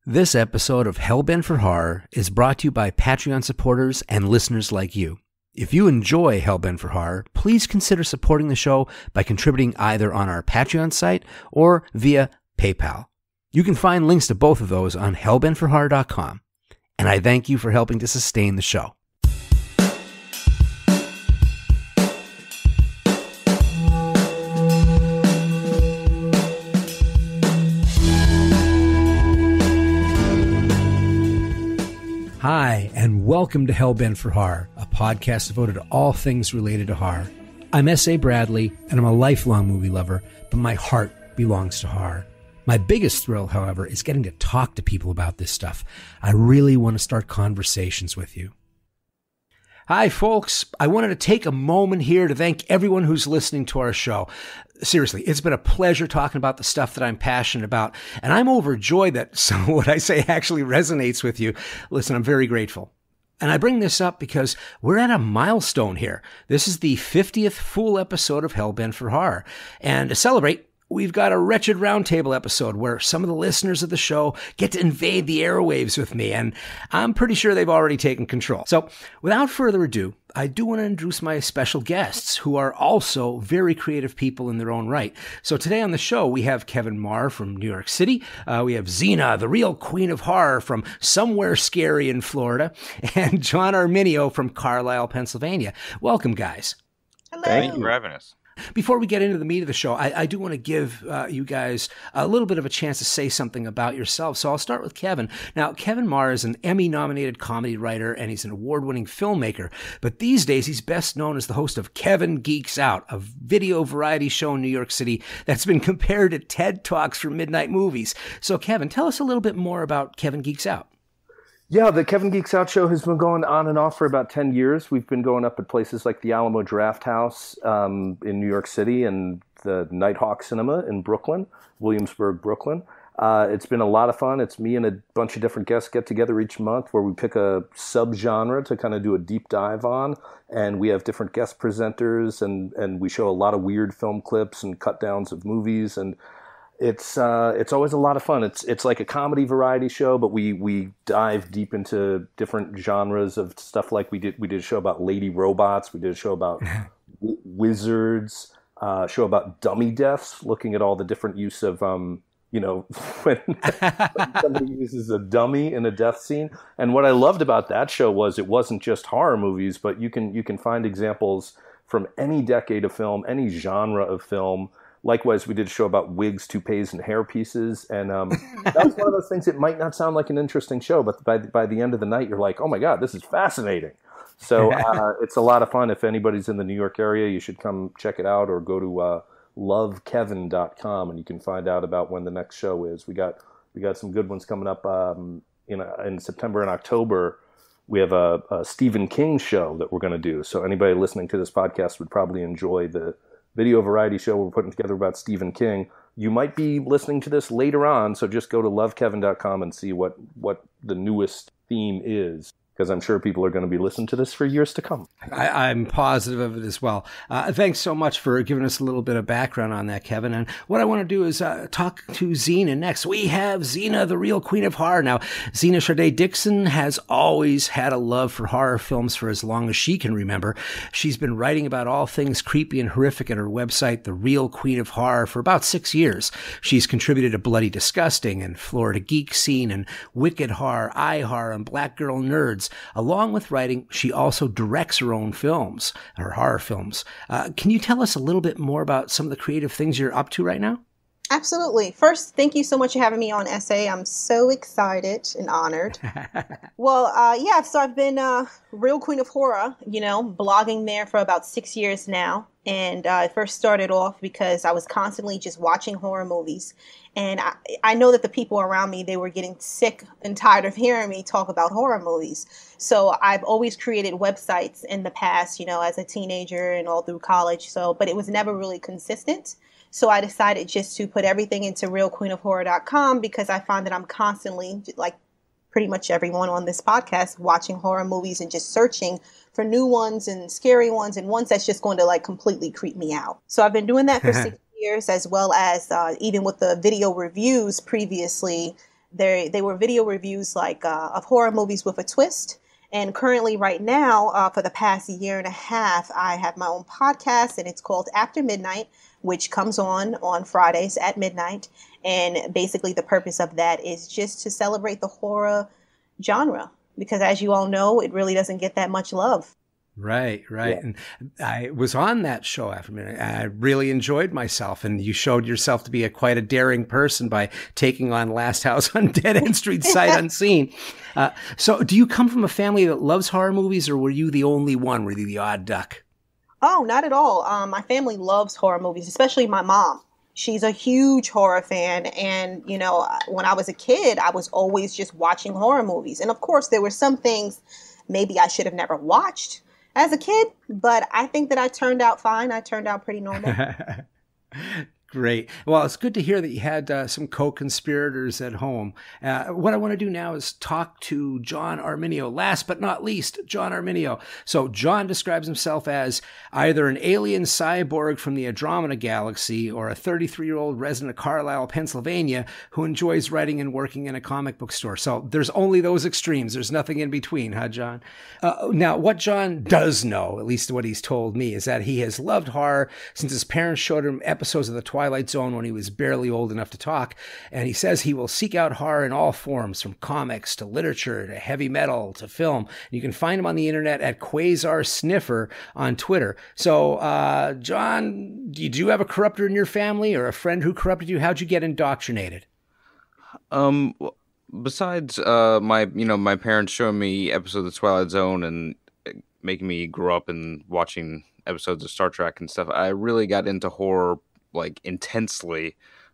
This episode of Hellbent for Horror is brought to you by Patreon supporters and listeners like you. If you enjoy Hellbent for Horror, please consider supporting the show by contributing either on our Patreon site or via PayPal. You can find links to both of those on hellbentforhorror.com. And I thank you for helping to sustain the show. Hi, and welcome to Hellbent for Horror, a podcast devoted to all things related to horror. I'm S.A. Bradley, and I'm a lifelong movie lover, but my heart belongs to horror. My biggest thrill, however, is getting to talk to people about this stuff. I really want to start conversations with you. Hi, folks. I wanted to take a moment here to thank everyone who's listening to our show. Seriously, it's been a pleasure talking about the stuff that I'm passionate about, and I'm overjoyed that some of what I say actually resonates with you. Listen, I'm very grateful. And I bring this up because we're at a milestone here. This is the 50th full episode of Hellbent for Horror. And to celebrate, we've got a Wretched Roundtable episode where some of the listeners of the show get to invade the airwaves with me, and I'm pretty sure they've already taken control. So without further ado, I do want to introduce my special guests, who are also very creative people in their own right. So today on the show, we have Kevin Maher from New York City. We have Zena, the real queen of horror, from somewhere scary in Florida, and John Arminio from Carlisle, Pennsylvania. Welcome, guys. Hello. Thank you for having us. Before we get into the meat of the show, I do want to give you guys a little bit of a chance to say something about yourselves. So I'll start with Kevin. Now, Kevin Maher is an Emmy-nominated comedy writer, and he's an award-winning filmmaker. But these days, he's best known as the host of Kevin Geeks Out, a video variety show in New York City that's been compared to TED Talks for midnight movies. So, Kevin, tell us a little bit more about Kevin Geeks Out. Yeah, the Kevin Geeks Out show has been going on and off for about 10 years. We've been going up at places like the Alamo Draft House in New York City and the Nighthawk Cinema in Brooklyn, Williamsburg, Brooklyn. It's been a lot of fun. It's me and a bunch of different guests get together each month where we pick a subgenre to kind of do a deep dive on. And we have different guest presenters and we show a lot of weird film clips and cut downs of movies, and it's always a lot of fun. It's like a comedy variety show, but we dive deep into different genres of stuff. Like we did a show about lady robots. We did a show about wizards. Show about dummy deaths, looking at all the different use of when somebody uses a dummy in a death scene. And what I loved about that show was it wasn't just horror movies, but you can find examples from any decade of film, any genre of film. Likewise, we did a show about wigs, toupees, and hair pieces, and that was one of those things. It might not sound like an interesting show, but by the end of the night, you're like, "Oh my God, this is fascinating!" So it's a lot of fun. If anybody's in the New York area, you should come check it out, or go to lovekevin.com, and you can find out about when the next show is. We got some good ones coming up in September and October. We have a Stephen King show that we're going to do. So anybody listening to this podcast would probably enjoy the video variety show we're putting together about Stephen King. You might be listening to this later on, so just go to lovekevin.com and see what the newest theme is, because I'm sure people are going to be listening to this for years to come. I'm positive of it as well. Thanks so much for giving us a little bit of background on that, Kevin. And what I want to do is talk to Zena next. We have Zena, the real queen of horror. Now, Zena Sade Dixon has always had a love for horror films for as long as she can remember. She's been writing about all things creepy and horrific at her website, The Real Queen of Horror, for about 6 years. She's contributed to Bloody Disgusting and Florida Geek Scene and Wicked Horror, iHorror, and Black Girl Nerds. Along with writing, she also directs her own films, her horror films. Can you tell us a little bit more about some of the creative things you're up to right now? Absolutely. First, thank you so much for having me on, SA. I'm so excited and honored. Well, so I've been Real Queen of Horror, blogging there for about 6 years now. And I first started off because I was constantly just watching horror movies. And I know that the people around me, they were getting sick and tired of hearing me talk about horror movies. So I've always created websites in the past, as a teenager and all through college. But it was never really consistent. So I decided just to put everything into realqueenofhorror.com because I find that I'm constantly, like pretty much everyone on this podcast, watching horror movies and just searching for new ones and scary ones and ones that's just going to completely creep me out. So I've been doing that for 6 years, as well as even with the video reviews previously, They were video reviews like of horror movies with a twist. And currently, right now, for the past year and a half, I have my own podcast, and it's called After Midnight, which comes on Fridays at midnight. And basically, the purpose of that is just to celebrate the horror genre, because as you all know, it really doesn't get that much love. Right. Yeah. And I was on that show after midnight. I really enjoyed myself, and you showed yourself to be quite a daring person by taking on Last House on Dead End Street sight unseen. So do you come from a family that loves horror movies, or were you the only one? Were you the odd duck? Oh, not at all. My family loves horror movies, especially my mom. She's a huge horror fan. And, you know, when I was a kid, I was always just watching horror movies. And of course, there were some things maybe I should have never watched as a kid, but I think that I turned out fine. I turned out pretty normal. Great. Well, it's good to hear that you had some co-conspirators at home. What I want to do now is talk to John Arminio. Last but not least, John Arminio. So John describes himself as either an alien cyborg from the Andromeda Galaxy or a 33-year-old resident of Carlisle, Pennsylvania, who enjoys writing and working in a comic book store. So there's only those extremes. There's nothing in between, huh, John? Now, what John does know, at least what he's told me, is that he has loved horror since his parents showed him episodes of the Twilight Zone when he was barely old enough to talk, and he says he will seek out horror in all forms, from comics to literature to heavy metal to film. You can find him on the internet at Quasar Sniffer on Twitter. So, John, do you have a corrupter in your family or a friend who corrupted you? How'd you get indoctrinated? Besides my parents showing me episodes of Twilight Zone and making me grow up and watching episodes of Star Trek and stuff, I really got into horror like intensely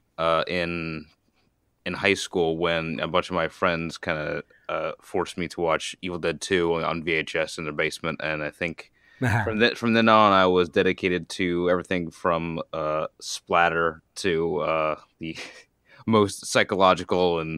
in high school when a bunch of my friends kind of forced me to watch Evil Dead 2 on VHS in their basement, and I think from then on I was dedicated to everything from splatter to the most psychological and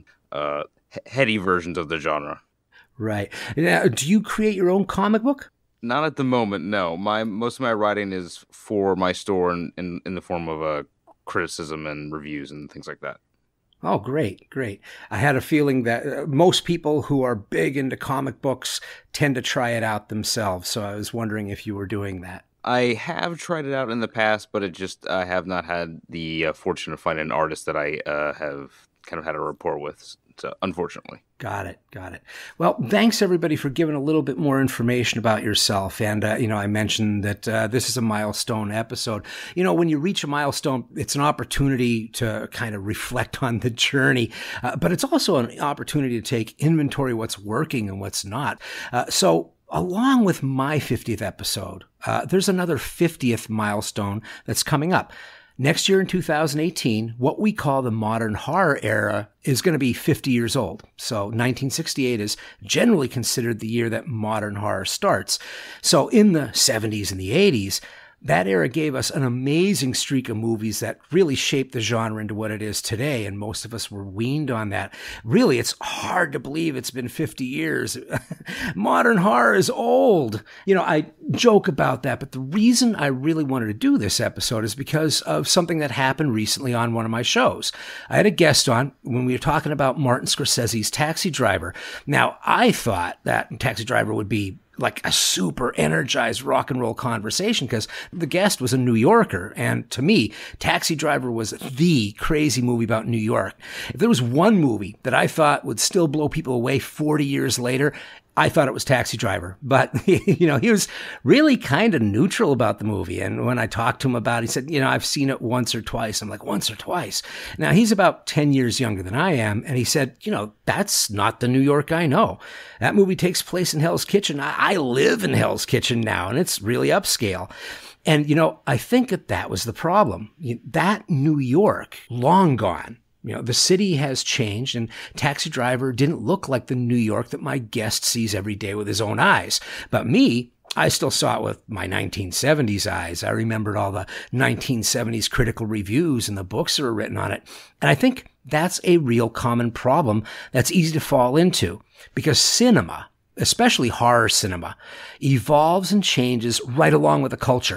heady versions of the genre. Right. Now, do you create your own comic book? Not at the moment, no. Most of my writing is for my store in the form of criticism and reviews and things like that. Oh, great. I had a feeling that most people who are big into comic books tend to try it out themselves, so I was wondering if you were doing that. I have tried it out in the past, but I have not had the fortune to find an artist that I have kind of had a rapport with. So, unfortunately. Got it. Well, thanks everybody for giving a little bit more information about yourself. And, I mentioned that this is a milestone episode. You know, when you reach a milestone, it's an opportunity to kind of reflect on the journey, but it's also an opportunity to take inventory of what's working and what's not. So along with my 50th episode, there's another 50th milestone that's coming up. Next year in 2018, what we call the modern horror era is going to be 50 years old. So 1968 is generally considered the year that modern horror starts. So in the 70s and the 80s, that era gave us an amazing streak of movies that really shaped the genre into what it is today, and most of us were weaned on that. Really, it's hard to believe it's been 50 years. Modern horror is old. You know, I joke about that, but the reason I really wanted to do this episode is because of something that happened recently on one of my shows. I had a guest on when we were talking about Martin Scorsese's Taxi Driver. Now, I thought that Taxi Driver would be like a super energized rock and roll conversation because the guest was a New Yorker. And to me, Taxi Driver was the crazy movie about New York. If there was one movie that I thought would still blow people away 40 years later, I thought it was Taxi Driver, but he was really kind of neutral about the movie. And when I talked to him about it, he said, I've seen it once or twice. I'm like, once or twice. Now he's about 10 years younger than I am. And he said, that's not the New York I know. That movie takes place in Hell's Kitchen. I live in Hell's Kitchen now, and it's really upscale. And, I think that was the problem. That New York, long gone. The city has changed, and Taxi Driver didn't look like the New York that my guest sees every day with his own eyes. But me, I still saw it with my 1970s eyes. I remembered all the 1970s critical reviews and the books that were written on it. And I think that's a real common problem that's easy to fall into because cinema, especially horror cinema, evolves and changes right along with the culture.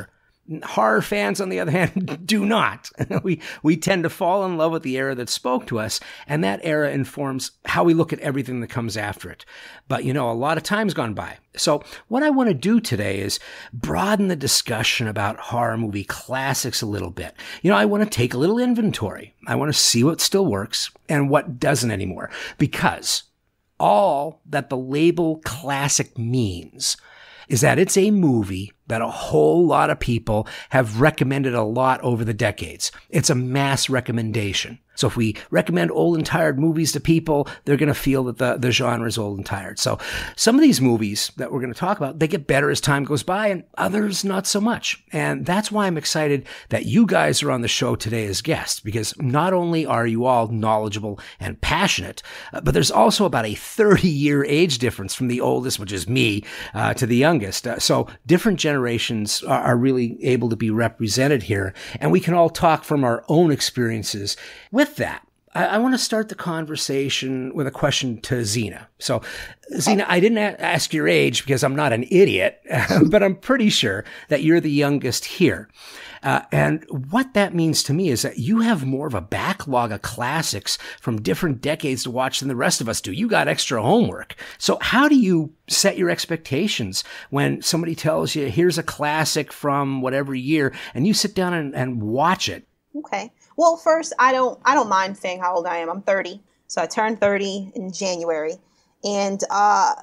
Horror fans, on the other hand, do not. We tend to fall in love with the era that spoke to us, and that era informs how we look at everything that comes after it. But, a lot of time's gone by. So what I want to do today is broaden the discussion about horror movie classics a little bit. I want to take a little inventory. I want to see what still works and what doesn't anymore, because all that the label classic means is that it's a movie that a whole lot of people have recommended a lot over the decades. It's a mass recommendation. So if we recommend old and tired movies to people, they're going to feel that the genre is old and tired. So some of these movies that we're going to talk about, they get better as time goes by, and others not so much. And that's why I'm excited that you guys are on the show today as guests, because not only are you all knowledgeable and passionate, but there's also about a 30-year age difference from the oldest, which is me, to the youngest. So different generations are really able to be represented here, and we can all talk from our own experiences. With that, I want to start the conversation with a question to Zena. So, Zena, I didn't ask your age because I'm not an idiot, but I'm pretty sure that you're the youngest here. And what that means to me is that you have more of a backlog of classics from different decades to watch than the rest of us do. You got extra homework. So how do you set your expectations when somebody tells you, here's a classic from whatever year, and you sit down and watch it? Okay. Well, first, I don't mind saying how old I am. I'm 30. So I turned 30 in January. And, I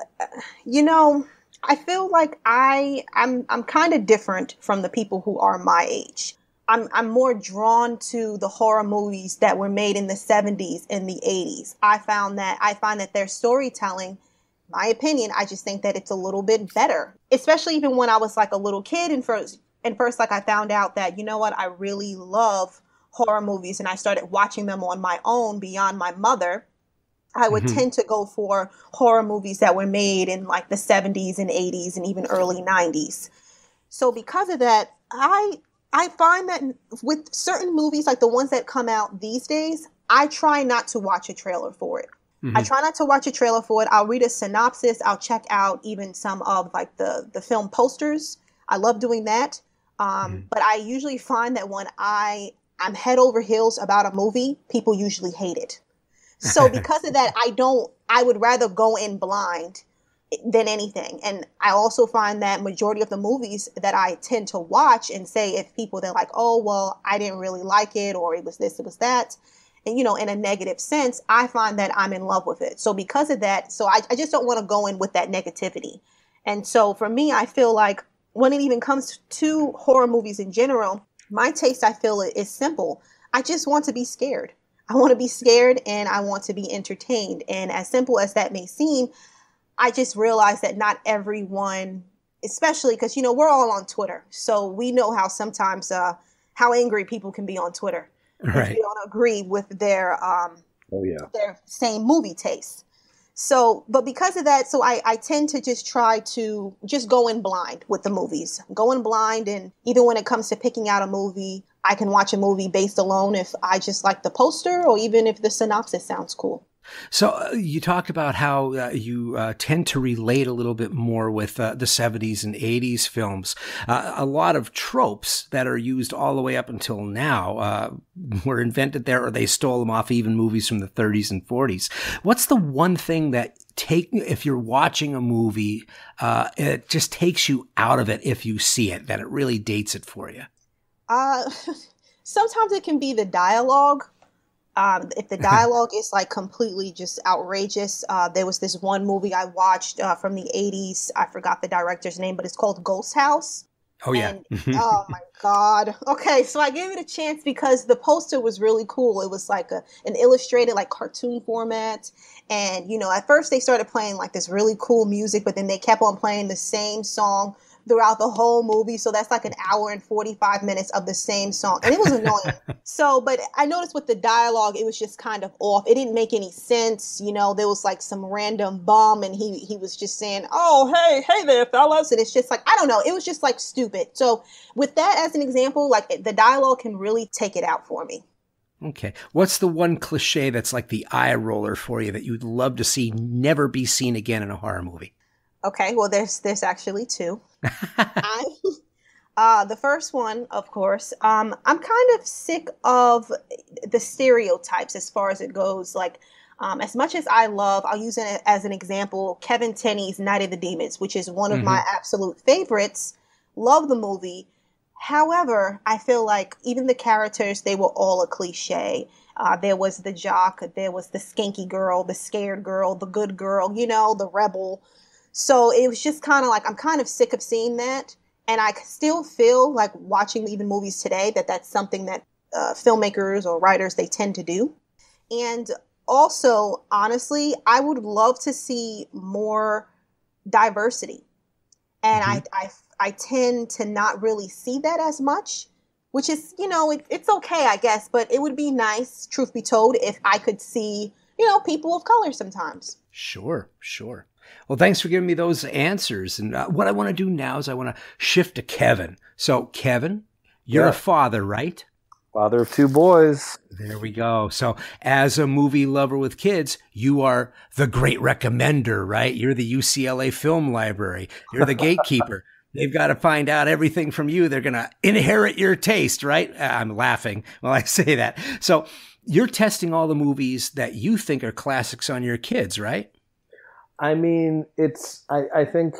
feel like I'm kind of different from the people who are my age. I'm more drawn to the horror movies that were made in the 70s and the 80s. I find that their storytelling, my opinion, I just think that it's a little bit better, especially even when I was like a little kid. And first, like I found out that, I really love horror movies, and I started watching them on my own beyond my mother. I would tend to go for horror movies that were made in like the 70s and 80s and even early 90s. So because of that, I find that with certain movies, like the ones that come out these days, I try not to watch a trailer for it. I try not to watch a trailer for it. I'll read a synopsis. I'll check out even some of like the film posters. I love doing that. But I usually find that when I'm head over heels about a movie, people usually hate it. So because of that, I would rather go in blind than anything. And I also find that majority of the movies that I tend to watch and say, if people, they're like, oh, well, I didn't really like it, or it was this, it was that. And, in a negative sense, I find that I'm in love with it. So because of that, so I just don't want to go in with that negativity. And so for me, I feel like when it even comes to horror movies in general, my taste, I feel, is simple. I just want to be scared. I want to be scared, and I want to be entertained. And as simple as that may seem, I just realized that not everyone, especially because, we're all on Twitter. So we know how sometimes how angry people can be on Twitter. Right. If you don't agree with their same movie taste. So, but because of that, so I tend to just try to just go in blind with the movies. Go in blind, and even when it comes to picking out a movie, I can watch a movie based alone if I just like the poster, or even if the synopsis sounds cool. So you talked about how you tend to relate a little bit more with the 70s and 80s films. A lot of tropes that are used all the way up until now were invented there, or they stole them off even movies from the 30s and 40s. What's the one thing that if you're watching a movie, it just takes you out of it if you see it, that it really dates it for you? Sometimes it can be the dialogue. If the dialogue is like completely just outrageous, there was this one movie I watched from the 80s. I forgot the director's name, but it's called Ghost House. Oh, yeah. Oh, my God. Okay, so I gave it a chance because the poster was really cool. It was like an illustrated, like, cartoon format. And, at first they started playing like this really cool music, but then they kept on playing the same song throughout the whole movie. So that's like an hour and 45 minutes of the same song. And it was annoying. But I noticed with the dialogue, it was just kind of off. It didn't make any sense. There was like some random bum, and he was just saying, oh, hey there, fellas. And it's just like, I don't know. It was just like stupid. So with that as an example, like the dialogue can really take it out for me. Okay. What's the one cliche that's like the eye roller for you that you'd love to see never be seen again in a horror movie? Okay, well, there's actually two. The first one, of course. I'm kind of sick of the stereotypes as far as it goes. Like, as much as I'll use it as an example, Kevin Tenney's Night of the Demons, which is one of my absolute favorites. Love the movie. However, I feel like even the characters, they were all a cliche. There was the jock, there was the skanky girl, the scared girl, the good girl, the rebel. So it was just kind of like, I'm kind of sick of seeing that. And I still feel like watching even movies today that's something that filmmakers or writers, they tend to do. And also, honestly, I would love to see more diversity. And I tend to not really see that as much, which is, it's okay, I guess. But it would be nice, truth be told, if I could see, people of color sometimes. Sure. Well, thanks for giving me those answers. And what I want to do now is I want to shift to Kevin. So, Kevin, you're a father, right? Father of 2 boys. There we go. So, as a movie lover with kids, you are the great recommender, right? You're the UCLA Film Library. You're the gatekeeper. They've got to find out everything from you. They're going to inherit your taste, right? I'm laughing while I say that. So, you're testing all the movies that you think are classics on your kids, right? I mean, I think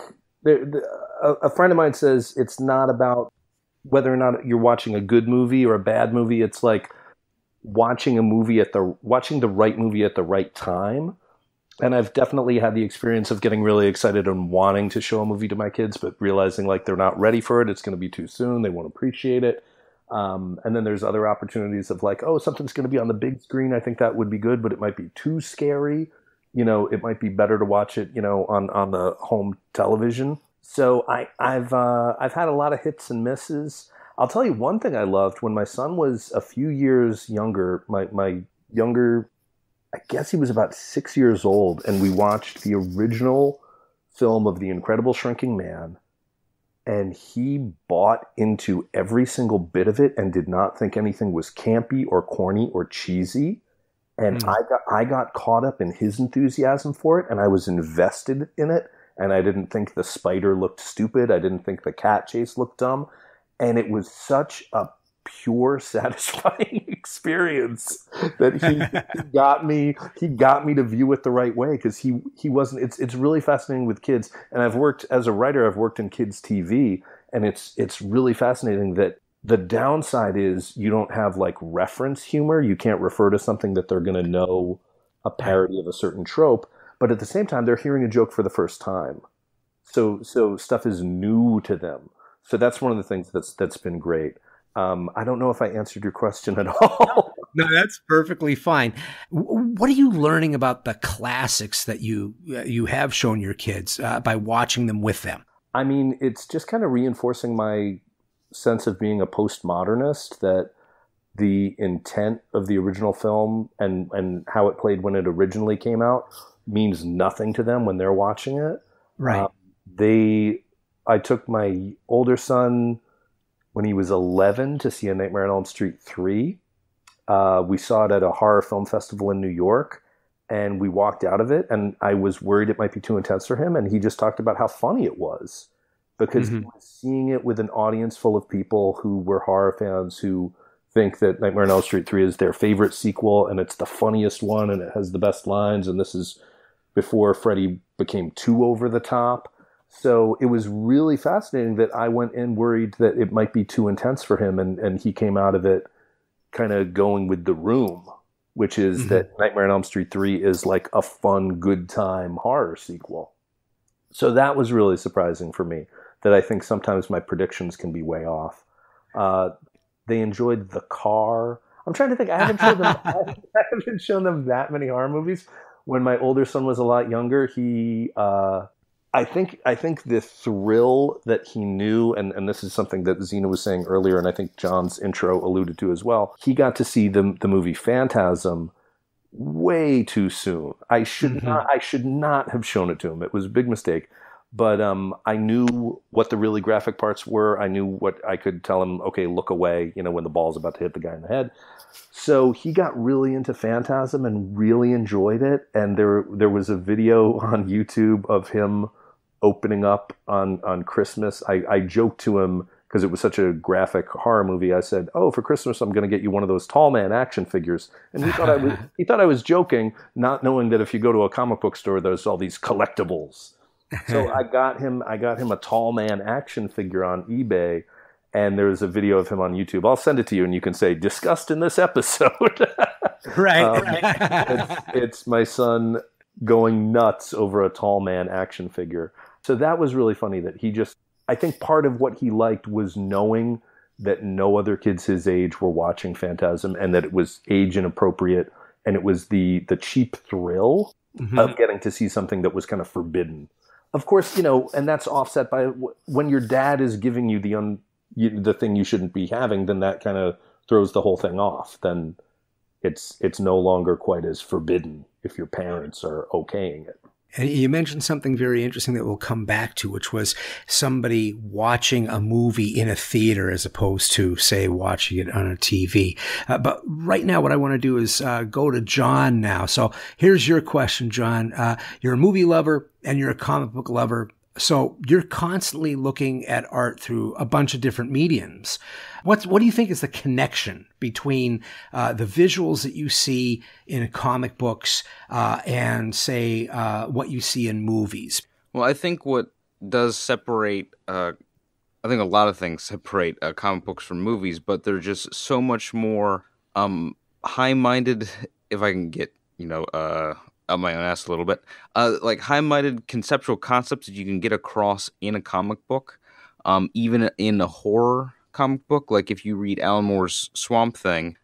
a friend of mine says it's not about whether or not you're watching a good movie or a bad movie. It's like watching the right movie at the right time. And I've definitely had the experience of getting really excited and wanting to show a movie to my kids, but realizing like they're not ready for it. It's going to be too soon. They won't appreciate it. And then there's other opportunities of like, oh, something's going to be on the big screen. I think that would be good, but it might be too scary. It might be better to watch it, on the home television. So I've had a lot of hits and misses. I'll tell you one thing I loved when my son was a few years younger. My younger, I guess he was about 6 years old, and we watched the original film of The Incredible Shrinking Man, and he bought into every single bit of it and did not think anything was campy or corny or cheesy. And I got caught up in his enthusiasm for it, and I was invested in it. And I didn't think the spider looked stupid. I didn't think the cat chase looked dumb. And it was such a pure, satisfying experience that he got me to view it the right way, because he wasn't. It's really fascinating with kids. And I've worked as a writer. I've worked in kids TV, and it's really fascinating that. The downside is you don't have like reference humor. You can't refer to something that they're going to know a parody of a certain trope. But at the same time, they're hearing a joke for the first time. So stuff is new to them. So that's one of the things that's been great. I don't know if I answered your question at all. No, that's perfectly fine. What are you learning about the classics that you have shown your kids by watching them with them? I mean, it's just kind of reinforcing my sense of being a postmodernist, that the intent of the original film and how it played when it originally came out means nothing to them when they're watching it. Right. I took my older son when he was 11 to see A Nightmare on Elm Street 3. We saw it at a horror film festival in New York, and we walked out of it, and I was worried it might be too intense for him, and he just talked about how funny it was. Because he was seeing it with an audience full of people who were horror fans who think that Nightmare on Elm Street 3 is their favorite sequel, and it's the funniest one, and it has the best lines, and this is before Freddy became too over the top. So it was really fascinating that I went in worried that it might be too intense for him, and he came out of it kind of going with the room, which is that Nightmare on Elm Street 3 is like a fun, good time horror sequel. So that was really surprising for me, that I think sometimes my predictions can be way off. They enjoyed The Car. I'm trying to think. I haven't shown them that many horror movies. When my older son was a lot younger, I think the thrill that he knew, and this is something that Zena was saying earlier, and I think John's intro alluded to as well. He got to see the movie Phantasm way too soon. I should not have shown it to him. It was a big mistake. But I knew what the really graphic parts were. I knew what I could tell him, okay, look away, when the ball's about to hit the guy in the head. So he got really into Phantasm and really enjoyed it. And there was a video on YouTube of him opening up on Christmas. I joked to him, because it was such a graphic horror movie, I said, "Oh, for Christmas, I'm going to get you one of those tall man action figures." And he thought I was joking, not knowing that if you go to a comic book store, there's all these collectibles. So I got him a tall man action figure on eBay, and there's a video of him on YouTube. I'll send it to you, and you can say "discussed in this episode." Right. It's my son going nuts over a tall man action figure. So that was really funny that I think part of what he liked was knowing that no other kids his age were watching Phantasm, and that it was age inappropriate, and it was the cheap thrill of getting to see something that was kind of forbidden. Of course, and that's offset by when your dad is giving you the thing you shouldn't be having, then that kind of throws the whole thing off. Then it's no longer quite as forbidden if your parents are okaying it. And you mentioned something very interesting that we'll come back to, which was somebody watching a movie in a theater as opposed to, say, watching it on a TV. But right now, what I want to do is go to John now. So here's your question, John. You're a movie lover and you're a comic book lover. So you're constantly looking at art through a bunch of different mediums. What do you think is the connection between the visuals that you see in comic books and, say, what you see in movies? Well, I think what does separate, I think a lot of things separate comic books from movies, but they're just so much more high-minded, if I can get, up my own ass a little bit, like high-minded conceptual concepts that you can get across in a comic book, even in a horror comic book. Like if you read Alan Moore's Swamp Thing,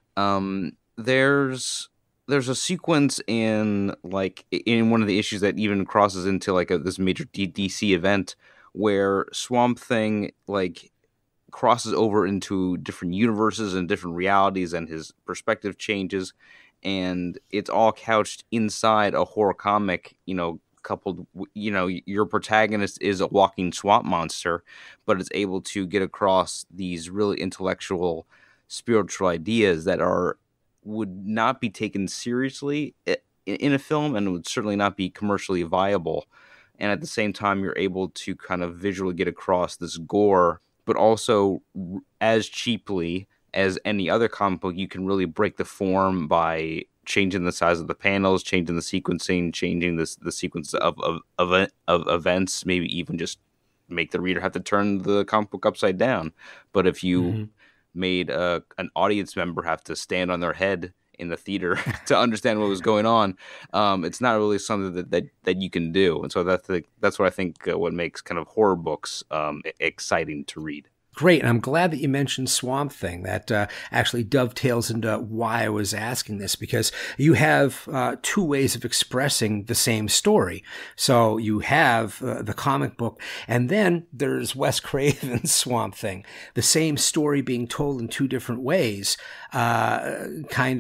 there's a sequence in one of the issues that even crosses into this major DC event where Swamp Thing crosses over into different universes and different realities, and his perspective changes. And it's all couched inside a horror comic, coupled, your protagonist is a walking swamp monster, but it's able to get across these really intellectual, spiritual ideas that would not be taken seriously in a film, and would certainly not be commercially viable. And at the same time, you're able to kind of visually get across this gore, but also as cheaply as any other comic book, you can really break the form by changing the size of the panels, changing the sequencing, changing the sequence of events, maybe even just make the reader have to turn the comic book upside down. But if you made an audience member have to stand on their head in the theater to understand what was going on, it's not really something that you can do. And so that's what I think what makes kind of horror books exciting to read. Great. And I'm glad that you mentioned Swamp Thing. That actually dovetails into why I was asking this, because you have two ways of expressing the same story. So you have the comic book, and then there's Wes Craven's Swamp Thing. The same story being told in two different ways, depending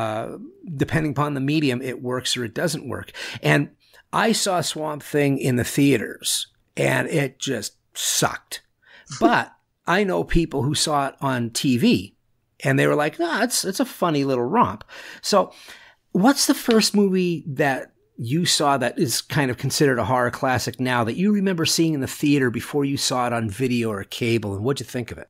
upon the medium, it works or it doesn't work. And I saw Swamp Thing in the theaters, and it just sucked. But I know people who saw it on TV, and they were like, it's a funny little romp. So what's the first movie that you saw that is kind of considered a horror classic now that you remember seeing in the theater before you saw it on video or cable, and what'd you think of it?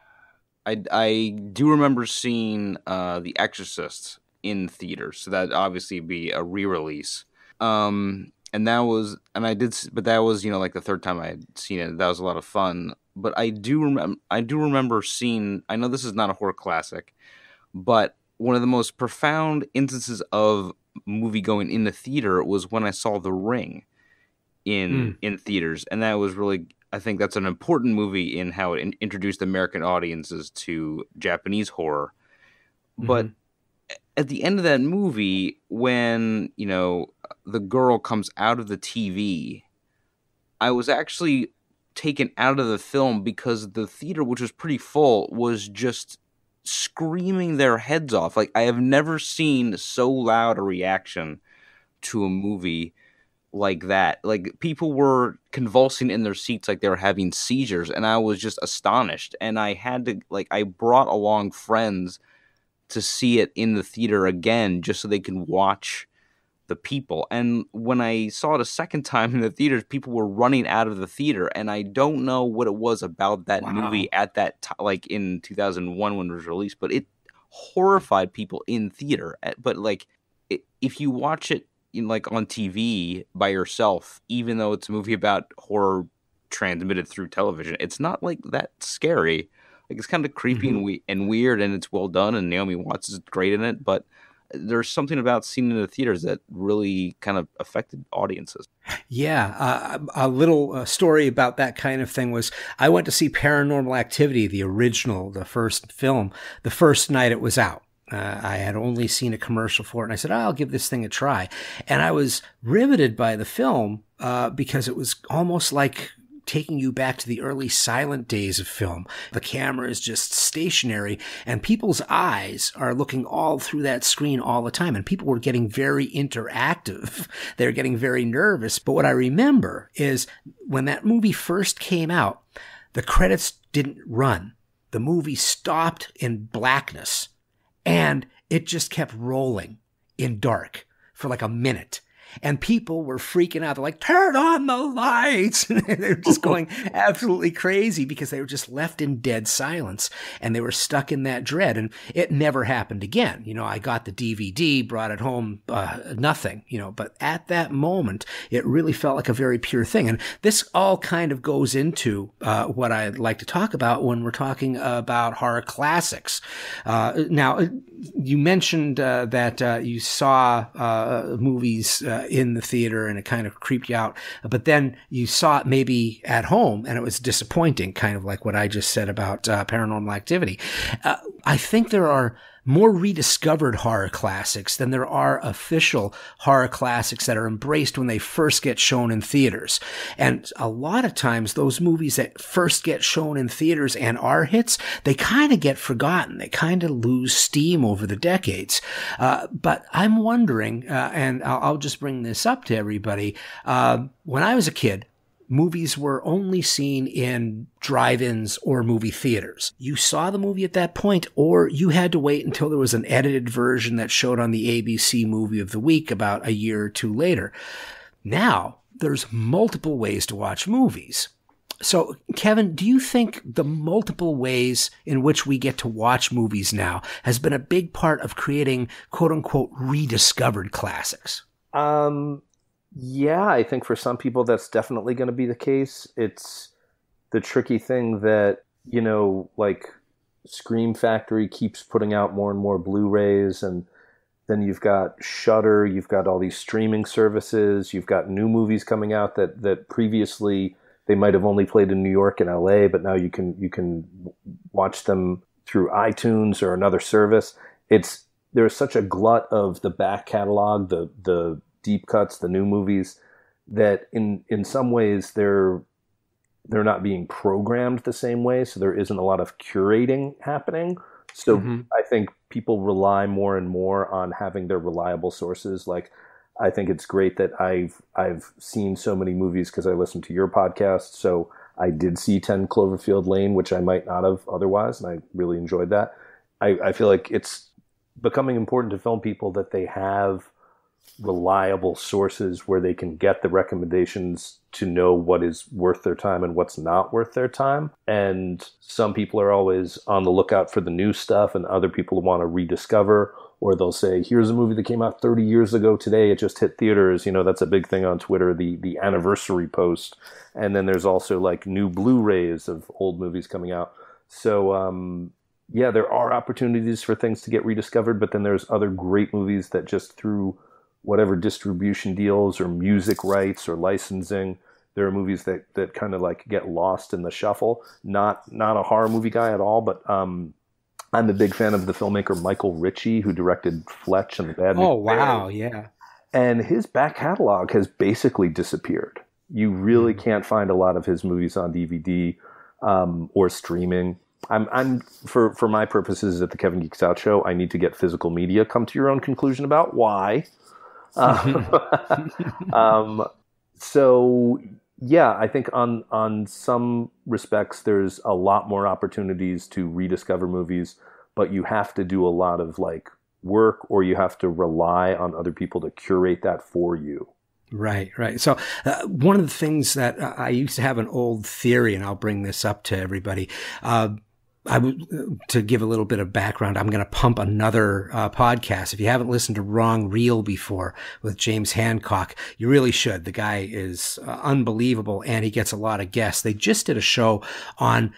I do remember seeing The Exorcist in theaters, so that'd obviously be a re-release. But that was the third time I had seen it. That was a lot of fun. But I do remember seeing, I know this is not a horror classic, but one of the most profound instances of movie going in the theater was when I saw The Ring in theaters. And that was really, I think that's an important movie in how it introduced American audiences to Japanese horror. But at the end of that movie, when, the girl comes out of the TV, I was actually taken out of the film because the theater, which was pretty full, was just screaming their heads off. I have never seen so loud a reaction to a movie like that. People were convulsing in their seats like they were having seizures, and I was just astonished. And I had to, I brought along friends to see it in the theater again, just so they can watch the people. And when I saw it a second time in the theaters, people were running out of the theater, and I don't know what it was about that movie at that time, like in 2001 when it was released, but it horrified people in theater. But like, if you watch it like on TV by yourself, even though it's a movie about horror transmitted through television, it's not like that scary. Like, it's kind of creepy and weird, and it's well done, and Naomi Watts is great in it, but there's something about seeing it in the theaters that really kind of affected audiences. Yeah. A little story about that kind of thing was I went to see Paranormal Activity, the original, the first film, the first night it was out. I had only seen a commercial for it, and I said, I'll give this thing a try. And I was riveted by the film because it was almost like taking you back to the early silent days of film. The camera is just stationary, and people's eyes are looking all through that screen all the time, and people were getting very interactive. They were getting very nervous. But what I remember is when that movie first came out, the credits didn't run. The movie stopped in blackness, and it just kept rolling in dark for like a minute. And people were freaking out. They're like, turn on the lights. They were just going absolutely crazy because they were just left in dead silence. And they were stuck in that dread. And it never happened again. You know, I got the DVD, brought it home, nothing, you know. But at that moment, it really felt like a very pure thing. And this all kind of goes into what I'd like to talk about when we're talking about horror classics. Now, you mentioned that you saw movies in the theater and it kind of creeped you out, but then you saw it maybe at home and it was disappointing, kind of like what I just said about Paranormal Activity. I think there are more rediscovered horror classics than there are official horror classics that are embraced when they first get shown in theaters. And a lot of times those movies that first get shown in theaters and are hits, they kind of get forgotten. They kind of lose steam over the decades. But I'm wondering, and I'll just bring this up to everybody, when I was a kid, movies were only seen in drive-ins or movie theaters. You saw the movie at that point, or you had to wait until there was an edited version that showed on the ABC Movie of the Week about a year or two later. Now, there's multiple ways to watch movies. So, Kevin, do you think the multiple ways in which we get to watch movies now has been a big part of creating quote-unquote rediscovered classics? Yeah, I think for some people that's definitely going to be the case. It's the tricky thing that, you know, like Scream Factory keeps putting out more and more Blu-rays, and then you've got Shudder, you've got all these streaming services, you've got new movies coming out that previously they might have only played in New York and LA, but now you can watch them through iTunes or another service. There's such a glut of the back catalog, the deep cuts, the new movies, that in some ways they're not being programmed the same way, so there isn't a lot of curating happening. So I think people rely more and more on having their reliable sources. Like, I think it's great that I've seen so many movies because I listened to your podcast. So I did see 10 Cloverfield Lane, which I might not have otherwise, and I really enjoyed that. I feel like it's becoming important to film people that they have reliable sources where they can get the recommendations to know what is worth their time and what's not worth their time. And some people are always on the lookout for the new stuff, and other people want to rediscover, or they'll say, here's a movie that came out 30 years ago today, it just hit theaters. You know, that's a big thing on Twitter, the anniversary post. And then there's also like new Blu-rays of old movies coming out. So yeah, there are opportunities for things to get rediscovered, but then there's other great movies that just through whatever distribution deals or music rights or licensing, there are movies that kind of like get lost in the shuffle. Not a horror movie guy at all, but I'm a big fan of the filmmaker Michael Ritchie, who directed Fletch and The Bad News Bears. Oh, wow, yeah. And his back catalog has basically disappeared. You really can't find a lot of his movies on DVD or streaming. I'm for my purposes at the Kevin Geeks Out show, I need to get physical media. Come to your own conclusion about why. So yeah, I think on some respects there's a lot more opportunities to rediscover movies, but you have to do a lot of like work, or you have to rely on other people to curate that for you. Right, right. So one of the things that I used to have an old theory, and I'll bring this up to everybody. To give a little bit of background, I'm going to pump another podcast. If you haven't listened to Wrong Reel before with James Hancock, you really should. The guy is unbelievable, and he gets a lot of guests. They just did a show on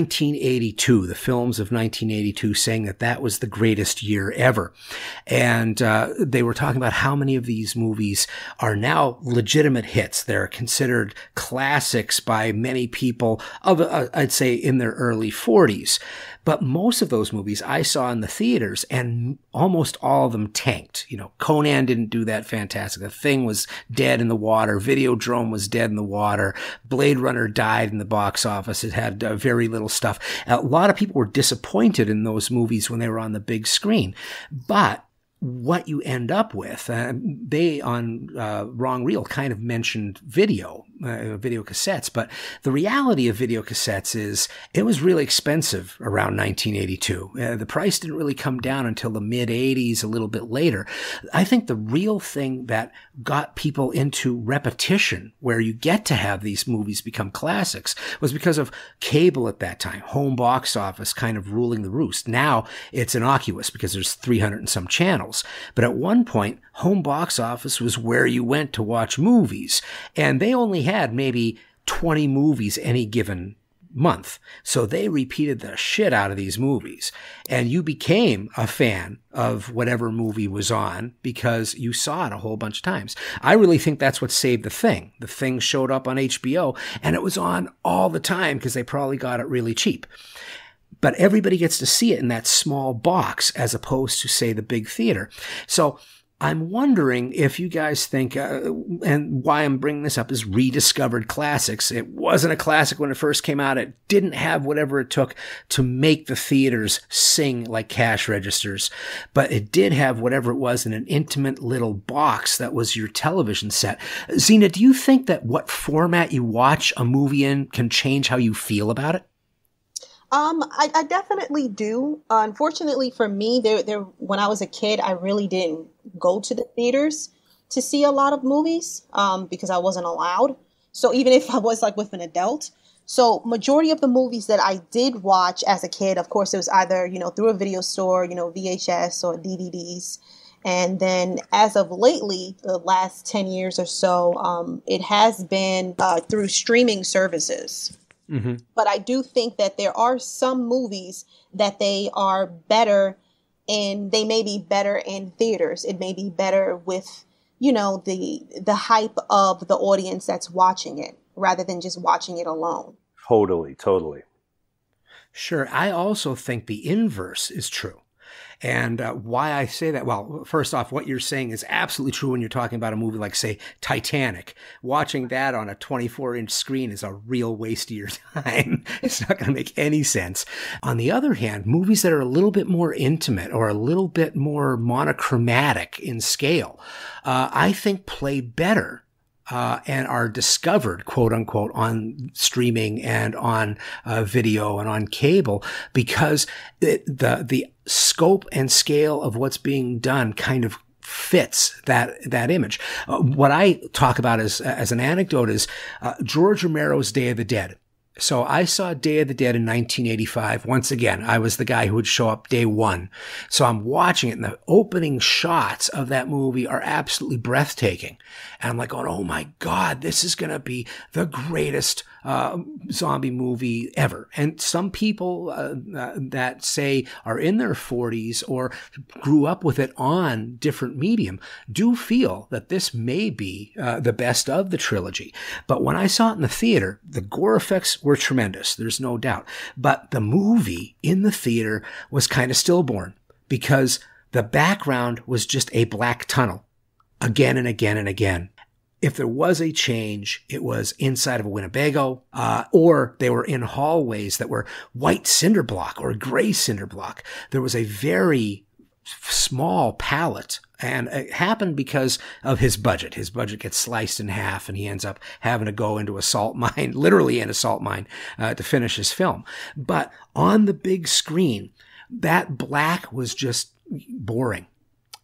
1982, the films of 1982, saying that that was the greatest year ever. And they were talking about how many of these movies are now legitimate hits. They're considered classics by many people of, I'd say, in their early 40s. But most of those movies I saw in the theaters, and almost all of them tanked. You know, Conan didn't do that fantastic. The Thing was dead in the water. Videodrome was dead in the water. Blade Runner died in the box office. It had very little stuff. A lot of people were disappointed in those movies when they were on the big screen. But what you end up with, they on Wrong Reel kind of mentioned video cassettes, but the reality of video cassettes is it was really expensive around 1982. The price didn't really come down until the mid 80s, a little bit later. I think the real thing that got people into repetition, where you get to have these movies become classics, was because of cable at that time, home box office kind of ruling the roost. Now it's innocuous because there's 300 and some channels. But at one point, home box office was where you went to watch movies. And they only had maybe 20 movies any given month. So they repeated the shit out of these movies. And you became a fan of whatever movie was on because you saw it a whole bunch of times. I really think that's what saved The Thing. The Thing showed up on HBO, and it was on all the time because they probably got it really cheap. But everybody gets to see it in that small box as opposed to, say, the big theater. So I'm wondering if you guys think, and why I'm bringing this up is rediscovered classics. It wasn't a classic when it first came out. It didn't have whatever it took to make the theaters sing like cash registers, but it did have whatever it was in an intimate little box that was your television set. Zena, do you think that what format you watch a movie in can change how you feel about it? I definitely do. Unfortunately for me, when I was a kid, I really didn't go to the theaters to see a lot of movies, because I wasn't allowed. So even if I was like with an adult, so majority of the movies that I did watch as a kid, of course, it was either, through a video store, VHS or DVDs. And then as of lately, the last 10 years or so, it has been through streaming services. Mm-hmm. But I do think that there are some movies that they are better, and they may be better in theaters. It may be better with, the hype of the audience that's watching it rather than just watching it alone. Totally. Sure. I also think the inverse is true. And why I say that, well, first off, what you're saying is absolutely true when you're talking about a movie like, say, Titanic. Watching that on a 24-inch screen is a real waste of your time. It's not going to make any sense. On the other hand, movies that are a little bit more intimate or a little bit more monochromatic in scale, I think play better. And are discovered, quote unquote, on streaming and on video and on cable, because the scope and scale of what's being done kind of fits that image. What I talk about as an anecdote is George Romero's Day of the Dead. So I saw Day of the Dead in 1985. Once again, I was the guy who would show up day one. So I'm watching it, and the opening shots of that movie are absolutely breathtaking. And I'm like, oh my God, this is going to be the greatest zombie movie ever. And some people that say are in their 40s or grew up with it on different medium do feel that this may be the best of the trilogy. But when I saw it in the theater, the gore effects were tremendous. There's no doubt. But the movie in the theater was kind of stillborn because the background was just a black tunnel again and again and again. If there was a change, it was inside of a Winnebago, or they were in hallways that were white cinder block or gray cinder block. There was a very small palette, and it happened because of his budget. His budget gets sliced in half, and he ends up having to go into a salt mine, literally in a salt mine, to finish his film. But on the big screen, that black was just boring.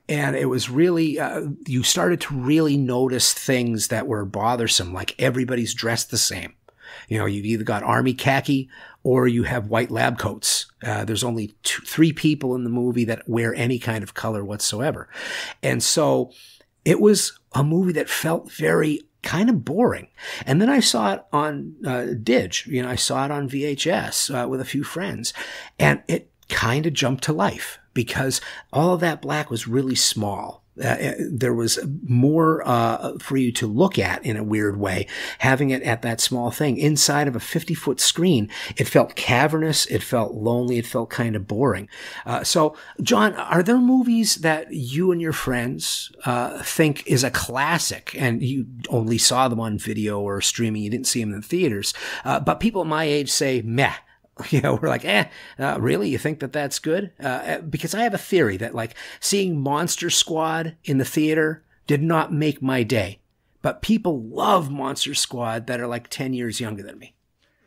And it was really, you started to really notice things that were bothersome, like everybody's dressed the same. You know, you've either got army khaki or you have white lab coats. There's only 3 people in the movie that wear any kind of color whatsoever. And so it was a movie that felt very kind of boring. And then I saw it on Dig. You know, I saw it on VHS with a few friends, and it kind of jumped to life because all of that black was really small. There was more for you to look at in a weird way. Having it at that small thing inside of a 50-foot screen, it felt cavernous, it felt lonely, it felt kind of boring. So, John, are there movies that you and your friends think is a classic and you only saw them on video or streaming, you didn't see them in the theaters, but people my age say, meh? You know, we're like, really? You think that that's good? Because I have a theory that, like, seeing Monster Squad in the theater did not make my day. But people love Monster Squad that are like 10 years younger than me.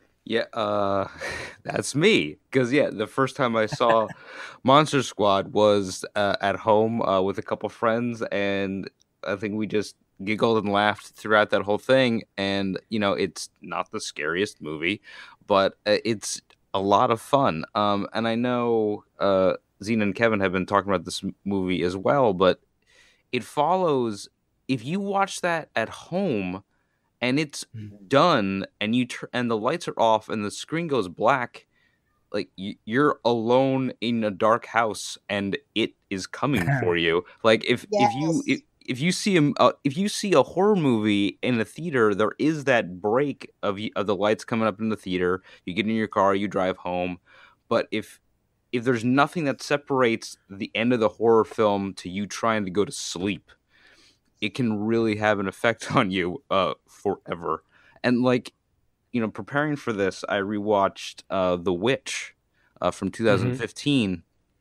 Yeah, that's me. Because, yeah, the first time I saw Monster Squad was at home with a couple friends. And I think we just giggled and laughed throughout that whole thing. And, you know, it's not the scariest movie, but it's a lot of fun. And I know Zena and Kevin have been talking about this movie as well, but it follows, if you watch that at home and it's done and and the lights are off and the screen goes black, like you're alone in a dark house and it is coming for you. Like if you see a horror movie in a theater, there is that break of the lights coming up in the theater. You get in your car, you drive home. But if there's nothing that separates the end of the horror film to you trying to go to sleep, it can really have an effect on you forever. And, like, you know, preparing for this, I rewatched The Witch from 2015,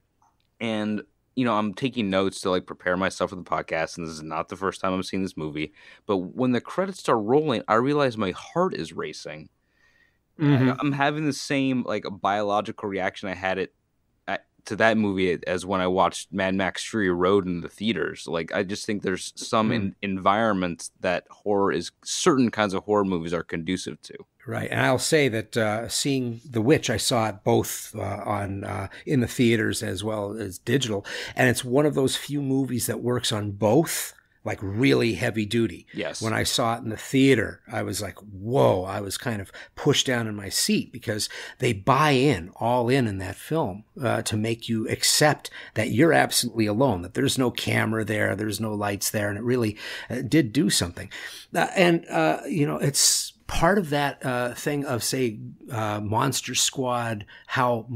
and you know, I'm taking notes to, like, prepare myself for the podcast, and this is not the first time I'm seeing this movie. But when the credits start rolling, I realize my heart is racing. I'm having the same, like, biological reaction I had to that movie as when I watched Mad Max Fury Road in the theaters. Like, I just think there's some environments that certain kinds of horror movies are conducive to. Right, and I'll say that seeing The Witch, I saw it both in the theaters as well as digital, and it's one of those few movies that works on both, like, really heavy duty. Yes. When I saw it in the theater, I was like, whoa, I was kind of pushed down in my seat because they buy all in that film to make you accept that you're absolutely alone, that there's no camera there, there's no lights there, and it really did do something. You know, it's part of that thing of, say, Monster Squad, how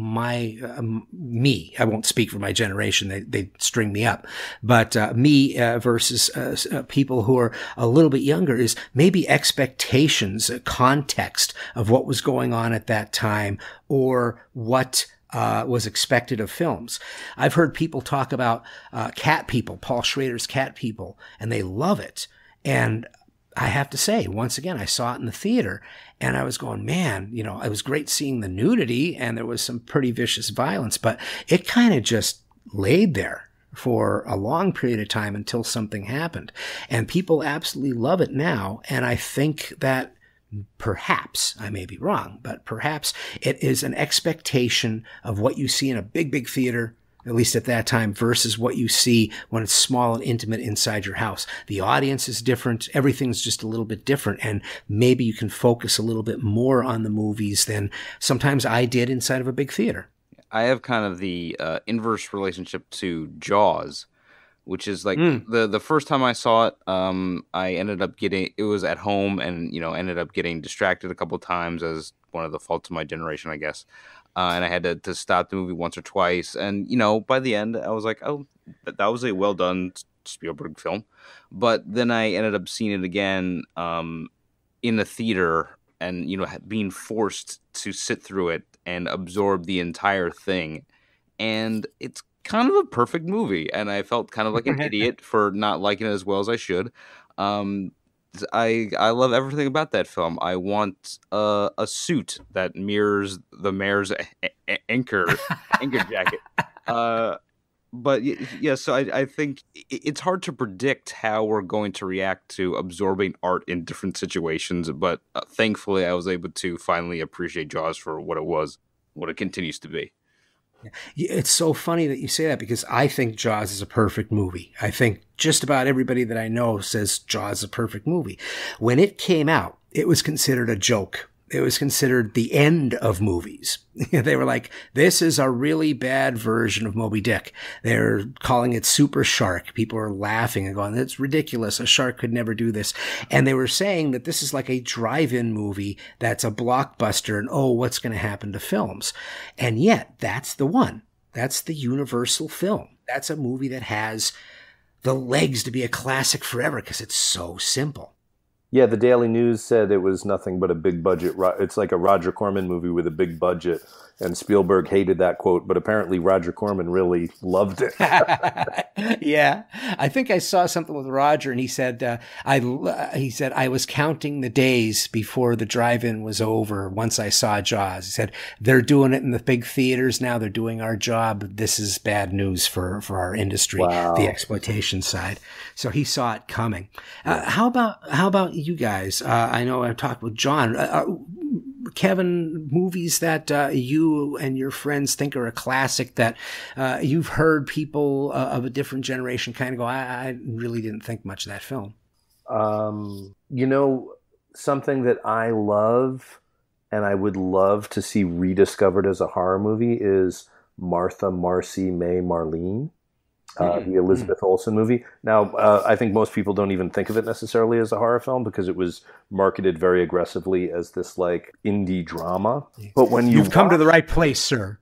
me, I won't speak for my generation, they string me up, but me versus people who are a little bit younger is maybe expectations, context of what was going on at that time or what was expected of films. I've heard people talk about Cat People, Paul Schrader's Cat People, and they love it. And I have to say, once again, I saw it in the theater and I was going, man, you know, it was great seeing the nudity and there was some pretty vicious violence, but it kind of just laid there for a long period of time until something happened. And people absolutely love it now. And I think that perhaps, I may be wrong, but perhaps it is an expectation of what you see in a big, big theater, at least at that time, versus what you see when it's small and intimate inside your house. The audience is different. Everything's just a little bit different. And maybe you can focus a little bit more on the movies than sometimes I did inside of a big theater. I have kind of the inverse relationship to Jaws, which is like the first time I saw it, I ended up it was at home and, you know, ended up getting distracted a couple of times as one of the faults of my generation, I guess. And I had to stop the movie once or twice. And, you know, by the end, I was like, oh, that was a well-done Spielberg film. But then I ended up seeing it again in the theater and, you know, being forced to sit through it and absorb the entire thing. And it's kind of a perfect movie. And I felt kind of like an idiot for not liking it as well as I should. I love everything about that film. I want a suit that mirrors the mayor's anchor jacket. But yeah, so I think it's hard to predict how we're going to react to absorbing art in different situations. But thankfully, I was able to finally appreciate Jaws for what it was, what it continues to be. It's so funny that you say that because I think Jaws is a perfect movie. I think just about everybody that I know says Jaws is a perfect movie. When it came out, it was considered a joke. It was considered the end of movies. They were like, this is a really bad version of Moby Dick. They're calling it Super Shark. People are laughing and going, it's ridiculous. A shark could never do this. And they were saying that this is like a drive-in movie that's a blockbuster and, oh, what's going to happen to films? And yet, that's the one. That's the universal film. That's a movie that has the legs to be a classic forever because it's so simple. Yeah, the Daily News said it was nothing but a big budget. It's like a Roger Corman movie with a big budget, and Spielberg hated that quote, but apparently Roger Corman really loved it. Yeah, I think I saw something with Roger, and he said, I was counting the days before the drive-in was over once I saw Jaws. He said, they're doing it in the big theaters now. They're doing our job. This is bad news for our industry, Wow. The exploitation side. So he saw it coming. How about you guys? I know I've talked with John. Kevin, movies that you and your friends think are a classic that you've heard people of a different generation kind of go, I really didn't think much of that film. Something that I love and I would love to see rediscovered as a horror movie is Martha, Marcy, May, Marlene. The Elizabeth Olsen movie. Now, I think most people don't even think of it necessarily as a horror film because it was marketed very aggressively as this like indie drama. But when you've come to the right place, sir.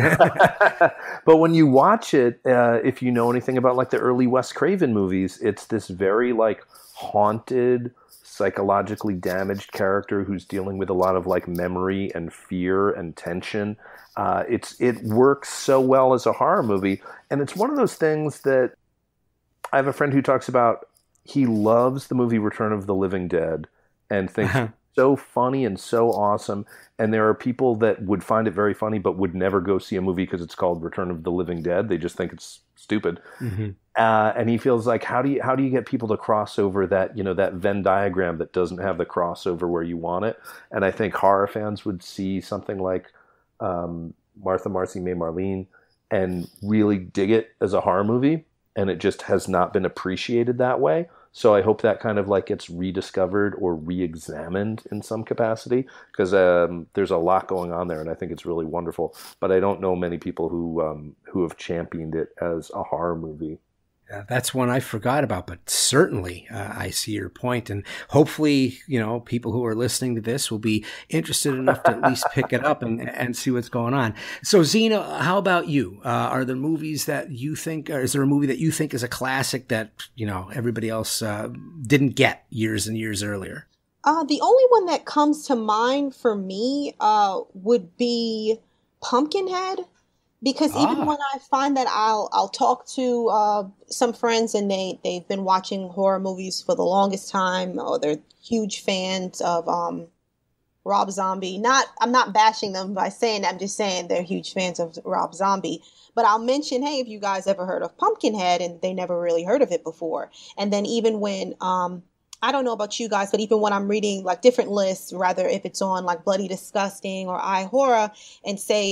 But when you watch it, if you know anything about like the early Wes Craven movies, it's this very like haunted, psychologically damaged character who's dealing with a lot of like memory and fear and tension. It works so well as a horror movie, and it's one of those things that I have a friend who talks about. He loves the movie Return of the Living Dead and thinks it's so funny and so awesome. And there are people that would find it very funny, but would never go see a movie because it's called Return of the Living Dead. They just think it's stupid. Mm-hmm. And he feels like, how do you get people to cross over that, that Venn diagram that doesn't have the crossover where you want it? And I think horror fans would see something like Martha, Marcy, May, Marlene and really dig it as a horror movie, and it just has not been appreciated that way. So I hope that kind of like gets rediscovered or re-examined in some capacity, because there's a lot going on there, and I think it's really wonderful. But I don't know many people who have championed it as a horror movie. That's one I forgot about, but certainly I see your point. And hopefully, people who are listening to this will be interested enough to at least pick it up and see what's going on. So, Zena, how about you? Are there movies that you think, or is there a movie that you think is a classic that, everybody else didn't get years and years earlier? The only one that comes to mind for me would be Pumpkinhead. Because even when I find that I'll talk to some friends and they've been watching horror movies for the longest time, or they're huge fans of Rob Zombie. I'm not bashing them by saying that. I'm just saying they're huge fans of Rob Zombie. But I'll mention, hey, have you guys ever heard of Pumpkinhead? And they never really heard of it before. And then even when I don't know about you guys, but even when I'm reading like different lists, rather if it's on like Bloody Disgusting or iHorror, and say,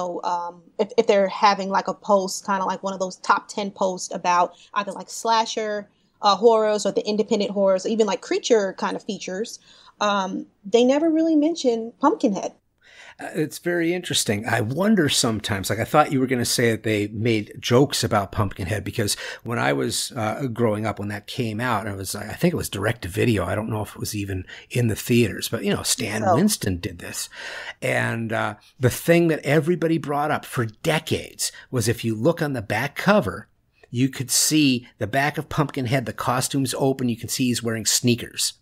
if they're having like a post, kind of like one of those top 10 posts about either like slasher horrors or the independent horrors, or even like creature kind of features, they never really mention Pumpkinhead. It's very interesting. I wonder sometimes, like I thought you were going to say that they made jokes about Pumpkinhead, because when I was growing up, when that came out, I think it was direct to video. I don't know if it was even in the theaters, but Stan Winston did this. And the thing that everybody brought up for decades was, if you look on the back cover, you could see the back of Pumpkinhead, the costume's open. You can see he's wearing sneakers.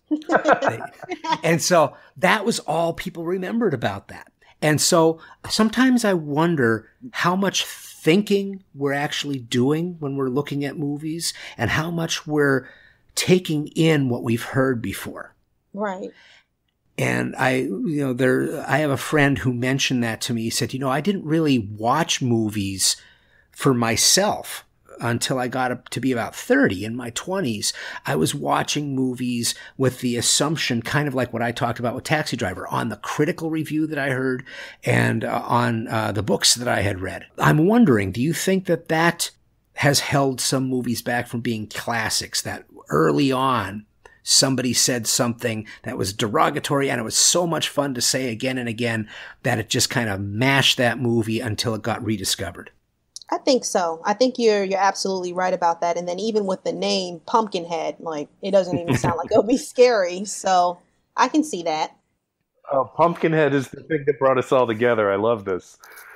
And so that was all people remembered about that. And so sometimes I wonder how much thinking we're actually doing when we're looking at movies, and how much we're taking in what we've heard before. Right. And I have a friend who mentioned that to me. He said, I didn't really watch movies for myself. until I got up to be about 30 in my 20s, I was watching movies with the assumption, kind of like what I talked about with Taxi Driver, on the critical review that I heard and on the books that I had read. I'm wondering, do you think that has held some movies back from being classics, that early on somebody said something that was derogatory and it was so much fun to say again and again that it just kind of mashed that movie until it got rediscovered? I think so. I think you're absolutely right about that. And then even with the name Pumpkinhead, like, it doesn't even sound like it'll be scary. So I can see that. Oh, Pumpkinhead is the thing that brought us all together. I love this.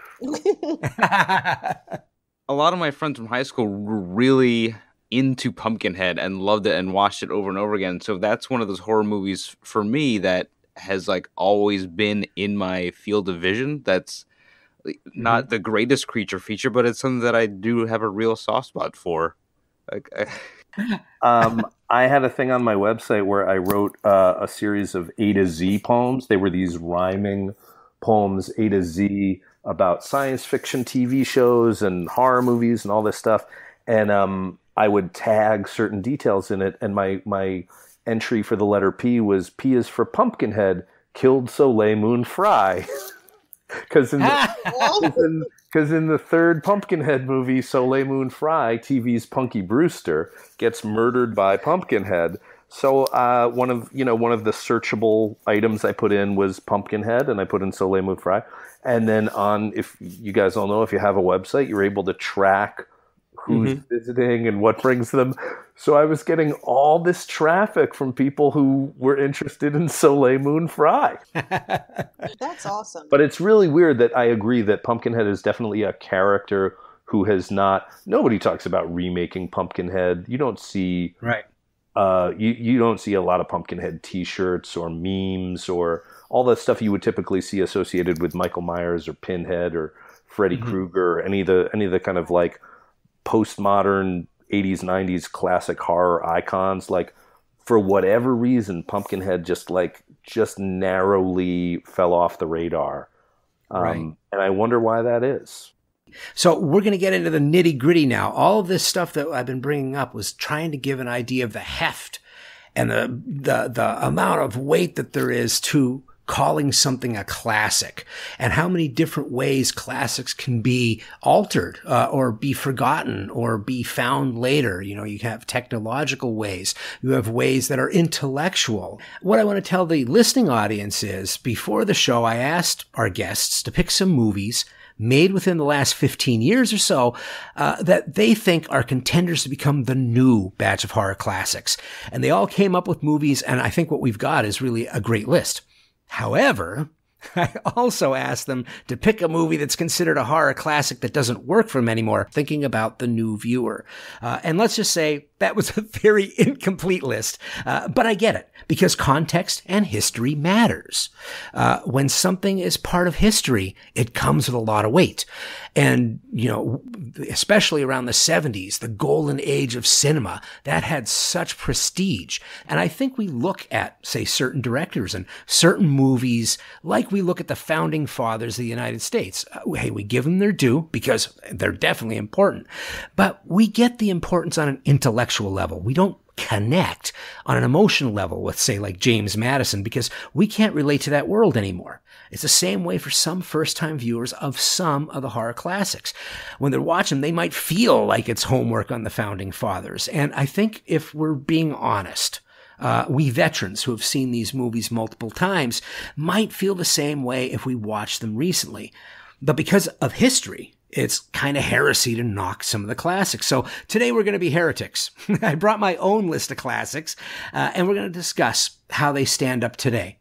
A lot of my friends from high school were really into Pumpkinhead and loved it and watched it over and over again. So that's one of those horror movies for me that has like always been in my field of vision. That's not the greatest creature feature, but it's something that I do have a real soft spot for. I had a thing on my website where I wrote a series of A to Z poems. They were these rhyming poems, A to Z, about science fiction TV shows and horror movies and all this stuff. And I would tag certain details in it, and my entry for the letter P was P is for Pumpkinhead, killed Soleil Moon Frye. Because in the third Pumpkinhead movie, Soleil Moon Frye, TV's Punky Brewster, gets murdered by Pumpkinhead. So one of the searchable items I put in was Pumpkinhead, and I put in Soleil Moon Frye. And then if you guys all know, if you have a website, you're able to track who's visiting and what brings them. So I was getting all this traffic from people who were interested in Soleil Moon Frye. That's awesome. But it's really weird that I agree that Pumpkinhead is definitely a character who has not. Nobody talks about remaking Pumpkinhead. You don't see you don't see a lot of Pumpkinhead T-shirts or memes or all the stuff you would typically see associated with Michael Myers or Pinhead or Freddy Krueger, any of the kind of like postmodern 80s, 90s classic horror icons. Like, for whatever reason, Pumpkinhead just narrowly fell off the radar. And I wonder why that is. So we're going to get into the nitty gritty now. All of this stuff that I've been bringing up was trying to give an idea of the heft and the amount of weight that there is to calling something a classic, and how many different ways classics can be altered or be forgotten or be found later. You know, you have technological ways. You have ways that are intellectual. What I want to tell the listening audience is, before the show, I asked our guests to pick some movies made within the last 15 years or so that they think are contenders to become the new batch of horror classics. And they all came up with movies, and I think what we've got is really a great list. However, I also asked them to pick a movie that's considered a horror classic that doesn't work for them anymore, thinking about the new viewer. And let's just say that was a very incomplete list. But I get it, because context and history matters. When something is part of history, it comes with a lot of weight. And, you know, especially around the 70s, the golden age of cinema, that had such prestige. And I think we look at, say, certain directors and certain movies like we look at the founding fathers of the United States. Hey, we give them their due because they're definitely important. But we get the importance on an intellectual level. We don't connect on an emotional level with, say, like James Madison, because we can't relate to that world anymore. It's the same way for some first-time viewers of some of the horror classics. When they're watching, they might feel like it's homework on the founding fathers. And I think if we're being honest, we veterans who have seen these movies multiple times might feel the same way if we watch them recently. But because of history, it's kind of heresy to knock some of the classics. So today we're going to be heretics. I brought my own list of classics, and we're going to discuss how they stand up today.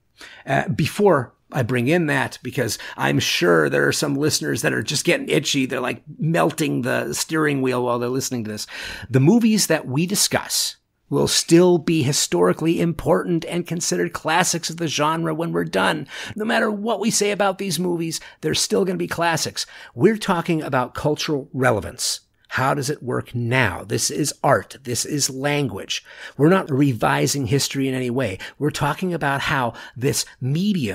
Before I bring in that, because I'm sure there are some listeners that are just getting itchy. They're like melting the steering wheel while they're listening to this. The movies that we discuss will still be historically important and considered classics of the genre when we're done. No matter what we say about these movies, they're still going to be classics. We're talking about cultural relevance. How does it work now? This is art. This is language. We're not revising history in any way. We're talking about how this medium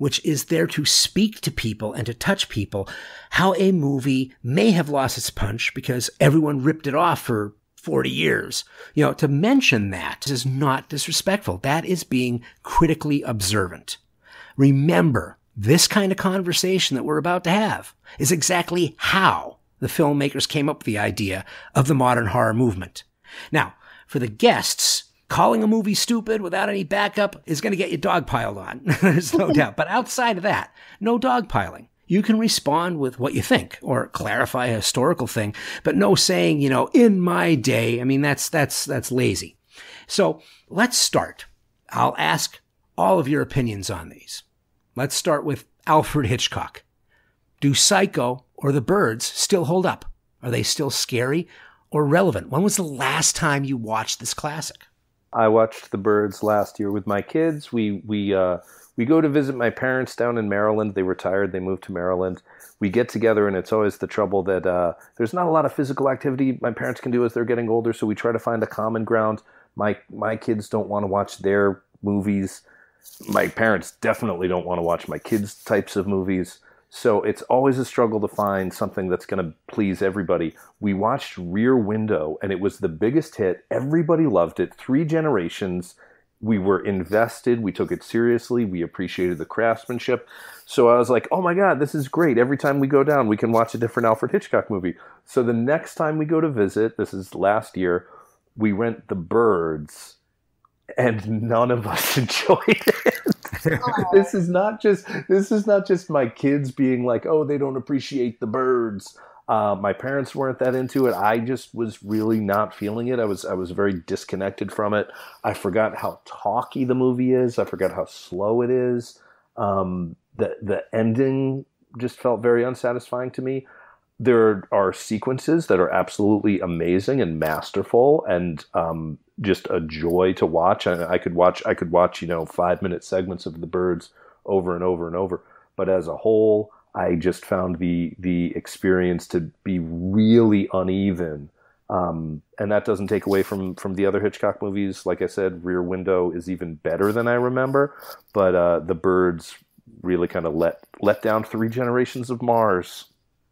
which is there to speak to people and to touch people, how a movie may have lost its punch because everyone ripped it off for 40 years. To mention that is not disrespectful. That is being critically observant. Remember, this kind of conversation that we're about to have is exactly how the filmmakers came up with the idea of the modern horror movement. Now, for the guests, calling a movie stupid without any backup is going to get you dogpiled on. There's no doubt. But outside of that, no dogpiling. You can respond with what you think or clarify a historical thing, but no saying, in my day. I mean, that's lazy. So let's start. I'll ask all of your opinions on these. Let's start with Alfred Hitchcock. Do Psycho or The Birds still hold up? Are they still scary or relevant? When was the last time you watched this classic? I watched The Birds last year with my kids. We go to visit my parents down in Maryland. They retired. They moved to Maryland. We get together, and it's always the trouble that there's not a lot of physical activity my parents can do as they're getting older, so we try to find a common ground. My kids don't want to watch their movies. My parents definitely don't want to watch my kids' types of movies. So it's always a struggle to find something that's going to please everybody. We watched Rear Window, and it was the biggest hit. Everybody loved it. 3 generations. We were invested. We took it seriously. We appreciated the craftsmanship. So I was like, oh my God, this is great. Every time we go down, we can watch a different Alfred Hitchcock movie. So the next time we go to visit, this is last year, we rent The Birds, and none of us enjoyed it. This is not just my kids being like, oh, they don't appreciate The Birds. My parents weren't that into it. I just was really not feeling it. I was very disconnected from it. I forgot how talky the movie is. I forgot how slow it is. The ending just felt very unsatisfying to me. There are sequences that are absolutely amazing and masterful, and just a joy to watch. And I could watch 5-minute segments of The Birds over and over and over. But as a whole, I just found the experience to be really uneven. And that doesn't take away from the other Hitchcock movies. Like I said, Rear Window is even better than I remember. But The Birds really kind of let down 3 generations of Mars.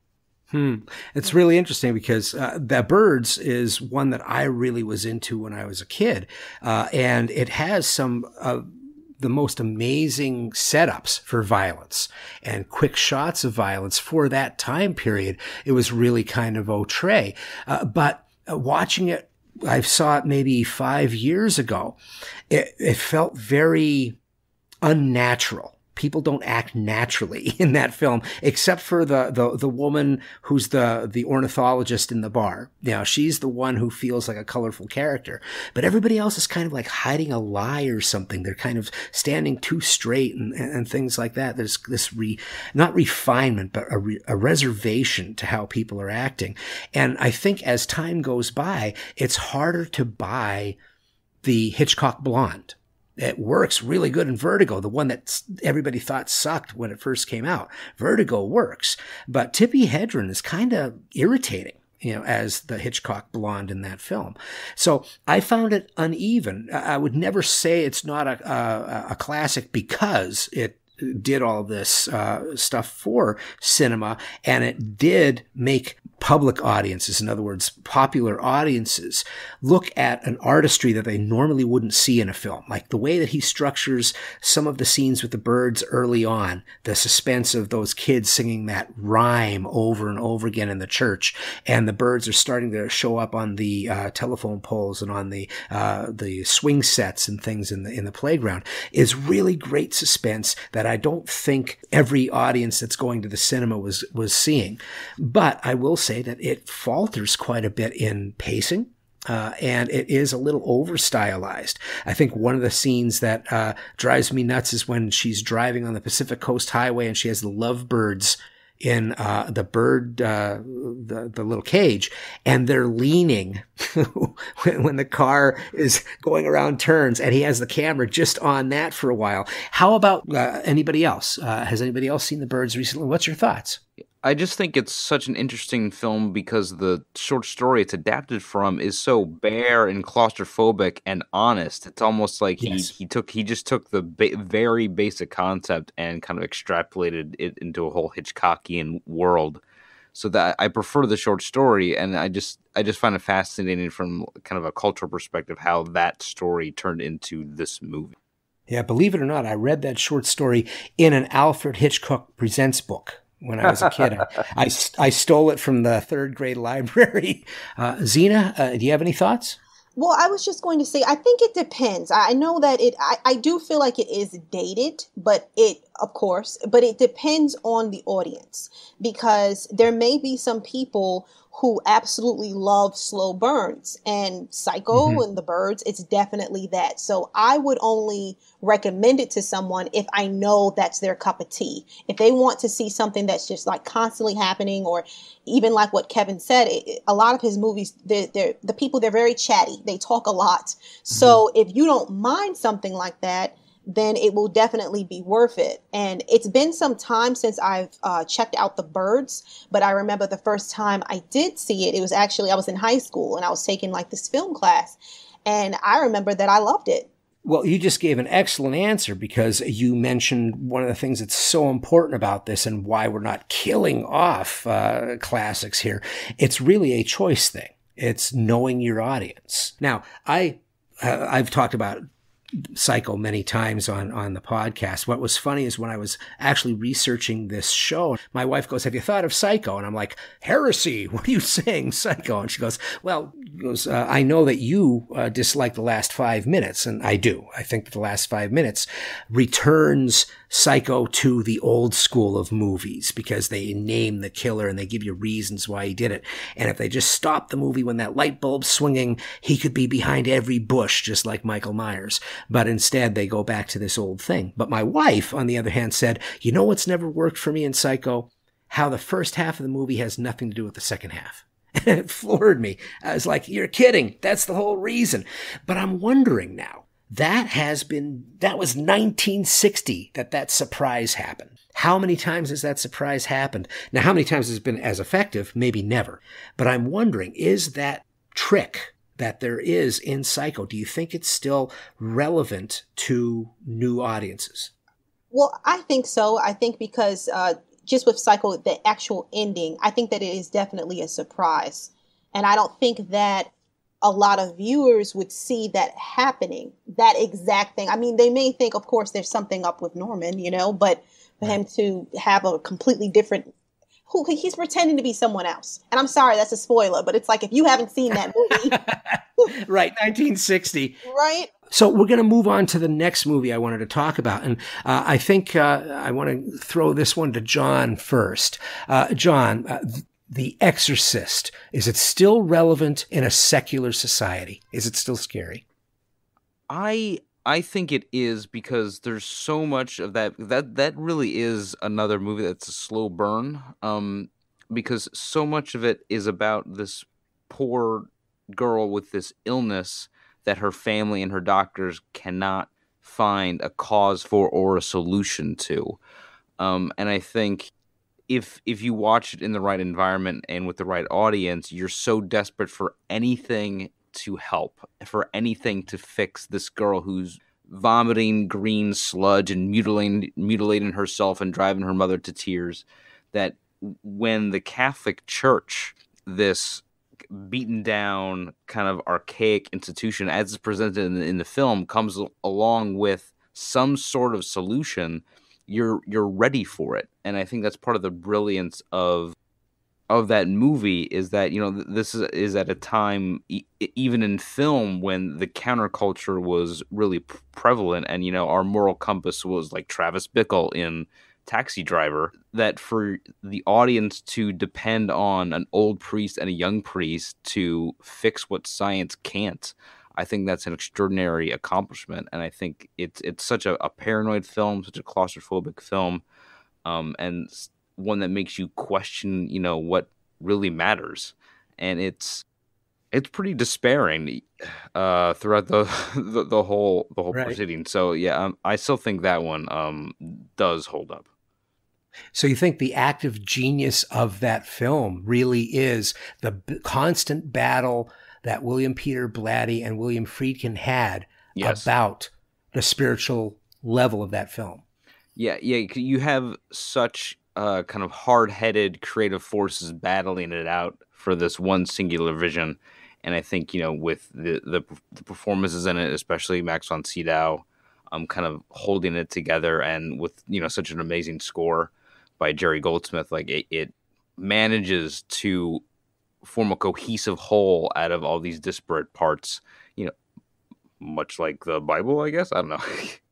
It's really interesting because The Birds is one that I really was into when I was a kid. And it has some the most amazing setups for violence and quick shots of violence for that time period. It was really kind of outre. But watching it, I saw it maybe 5 years ago. It felt very unnatural. People don't act naturally in that film, except for the woman who's the ornithologist in the bar. She's the one who feels like a colorful character, but everybody else is kind of like hiding a lie or something. They're kind of standing too straight and things like that. There's this not refinement, but a reservation to how people are acting. And I think as time goes by, it's harder to buy the Hitchcock blonde. It works really good in Vertigo, the one that everybody thought sucked when it first came out. Vertigo works, but Tippi Hedren is kind of irritating, as the Hitchcock blonde in that film. So I found it uneven. I would never say it's not a classic because it did all this stuff for cinema, and it did make public audiences, in other words, popular audiences, look at an artistry that they normally wouldn't see in a film. Like the way that he structures some of the scenes with the birds early on, the suspense of those kids singing that rhyme over and over again in the church, and the birds are starting to show up on the telephone poles and on the swing sets and things in the playground, is really great suspense that I don't think every audience that's going to the cinema was seeing. But I will say that it falters quite a bit in pacing. And it is a little over stylized. I think one of the scenes that drives me nuts is when she's driving on the Pacific Coast Highway and she has the lovebirds in the little cage, and they're leaning when the car is going around turns, and he has the camera just on that for a while. How about anybody else? Has anybody else seen The Birds recently? What's your thoughts? I just think it's such an interesting film because the short story it's adapted from is so bare and claustrophobic and honest. It's almost like Yes. he just took the very basic concept and kind of extrapolated it into a whole Hitchcockian world. So that I prefer the short story, and I just find it fascinating from kind of a cultural perspective how that story turned into this movie. Yeah, believe it or not, I read that short story in an Alfred Hitchcock Presents book when I was a kid. I stole it from the third grade library. Zena, do you have any thoughts? Well, I was just going to say, I think it depends. I know that I do feel like it is dated, but it depends on the audience, because there may be some people who absolutely love slow burns, and Psycho and The Birds, it's definitely that. So I would only recommend it to someone if I know that's their cup of tea. If they want to see something that's just like constantly happening, or even like what Kevin said, a lot of his movies, the people, they're very chatty. They talk a lot. So if you don't mind something like that, then it will definitely be worth it. And it's been some time since I've checked out The Birds, but I remember the first time I did see it, it was actually, I was in high school and I was taking like this film class, and I remember that I loved it. Well, you just gave an excellent answer, because you mentioned one of the things that's so important about this and why we're not killing off classics here. It's really a choice thing. It's knowing your audience. Now, I've talked about Psycho many times on the podcast. What was funny is when I was actually researching this show, my wife goes, "Have you thought of Psycho?" And I'm like, "Heresy, what are you saying, Psycho?" And she goes, "I know that you dislike the last 5 minutes." And I do. I think that the last 5 minutes returns Psycho to the old school of movies, because they name the killer and they give you reasons why he did it. And if they just stop the movie when that light bulb's swinging, he could be behind every bush, just like Michael Myers. But instead, they go back to this old thing. But my wife, on the other hand, said, "You know what's never worked for me in Psycho? How the first half of the movie has nothing to do with the second half." And it floored me. I was like, "You're kidding. That's the whole reason." But I'm wondering now, that was 1960 that surprise happened. How many times has that surprise happened? Now, how many times has it been as effective? Maybe never. But I'm wondering, is that trick that there is in Psycho, do you think it's still relevant to new audiences? Well, I think so. I think because just with Psycho, the actual ending, I think that it is definitely a surprise. And I don't think that a lot of viewers would see that happening, that exact thing. I mean, they may think, of course, there's something up with Norman, but for him to have a completely different, he's pretending to be someone else. And I'm sorry, that's a spoiler, but it's like, if you haven't seen that movie. Right, 1960. Right. So we're going to move on to the next movie I wanted to talk about. And I think I want to throw this one to John first. John, The Exorcist, is it still relevant in a secular society? Is it still scary? I think it is, because there's so much of that really is another movie that's a slow burn, because so much of it is about this poor girl with this illness that her family and her doctors cannot find a cause for or a solution to. And I think if you watch it in the right environment and with the right audience, you're so desperate for anything to help, for anything to fix this girl who's vomiting green sludge and mutilating herself and driving her mother to tears, that when the Catholic Church, this beaten down kind of archaic institution as it's presented in the film, comes along with some sort of solution, you're ready for it. And I think that's part of the brilliance of that movie, is that, this is at a time, even in film, when the counterculture was really prevalent, and, our moral compass was like Travis Bickle in Taxi Driver, that for the audience to depend on an old priest and a young priest to fix what science can't, I think that's an extraordinary accomplishment. And I think it's such a paranoid film, such a claustrophobic film, and one that makes you question, what really matters. And it's pretty despairing throughout the whole Right. proceeding. So yeah, I still think that one does hold up. So you think the active genius of that film really is the constant battle that William Peter Blatty and William Friedkin had about the spiritual level of that film? Yeah. You have such kind of hard-headed creative forces battling it out for this one singular vision. And I think, with the performances in it, especially Max von Sydow, kind of holding it together, and with, such an amazing score by Jerry Goldsmith, like it manages to form a cohesive whole out of all these disparate parts, much like the Bible, I guess. I don't know.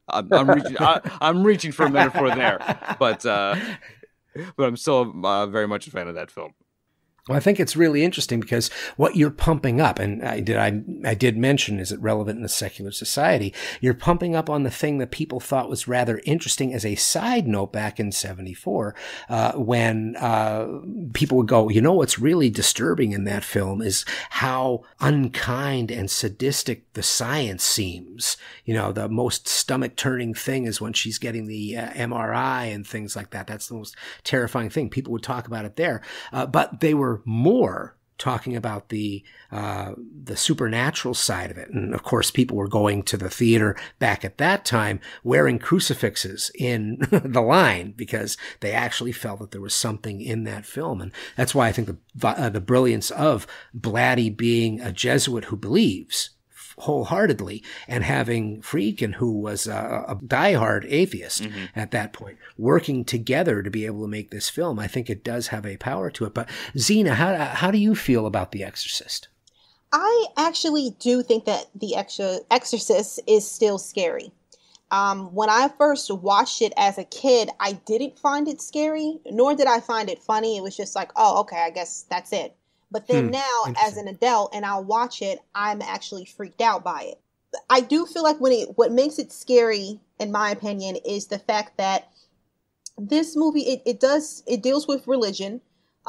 I'm reaching for a metaphor there, but I'm still very much a fan of that film. Well, I think it's really interesting because what you're pumping up, and I did mention, is it relevant in a secular society? You're pumping up on the thing that people thought was rather interesting as a side note back in 1974, when people would go, what's really disturbing in that film is how unkind and sadistic the science seems. The most stomach-turning thing is when she's getting the MRI and things like that. That's the most terrifying thing. People would talk about it there, but they were more talking about the supernatural side of it. And of course, people were going to the theater back at that time wearing crucifixes in the line because they actually felt that there was something in that film. And that's why I think the brilliance of Blatty being a Jesuit who believes wholeheartedly, and having Friedkin, who was a diehard atheist at that point, working together to be able to make this film. I think it does have a power to it. But Zena, how do you feel about The Exorcist? I actually do think that The Exorcist is still scary. When I first watched it as a kid, I didn't find it scary, nor did I find it funny. It was just like, oh, okay, I guess that's it. But then now, as an adult, and I'll watch it, I'm actually freaked out by it. I do feel like what makes it scary, in my opinion, is the fact that this movie, it deals with religion.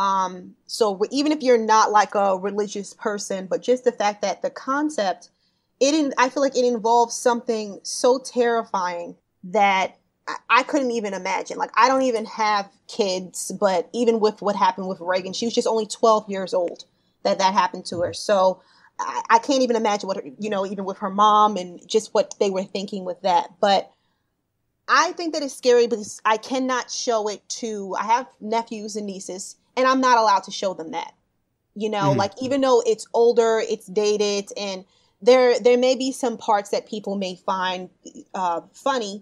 So even if you're not like a religious person, but just the fact that the concept, I feel like it involves something so terrifying that I couldn't even imagine. Like, I don't even have kids, but even with what happened with Reagan, she was just only 12 years old that happened to her. So I can't even imagine what, even with her mom and just what they were thinking with that. But I think that it's scary because I cannot show it I have nephews and nieces, and I'm not allowed to show them that. Like, even though it's older, it's dated, and there may be some parts that people may find funny.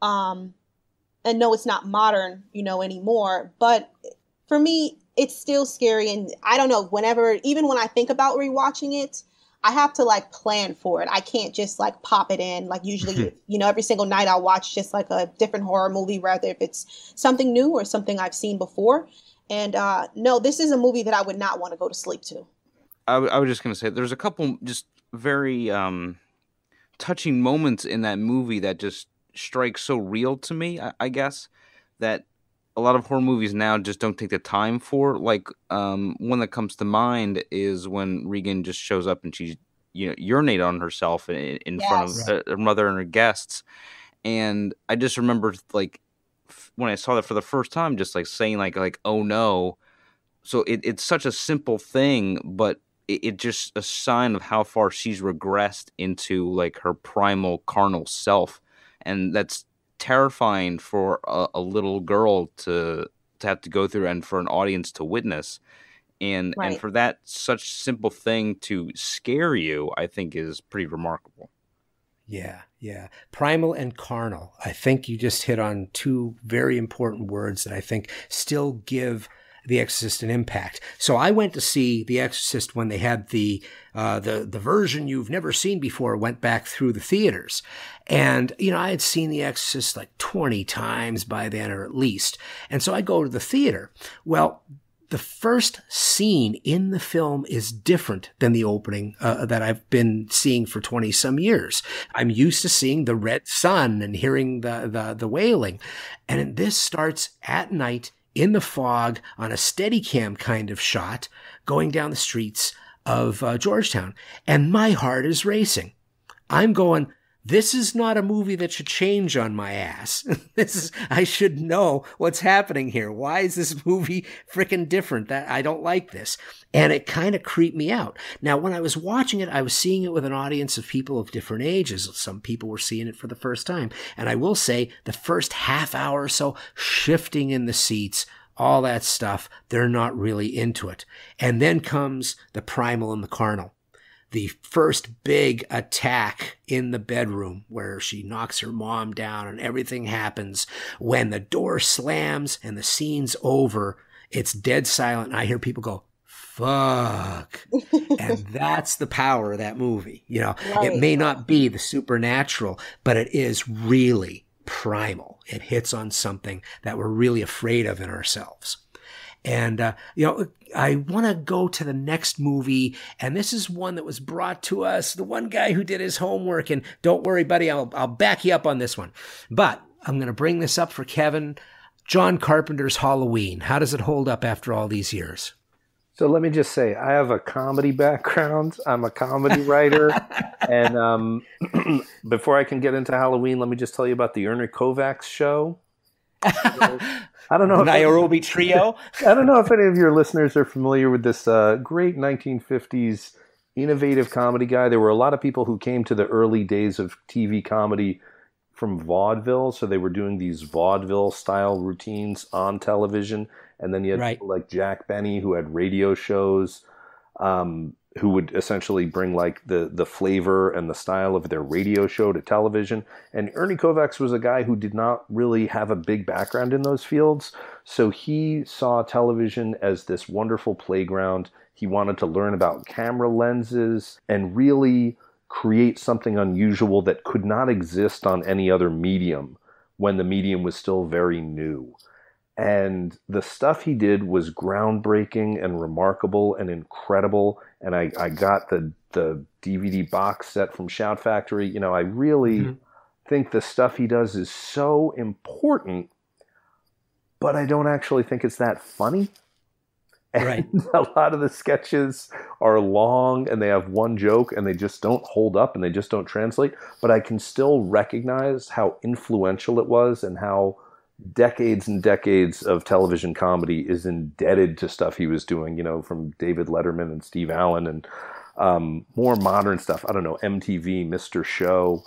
And no, it's not modern, anymore. But for me, it's still scary. And I don't know, even when I think about rewatching it, I have to like plan for it. I can't just like pop it in. Like usually, every single night I'll watch just like a different horror movie, rather if it's something new or something I've seen before. And no, this is a movie that I would not want to go to sleep to. I was just going to say, there's a couple just very touching moments in that movie that just strike so real to me, I guess, that a lot of horror movies now just don't take the time for. Like, one that comes to mind is when Regan just shows up and she's urinate on herself in front of her mother and her guests. And I just remember, like, when I saw that for the first time, just like saying like oh no. So it's such a simple thing, but it just a sign of how far she's regressed into like her primal carnal self. And that's terrifying for a little girl to have to go through, and for an audience to witness. And for that such simple thing to scare you, I think is pretty remarkable. Yeah. Primal and carnal. I think you just hit on two very important words that I think still give The Exorcist an impact. So I went to see The Exorcist when they had the version you've never seen before, went back through the theaters. And, I had seen The Exorcist like 20 times by then, or at least. And so I go to the theater. Well, the first scene in the film is different than the opening that I've been seeing for 20 some years. I'm used to seeing the red sun and hearing the wailing. And this starts at night in the fog on a Steadicam kind of shot going down the streets of Georgetown. And my heart is racing. I'm going, this is not a movie that should change on my ass. I should know what's happening here. Why is this movie freaking different? I don't like this. And it kind of creeped me out. Now, when I was watching it, I was seeing it with an audience of people of different ages. Some people were seeing it for the first time. And I will say the first half hour or so, shifting in the seats, all that stuff, they're not really into it. And then comes the primal and the carnal. The first big attack in the bedroom where she knocks her mom down and everything happens. When the door slams and the scene's over, it's dead silent. And I hear people go, fuck. And that's the power of that movie. You know, right. It may not be the supernatural, but it is really primal. It hits on something that we're really afraid of in ourselves. And, you know, I want to go to the next movie, and this is one that was brought to us, the one guy who did his homework, and don't worry, buddy, I'll back you up on this one. But I'm going to bring this up for Kevin. John Carpenter's Halloween. How does it hold up after all these years? So let me just say, I have a comedy background. I'm a comedy writer. And before I can get into Halloween, let me just tell you about the Ernie Kovacs show. I don't know. Nairobi Trio. I don't know if any of your listeners are familiar with this great 1950s innovative comedy guy. There were a lot of people who came to the early days of TV comedy from vaudeville. So they were doing these vaudeville style routines on television. And then you had people like Jack Benny who had radio shows, who would essentially bring like the flavor and the style of their radio show to television. And Ernie Kovacs was a guy who did not really have a big background in those fields. So he saw television as this wonderful playground. He wanted to learn about camera lenses and really create something unusual that could not exist on any other medium when the medium was still very new. And the stuff he did was groundbreaking and remarkable and incredible. And I got the DVD box set from Shout Factory. You know, I really think the stuff he does is so important, but I don't actually think it's that funny. And a lot of the sketches are long and they have one joke and they just don't hold up and they just don't translate. But I can still recognize how influential it was and how decades and decades of television comedy is indebted to stuff he was doing, you know, from David Letterman and Steve Allen and more modern stuff. I don't know, MTV, Mr. Show,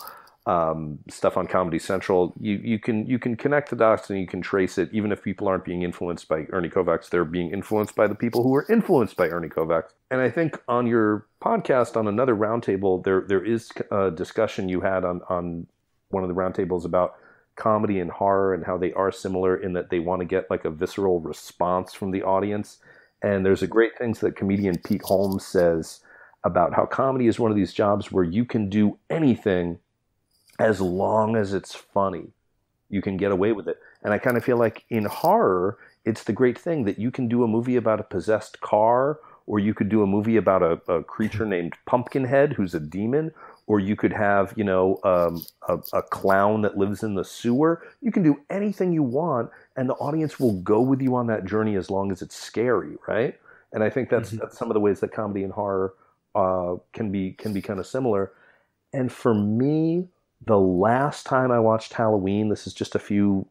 stuff on Comedy Central. You can connect the dots and you can trace it. Even if people aren't being influenced by Ernie Kovacs, they're being influenced by the people who are influenced by Ernie Kovacs. And I think on your podcast, on another roundtable, there is a discussion you had on one of the roundtables about comedy and horror and how they are similar in that they want to get like a visceral response from the audience. And there's a great thing that comedian Pete Holmes says about how comedy is one of these jobs where you can do anything as long as it's funny. You can get away with it. And I kind of feel like in horror, it's the great thing that you can do a movie about a possessed car, or you could do a movie about a creature named Pumpkinhead who's a demon, or you could have, you know, a clown that lives in the sewer. You can do anything you want, and the audience will go with you on that journey as long as it's scary, right? And I think that's some of the ways that comedy and horror can be kind of similar. And for me, the last time I watched Halloween, this is just a few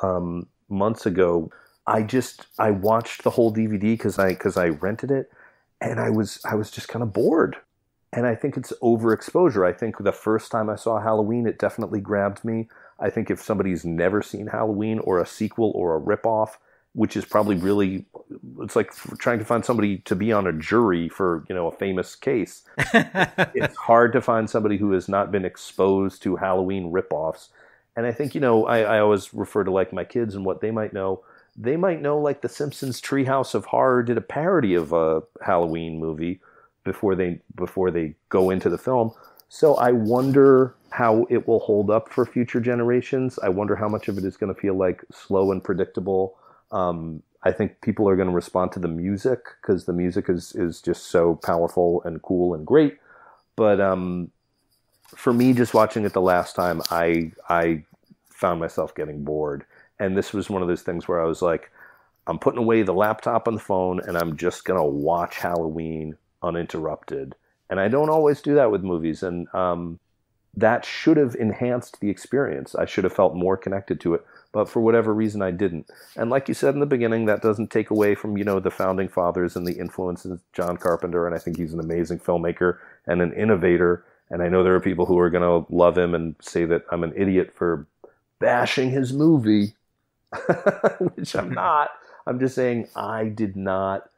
months ago, I watched the whole DVD because I rented it, and I was just kind of bored. And I think it's overexposure. I think the first time I saw Halloween, it definitely grabbed me. I think if somebody's never seen Halloween or a sequel or a ripoff, which is probably really, it's like trying to find somebody to be on a jury for, you know, a famous case. It's hard to find somebody who has not been exposed to Halloween ripoffs. And I think, you know, I always refer to like my kids and what they might know. They might know like The Simpsons Treehouse of Horror did a parody of a Halloween movie before they go into the film. So I wonder how it will hold up for future generations. I wonder how much of it is going to feel like slow and predictable. I think people are going to respond to the music because the music is just so powerful and cool and great. But for me, just watching it the last time, I found myself getting bored. And this was one of those things where I was like, I'm putting away the laptop and the phone and I'm just going to watch Halloween uninterrupted. And I don't always do that with movies. And that should have enhanced the experience. I should have felt more connected to it, but for whatever reason I didn't. And like you said in the beginning, that doesn't take away from, the founding fathers and the influences, John Carpenter, and I think he's an amazing filmmaker and an innovator. And I know there are people who are going to love him and say that I'm an idiot for bashing his movie, which I'm not. I'm just saying I did not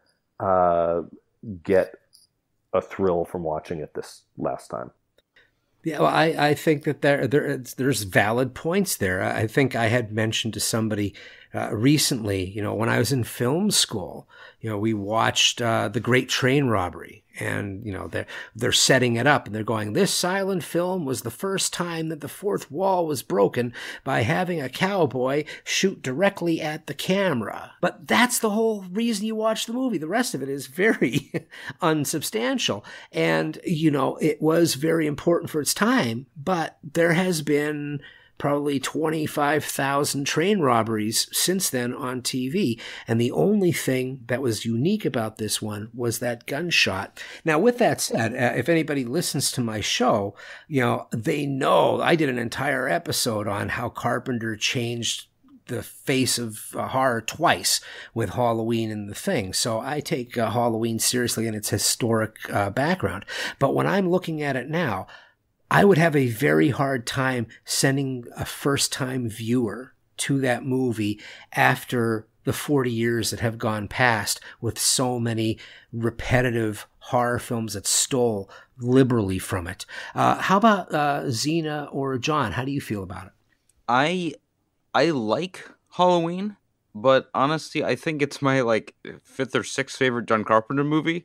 get a thrill from watching it this last time. Yeah, well, I think that there's valid points there. I think I had mentioned to somebody recently, when I was in film school, we watched The Great Train Robbery, and they're setting it up, and they're going, this silent film was the first time that the fourth wall was broken by having a cowboy shoot directly at the camera. But that's the whole reason you watch the movie. The rest of it is very unsubstantial, and it was very important for its time, but there has been probably 25,000 train robberies since then on TV. And the only thing that was unique about this one was that gunshot. Now, with that said, if anybody listens to my show, they know I did an entire episode on how Carpenter changed the face of horror twice with Halloween and The Thing. So I take Halloween seriously in its historic background. But when I'm looking at it now, I would have a very hard time sending a first-time viewer to that movie after the 40 years that have gone past with so many repetitive horror films that stole liberally from it. How about Zena or John? How do you feel about it? I like Halloween, but honestly, I think it's my fifth or sixth favorite John Carpenter movie.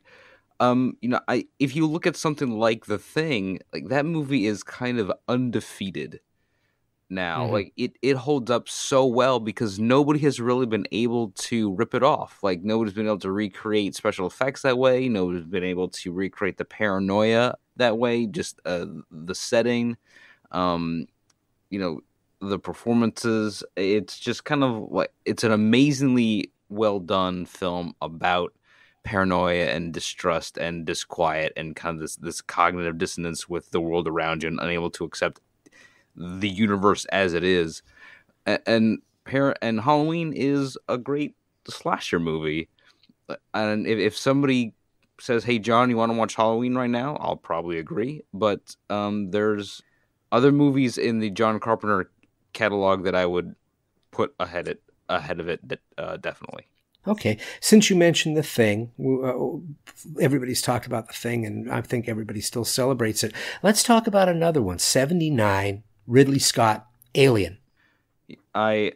If you look at something like The Thing, that movie is kind of undefeated now. Mm-hmm. It holds up so well because nobody has really been able to rip it off. Nobody's been able to recreate special effects that way. Nobody's been able to recreate the paranoia that way. Just the setting, the performances. It's just kind of it's an amazingly well done film about paranoia and distrust and disquiet and kind of this cognitive dissonance with the world around you and unable to accept the universe as it is. And Halloween is a great slasher movie. And if somebody says, hey, John, you want to watch Halloween right now? I'll probably agree. But there's other movies in the John Carpenter catalog that I would put ahead of it definitely. Okay. Since you mentioned The Thing, everybody's talked about The Thing, and I think everybody still celebrates it. Let's talk about another one, 79, Ridley Scott, Alien. I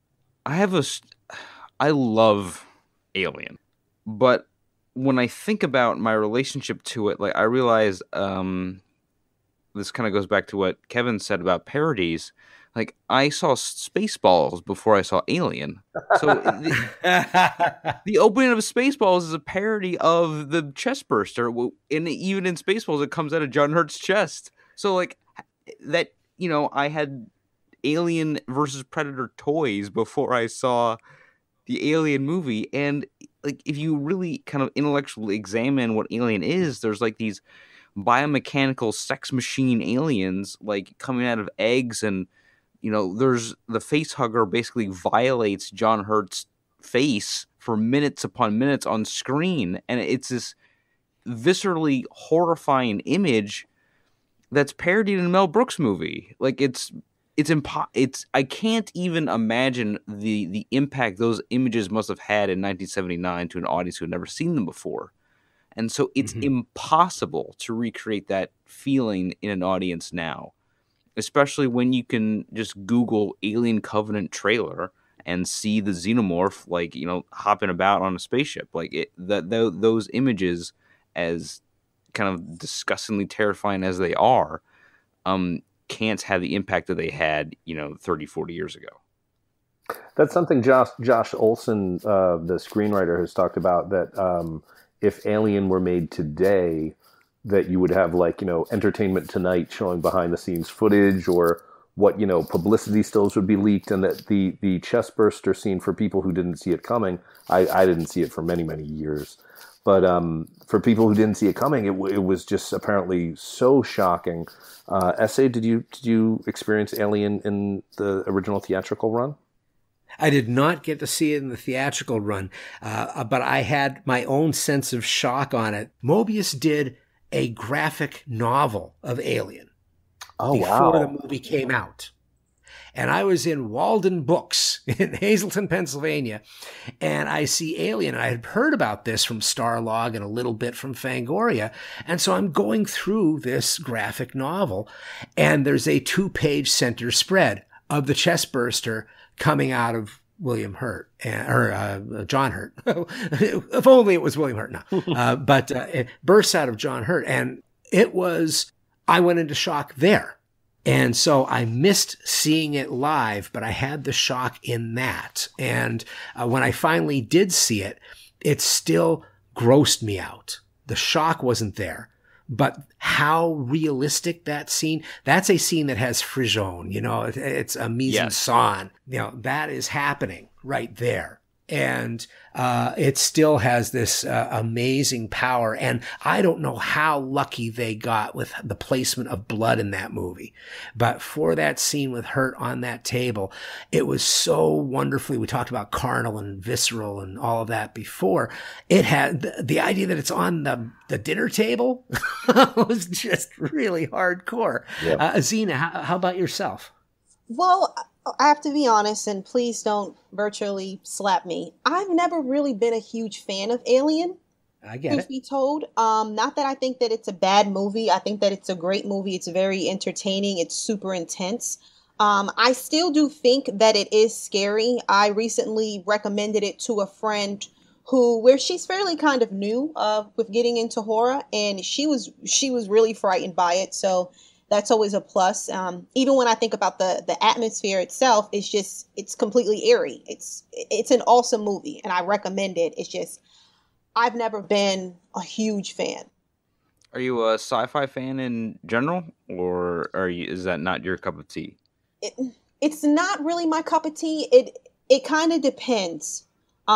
love Alien, but when I think about my relationship to it, I realize this kind of goes back to what Kevin said about parodies. I saw Spaceballs before I saw Alien. So the opening of Spaceballs is a parody of the chestburster. And even in Spaceballs, it comes out of John Hurt's chest. So that, I had Alien versus Predator toys before I saw the Alien movie. And if you really kind of intellectually examine what Alien is, there's these biomechanical sex machine aliens coming out of eggs, and there's the face hugger basically violates John Hurt's face for minutes upon minutes on screen. And it's this viscerally horrifying image that's parodied in a Mel Brooks movie. I can't even imagine the impact those images must have had in 1979 to an audience who had never seen them before. And so it's impossible to recreate that feeling in an audience now. Especially when you can just Google Alien Covenant trailer and see the xenomorph, hopping about on a spaceship. Those images, as kind of disgustingly terrifying as they are, can't have the impact that they had, 30, 40 years ago. That's something Josh Olson, the screenwriter, has talked about, that if Alien were made today, that you would have Entertainment Tonight showing behind the scenes footage, or what, publicity stills would be leaked, and that the chestburster scene, for people who didn't see it coming, I didn't see it for many, many years, But for people who didn't see it coming, it was just apparently so shocking. S.A., did you experience Alien in the original theatrical run? I did not get to see it in the theatrical run, but I had my own sense of shock on it. Mobius did a graphic novel of Alien before the movie came out. And I was in Walden Books in Hazleton, Pennsylvania, and I see Alien. I had heard about this from Starlog and a little bit from Fangoria. And so I'm going through this graphic novel, and there's a 2-page center spread of the chestburster coming out of William Hurt, or John Hurt. If only it was William Hurt. No. But it bursts out of John Hurt. And I went into shock there. And so I missed seeing it live, but I had the shock in that. And when I finally did see it, it still grossed me out. The shock wasn't there. But how realistic that's a scene that has frisson, it's a mise en scène. That is happening right there. And it still has this amazing power. And I don't know how lucky they got with the placement of blood in that movie. But for that scene with Hurt on that table, it was so wonderfully, we talked about carnal and visceral and all of that before. It had the idea that it's on the dinner table was just really hardcore. Yep. Zena, how about yourself? Well, I have to be honest, and please don't virtually slap me. I've never really been a huge fan of Alien. I get it. To be told. Not that I think that it's a bad movie. I think that it's a great movie. It's very entertaining. It's super intense. I still do think that it is scary. I recently recommended it to a friend where she's fairly kind of new with getting into horror, and she was really frightened by it. So that's always a plus. Even when I think about the atmosphere itself, it's completely eerie. It's an awesome movie, and I recommend it. It's just, I've never been a huge fan. Are you a sci-fi fan in general, or is that not your cup of tea? It's not really my cup of tea. It kind of depends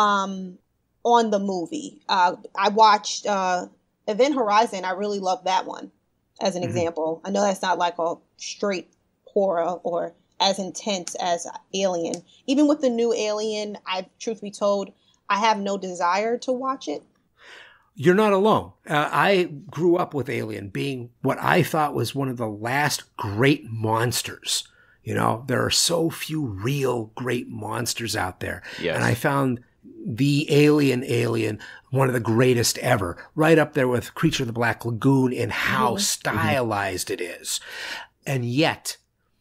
on the movie. I watched Event Horizon. I really loved that one. As an example, I know that's not like a straight horror or as intense as Alien. Even with the new Alien, truth be told, I have no desire to watch it. You're not alone. I grew up with Alien being what I thought was one of the last great monsters. There are so few real great monsters out there. Yes. And I found the Alien, one of the greatest ever, right up there with Creature of the Black Lagoon in how stylized it is. And yet,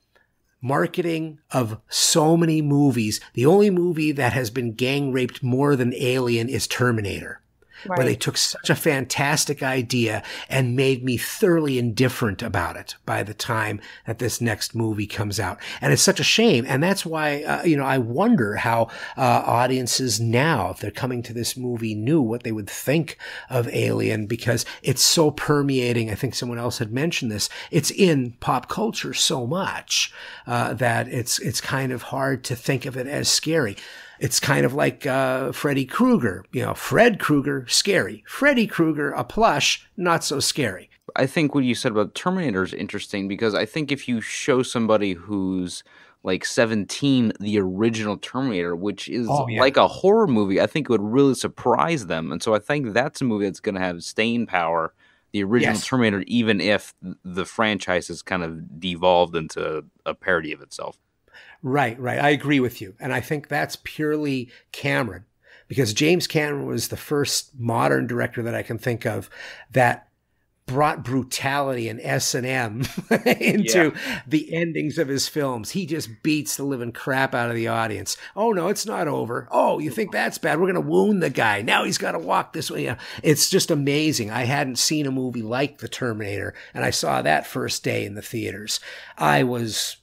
marketing of so many movies, the only movie that has been gang raped more than Alien is Terminator. Right. Where they took such a fantastic idea and made me thoroughly indifferent about it by the time that this next movie comes out. And it's such a shame. And that's why, I wonder how audiences now, if they're coming to this movie new, what they would think of Alien, because it's so permeating. I think someone else had mentioned this. It's in pop culture so much that it's kind of hard to think of it as scary. It's kind of like Freddy Krueger. Fred Krueger, scary. Freddy Krueger, a plush, not so scary. I think what you said about Terminator is interesting because I think if you show somebody who's like 17 the original Terminator, which is like a horror movie, I think it would really surprise them. And so I think that's a movie that's going to have staying power, the original Terminator, even if the franchise has kind of devolved into a parody of itself. Right. I agree with you. And I think that's purely Cameron, because James Cameron was the first modern director that I can think of that brought brutality and S&M into the endings of his films. He just beats the living crap out of the audience. Oh, no, it's not over. Oh, you think that's bad? We're going to wound the guy. Now he's got to walk this way. It's just amazing. I hadn't seen a movie like The Terminator, and I saw that first day in the theaters. I was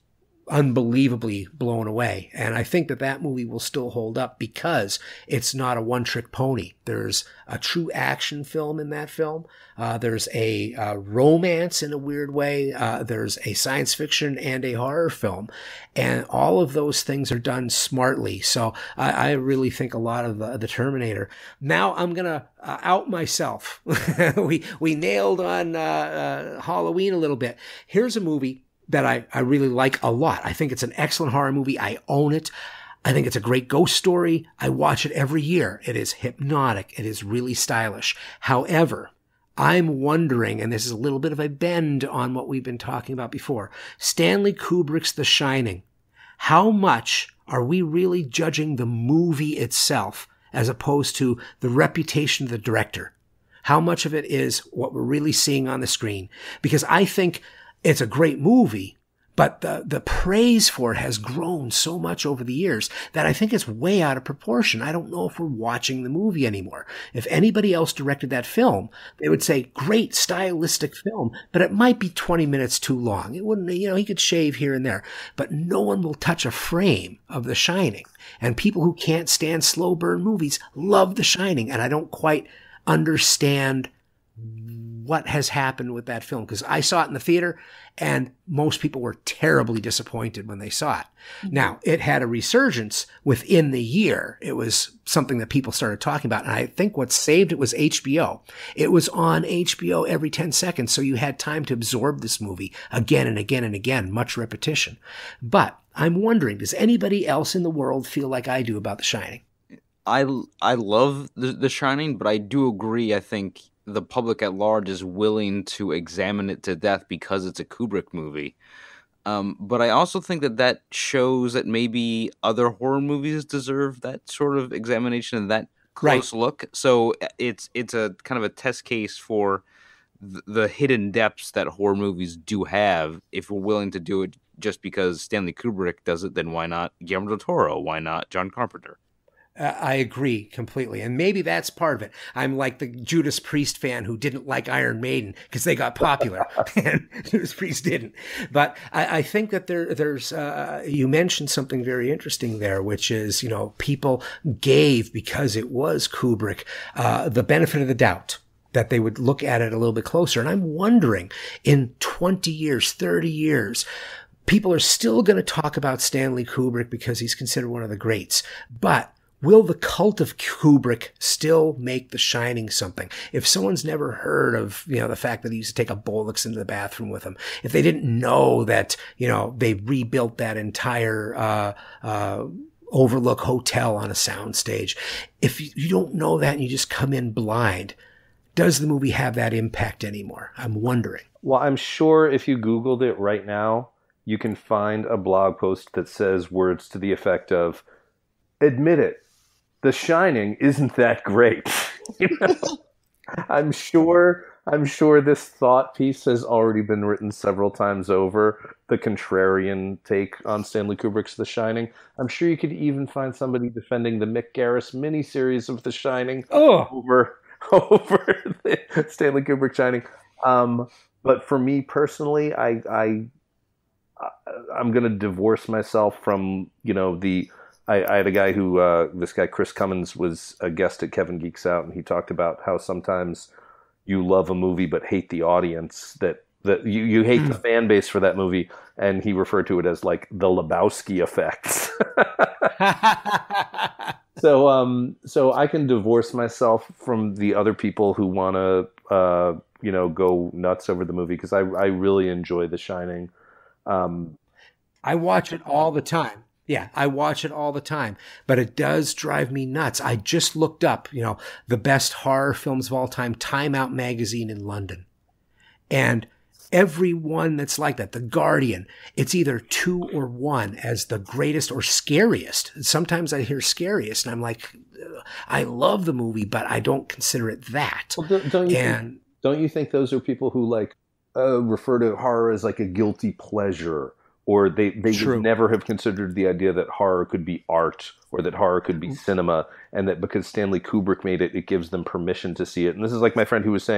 unbelievably blown away. And I think that movie will still hold up because it's not a one-trick pony. There's a true action film in that film. There's a romance in a weird way. There's a science fiction and a horror film. And all of those things are done smartly. So I really think a lot of the Terminator. Now I'm going to out myself. we nailed on Halloween a little bit. Here's a movie that I really like a lot. I think it's an excellent horror movie. I own it. I think it's a great ghost story. I watch it every year. It is hypnotic. It is really stylish. However, I'm wondering, and this is a little bit of a bend on what we've been talking about before, Stanley Kubrick's The Shining. How much are we really judging the movie itself as opposed to the reputation of the director? How much of it is what we're really seeing on the screen? Because I think it's a great movie, but the praise for it has grown so much over the years that I think it's way out of proportion. I don't know if we're watching the movie anymore. If anybody else directed that film, they would say, great stylistic film, but it might be 20 minutes too long. It wouldn't, he could shave here and there, but no one will touch a frame of The Shining. And people who can't stand slow burn movies love The Shining. And I don't quite understand what has happened with that film, because I saw it in the theater and most people were terribly disappointed when they saw it. Now, it had a resurgence within the year. It was something that people started talking about. And I think what saved it was HBO. It was on HBO every 10 seconds. So you had time to absorb this movie again and again and again, much repetition. But I'm wondering, does anybody else in the world feel like I do about The Shining? I love the Shining, but I do agree. I think the public at large is willing to examine it to death because it's a Kubrick movie. But I also think that shows that maybe other horror movies deserve that sort of examination and that close look. So it's a kind of a test case for the hidden depths that horror movies do have. If we're willing to do it just because Stanley Kubrick does it, then why not Guillermo del Toro? Why not John Carpenter? I agree completely. And maybe that's part of it. I'm like the Judas Priest fan who didn't like Iron Maiden because they got popular and Judas Priest didn't. But I think that there's you mentioned something very interesting there, which is, people gave, because it was Kubrick, the benefit of the doubt, that they would look at it a little bit closer. And I'm wondering, in 20 years, 30 years, people are still going to talk about Stanley Kubrick because he's considered one of the greats. But will the cult of Kubrick still make The Shining something? If someone's never heard of, the fact that he used to take a Bollocks into the bathroom with him, if they didn't know that, they rebuilt that entire Overlook Hotel on a soundstage, if you don't know that and you just come in blind, does the movie have that impact anymore? I'm wondering. Well, I'm sure if you Googled it right now, you can find a blog post that says words to the effect of, admit it, The Shining isn't that great. I'm sure this thought piece has already been written several times over, the contrarian take on Stanley Kubrick's The Shining. I'm sure you could even find somebody defending the Mick Garris miniseries of The Shining over the Stanley Kubrick Shining. But for me personally, I'm going to divorce myself from, I had a guy who, this guy, Chris Cummins, was a guest at Kevin Geeks Out, and he talked about how sometimes you love a movie but hate the audience, that you hate the fan base for that movie, and he referred to it as like the Lebowski effect. So I can divorce myself from the other people who want to, go nuts over the movie, because I really enjoy The Shining. I watch it all the time. Yeah, I watch it all the time, but it does drive me nuts. I just looked up, the best horror films of all time, Time Out magazine in London. And every one that's like that, The Guardian, it's either 2 or 1 as the greatest or scariest. Sometimes I hear scariest and I'm like, I love the movie, but I don't consider it that. Well, don't you think those are people who refer to horror as like a guilty pleasure? Or they would never have considered the idea that horror could be art or that horror could be cinema, and that because Stanley Kubrick made it, it gives them permission to see it. And this is like my friend who was saying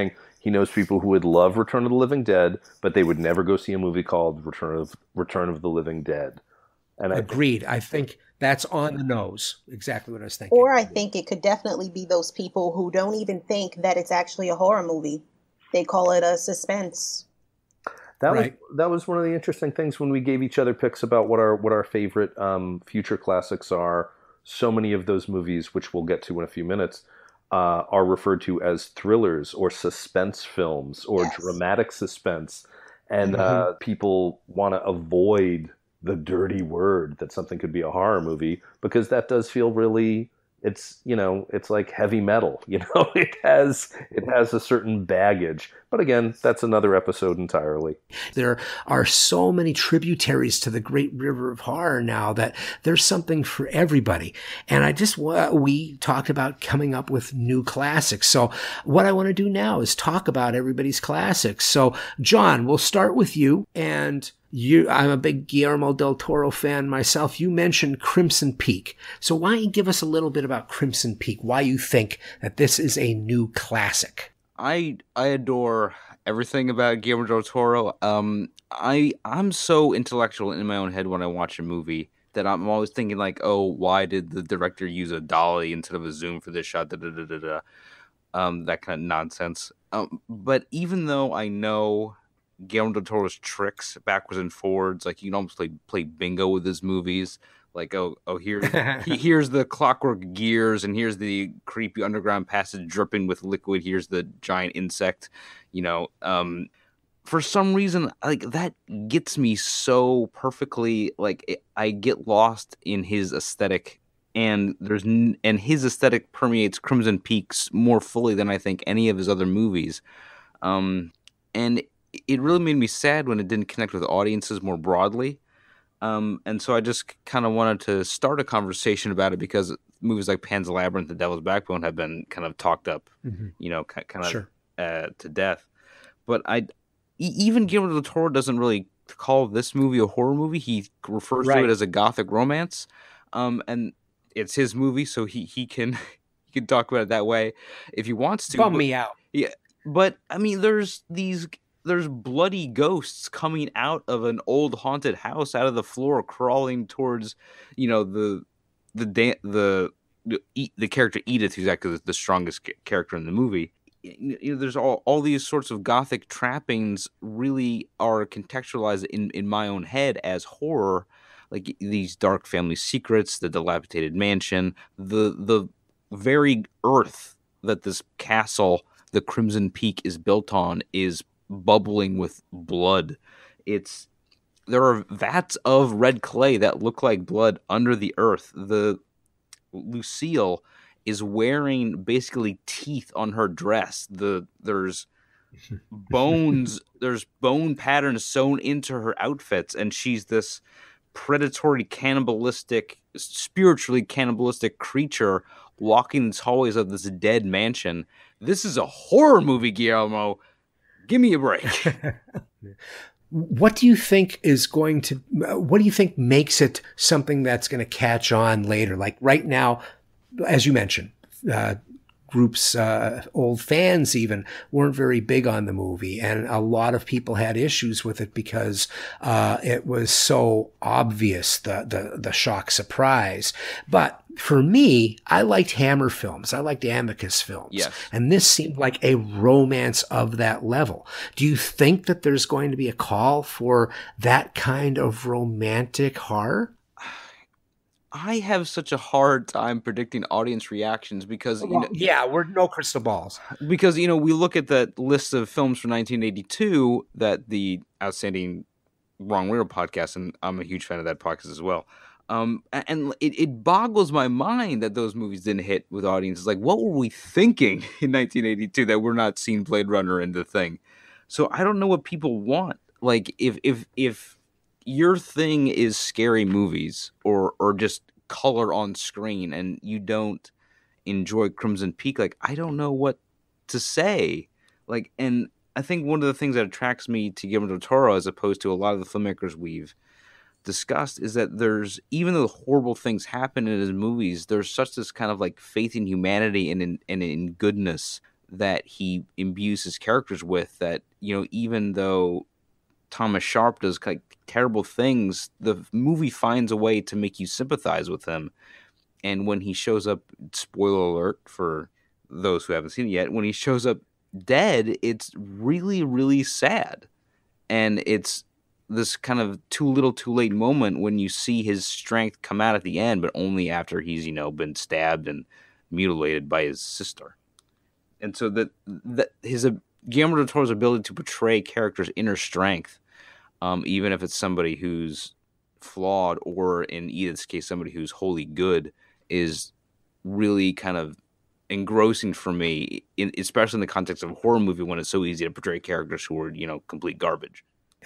He knows people who would love Return of the Living Dead, but they would never go see a movie called Return of the Living Dead. And Agreed. I think that's on the nose. Exactly what I was thinking. Or I think it could definitely be those people who don't even think that it's actually a horror movie. They call it a suspense. That was one of the interesting things when we gave each other picks about what our favorite future classics are. So many of those movies, which we'll get to in a few minutes, are referred to as thrillers or suspense films or dramatic suspense. And people want to avoid the dirty word that something could be a horror movie because that does feel really, it's like heavy metal, it has a certain baggage. But again, that's another episode entirely. There are so many tributaries to the great river of horror now that there's something for everybody. And we talked about coming up with new classics. So what I want to do now is talk about everybody's classics. So John, we'll start with you. And I'm a big Guillermo del Toro fan myself. You mentioned Crimson Peak. So why don't you give us a little bit about Crimson Peak, why you think that this is a new classic? I adore everything about Guillermo del Toro. I'm so intellectual in my own head when I watch a movie that I'm always thinking like, oh, why did the director use a dolly instead of a zoom for this shot? That kind of nonsense. But even though I know Guillermo del Toro's tricks backwards and forwards, like you can almost play bingo with his movies. Like, here's the clockwork gears, and here's the creepy underground passage dripping with liquid. Here's the giant insect. For some reason, like that gets me so perfectly. Like I get lost in his aesthetic, and his aesthetic permeates Crimson Peaks more fully than I think any of his other movies. And it really made me sad when it didn't connect with audiences more broadly. And so I just kind of wanted to start a conversation about it because movies like Pan's Labyrinth and Devil's Backbone have been kind of talked up, to death. But even Guillermo del Toro doesn't really call this movie a horror movie. He refers to it as a gothic romance. And it's his movie, so he can talk about it that way if he wants to. Bum me out. Yeah, but I mean, there's bloody ghosts coming out of an old haunted house out of the floor, crawling towards, the character Edith, who's actually the strongest character in the movie. There's all these sorts of gothic trappings really are contextualized in my own head as horror, like these dark family secrets, the dilapidated mansion, the very earth that this castle, the Crimson Peak, is built on is bubbling with blood. There are vats of red clay that look like blood under the earth. The Lucille is wearing basically teeth on her dress. There's bones, there's bone patterns sewn into her outfits, and she's this predatory, spiritually cannibalistic creature walking the hallways of this dead mansion. This is a horror movie, Guillermo. Give me a break. What do you think makes it something that's going to catch on later? Like right now, as you mentioned, groups, old fans even, weren't very big on the movie. And a lot of people had issues with it because it was so obvious, the shock surprise. But for me, I liked Hammer films. I liked Amicus films. Yes. And this seemed like a romance of that level. Do you think that there's going to be a call for that kind of romantic horror? I have such a hard time predicting audience reactions because we're no crystal balls. Because we look at the list of films from 1982 that the outstanding Wrong Wheel podcast, and I'm a huge fan of that podcast as well. And it boggles my mind that those movies didn't hit with audiences. Like, what were we thinking in 1982 that we're not seeing Blade Runner and The Thing? So I don't know what people want. Like, if your thing is scary movies or just color on screen and you don't enjoy Crimson Peak, like, I don't know what to say. Like, and I think one of the things that attracts me to Guillermo del Toro as opposed to a lot of the filmmakers we've discussed is that even though horrible things happen in his movies, there's such this kind of like faith in humanity and in goodness that he imbues his characters with, that, even though Thomas Sharp does like terrible things, the movie finds a way to make you sympathize with him. And when he shows up, spoiler alert for those who haven't seen it yet, when he shows up dead, it's really, really sad. And it's this kind of too little too late moment when you see his strength come out at the end, but only after he's, been stabbed and mutilated by his sister. And so that his Guillermo del Toro's ability to portray characters' inner strength, even if it's somebody who's flawed, or in Edith's case, somebody who's wholly good, is really kind of engrossing for me, especially in the context of a horror movie when it's so easy to portray characters who are, complete garbage.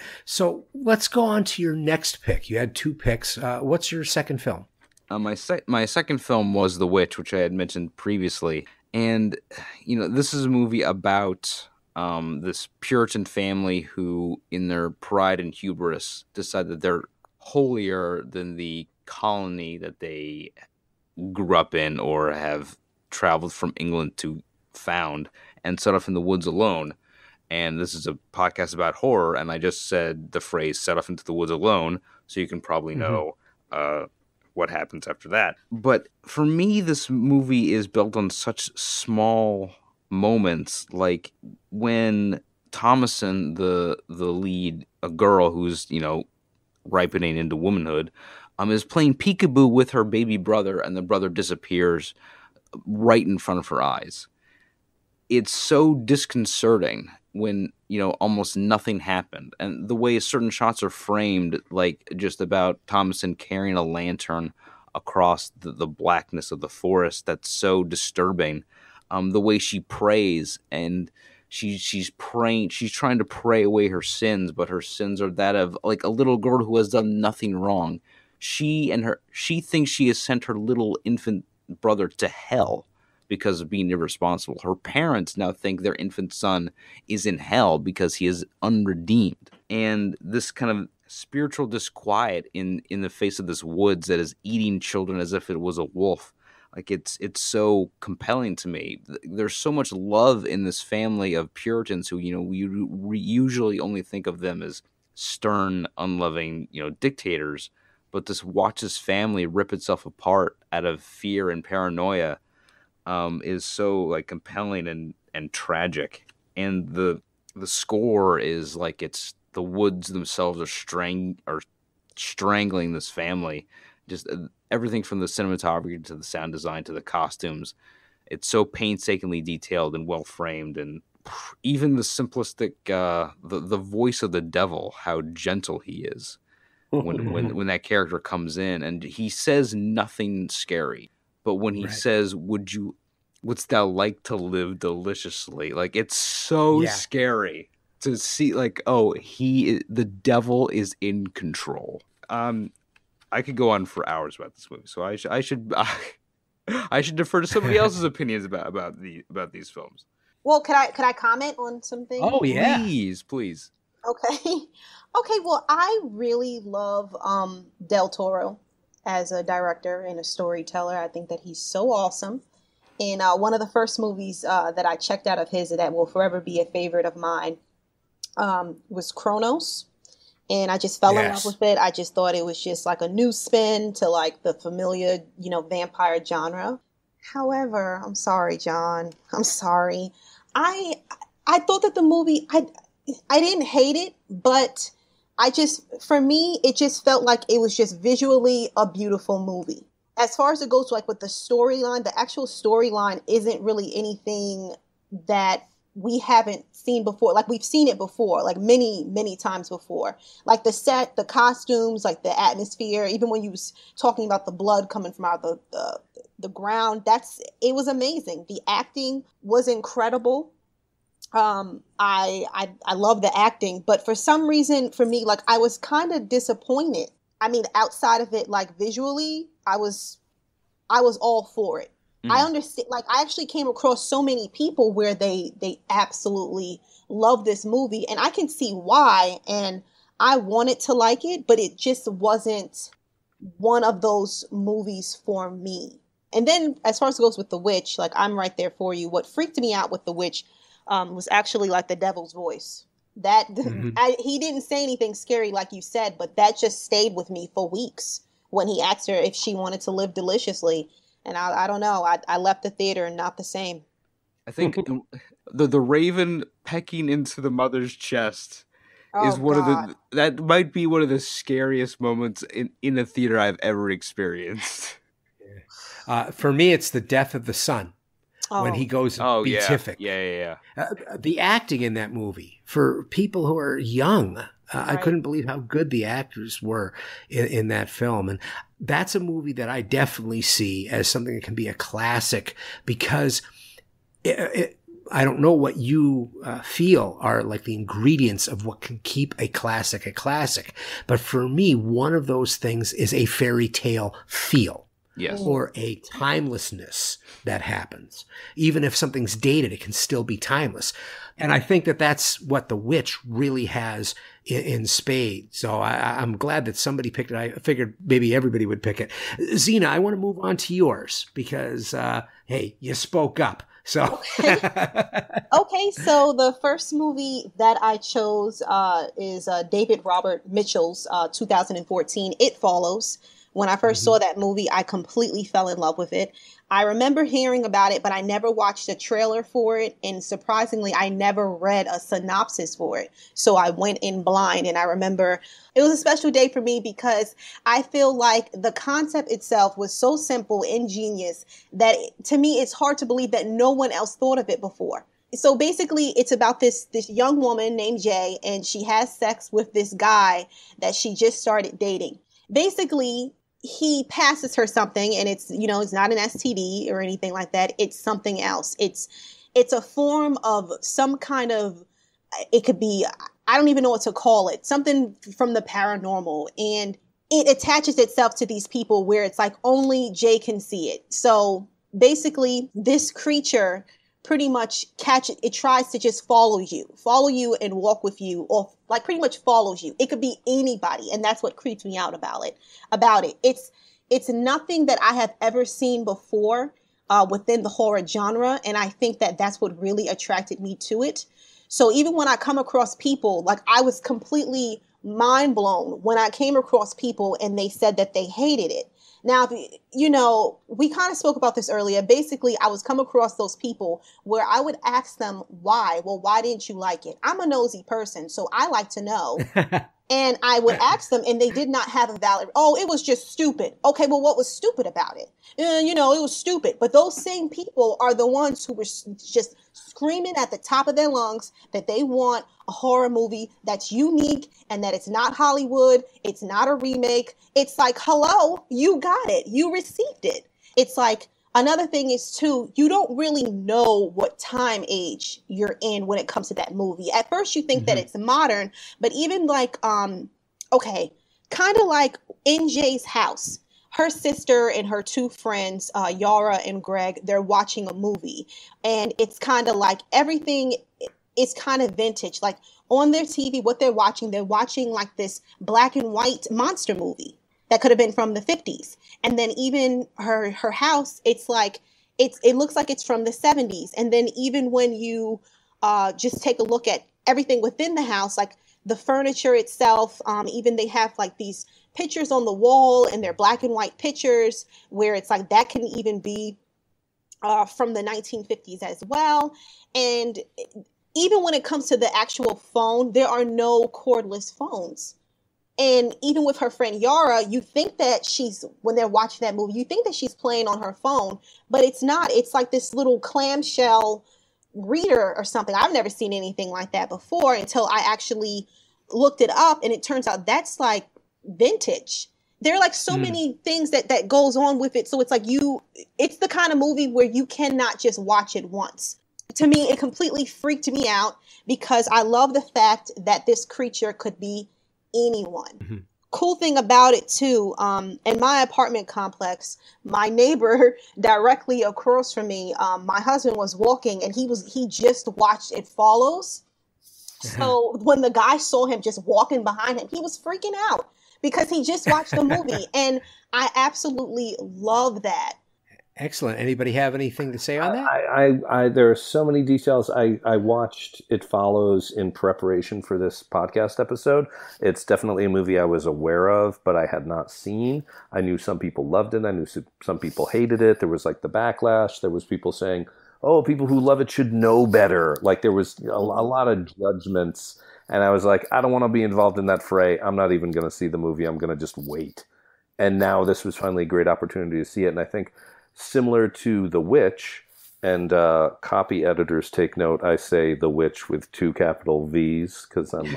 So let's go on to your next pick. You had 2 picks. What's your second film? My second film was The Witch, which I had mentioned previously. And, this is a movie about this Puritan family who, in their pride and hubris, decide that they're holier than the colony that they grew up in or have traveled from England to found, and set off in the woods alone. And this is a podcast about horror, and I just said the phrase "set off into the woods alone," so you can probably know what happens after that. But for me, this movie is built on such small moments, like when Thomason, the lead, a girl who's ripening into womanhood, is playing peekaboo with her baby brother, and the brother disappears right in front of her eyes. It's so disconcerting when, almost nothing happened. And the way certain shots are framed, like just about Thomason carrying a lantern across the blackness of the forest, that's so disturbing. The way she prays, and she's praying, she's trying to pray away her sins, but her sins are that of like a little girl who has done nothing wrong. She thinks she has sent her little infant brother to hell because of being irresponsible. Her parents now think their infant son is in hell because he is unredeemed. And this kind of spiritual disquiet in the face of this woods that is eating children as if it was a wolf. Like it's so compelling to me. There's so much love in this family of Puritans who, we usually only think of them as stern, unloving, dictators. But this watches family rip itself apart out of fear and paranoia is so like compelling and tragic. And the score is like it's the woods themselves are strangling this family. Just everything from the cinematography to the sound design to the costumes. It's so painstakingly detailed and well framed, and even the simplistic the voice of the devil, how gentle he is. When that character comes in, and he says nothing scary, but when he says, wouldst thou like to live deliciously? Like, it's so scary to see, like, the devil is in control. I could go on for hours about this movie, so I should defer to somebody else's opinions about these films. Well, could I comment on something? Oh yeah, please. Okay, well, I really love Del Toro as a director and a storyteller. I think that he's so awesome. And one of the first movies that I checked out of his that will forever be a favorite of mine was Kronos. And I just fell in love with it. I just thought it was just like a new spin to like the familiar, vampire genre. However, I'm sorry, John. I'm sorry. I thought that the movie, I didn't hate it, but for me, it just felt like it was just visually a beautiful movie. As far as it goes, like with the storyline, the actual storyline isn't really anything that we haven't seen before. Like we've seen it before, like many, many times before. Like the set, the costumes, like the atmosphere, even when you was talking about the blood coming from out of the ground, it was amazing. The acting was incredible. I love the acting, but for some reason for me, like I was kind of disappointed. I mean, outside of it, like visually, I was all for it. I understand, like I actually came across so many people where they absolutely love this movie, and I can see why, and I wanted to like it, but it just wasn't one of those movies for me. And then as far as it goes with The Witch, like, I'm right there for you. What freaked me out with The Witch was actually like the devil's voice. That he didn't say anything scary like you said, but that just stayed with me for weeks when he asked her if she wanted to live deliciously. And I don't know. I left the theater not the same. I think the raven pecking into the mother's chest is that might be one of the scariest moments in a theater I've ever experienced. For me, it's the death of the son when he goes beatific. Yeah. The acting in that movie for people who are young, I couldn't believe how good the actors were in that film. And that's a movie that I definitely see as something that can be a classic because I don't know what you feel are like the ingredients of what can keep a classic. But for me, one of those things is a fairy tale feel. Yes. Or a timelessness that happens. Even if something's dated, it can still be timeless. And I think that that's what The Witch really has in spades. So I'm glad that somebody picked it. I figured maybe everybody would pick it. Zena, I want to move on to yours because, hey, you spoke up. So Okay, so the first movie that I chose is David Robert Mitchell's 2014 It Follows. When I first saw that movie, I completely fell in love with it. I remember hearing about it, but I never watched a trailer for it. And surprisingly, I never read a synopsis for it. So I went in blind. And I remember it was a special day for me because I feel like the concept itself was so simple, ingenious, that to me, it's hard to believe that no one else thought of it before. So basically, it's about this young woman named Jay, and she has sex with this guy that she just started dating. Basically, he passes her something, and it's not an STD or anything like that. It's something else. It's a form of some kind of, it could be, I don't even know what to call it, something from the paranormal. And it attaches itself to these people where it's like only Jay can see it. So basically, this creature pretty much it tries to just follow you and walk with you, or like pretty much follows you. It could be anybody. And that's what creeps me out about it. It's nothing that I have ever seen before within the horror genre. And I think that that's what really attracted me to it. So even when I come across people, like, I was completely mind blown when I came across people and they said that they hated it. Now, we kind of spoke about this earlier. Basically, I was come across those people where I would ask them why. Well, why didn't you like it? I'm a nosy person, so I like to know. And I would ask them, and they did not have a valid, it was just stupid. Okay, well, what was stupid about it? It was stupid. But those same people are the ones who were just screaming at the top of their lungs that they want a horror movie that's unique and that it's not Hollywood. It's not a remake. It's like, hello, you got it. You received it. It's like, another thing is, too, you don't really know what time age you're in when it comes to that movie. At first, you think that it's modern, but even like, kind of like in Jay's house, her sister and her two friends, Yara and Greg, they're watching a movie. And it's kind of like everything is kind of vintage. Like on their TV, what they're watching like this black and white monster movie that could have been from the 50s. And then even her house, it's like, it looks like it's from the 70s. And then even when you just take a look at everything within the house, like the furniture itself, even they have like these pictures on the wall, and they're black and white pictures where it's like that can even be from the 1950s as well. And even when it comes to the actual phone, there are no cordless phones. And even with her friend Yara, you think that when they're watching that movie, you think that she's playing on her phone, but it's not. It's like this little clamshell reader or something. I've never seen anything like that before until I actually looked it up, and it turns out that's like vintage. There are like so many things that goes on with it. So it's like it's the kind of movie where you cannot just watch it once. To me, it completely freaked me out because I love the fact that this creature could be anyone. Cool thing about it too, in my apartment complex, my neighbor directly across from me, my husband was walking and he just watched It Follows. So when the guy saw him just walking behind him, he was freaking out because he just watched the movie. And I absolutely love that. Excellent. Anybody have anything to say on that? There are so many details. I watched It Follows in preparation for this podcast episode. It's definitely a movie I was aware of, but I had not seen. I knew some people loved it. I knew some people hated it. There was like the backlash. There was people saying, oh, people who love it should know better. Like there was a lot of judgments. And I was like, I don't want to be involved in that fray. I'm not even going to see the movie. I'm going to just wait. And now this was finally a great opportunity to see it. And I think similar to The Witch, and copy editors take note, I say The Witch with 2 capital V's because I'm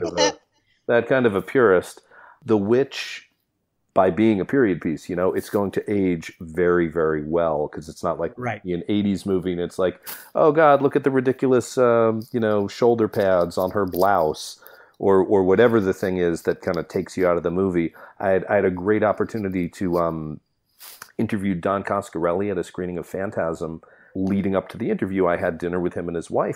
that kind of a purist. The Witch, by being a period piece, it's going to age very, very well because it's not like an 80s movie and it's like, oh God, look at the ridiculous, shoulder pads on her blouse or whatever the thing is that kind of takes you out of the movie. I had a great opportunity to interview Don Coscarelli at a screening of Phantasm. Leading up to the interview, I had dinner with him and his wife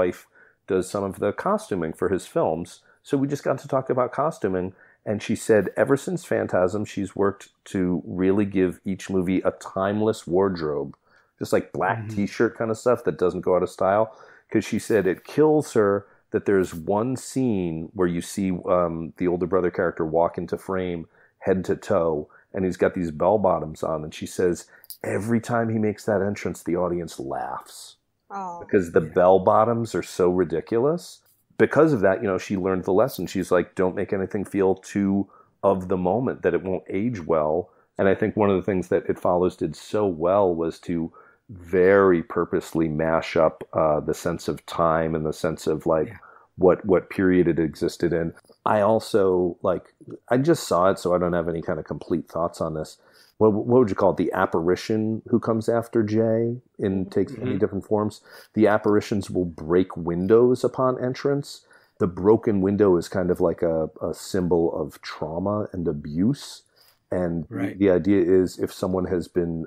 does some of the costuming for his films. So we just got to talk about costuming, and she said ever since Phantasm, she's worked to really give each movie a timeless wardrobe, just like black t-shirt kind of stuff that doesn't go out of style. Because she said it kills her that there's one scene where you see the older brother character walk into frame head to toe, and he's got these bell bottoms on, and she says every time he makes that entrance, the audience laughs because the bell bottoms are so ridiculous. Because of that, she learned the lesson. She's like, don't make anything feel too of the moment, that it won't age well. And I think one of the things that It Follows did so well was to very purposely mash up the sense of time and the sense of what period it existed in. I also I just saw it, so I don't have any kind of complete thoughts on this. What would you call it? The apparition who comes after Jay and takes many different forms. The apparitions will break windows upon entrance. The broken window is kind of like a symbol of trauma and abuse. And the idea is if someone has been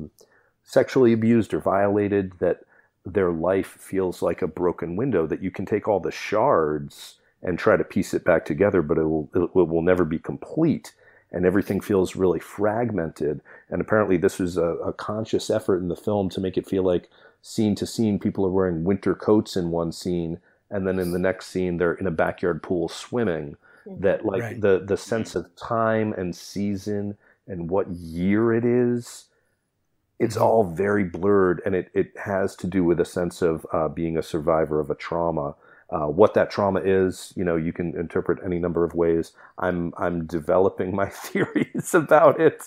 sexually abused or violated, that their life feels like a broken window, that you can take all the shards and try to piece it back together, but it will never be complete. And everything feels really fragmented. And apparently this was a conscious effort in the film to make it feel like scene to scene, people are wearing winter coats in one scene, and then in the next scene, they're in a backyard pool swimming. That the sense of time and season and what year it is, it's all very blurred, and it has to do with a sense of being a survivor of a trauma. What that trauma is, you can interpret any number of ways. I'm developing my theories about it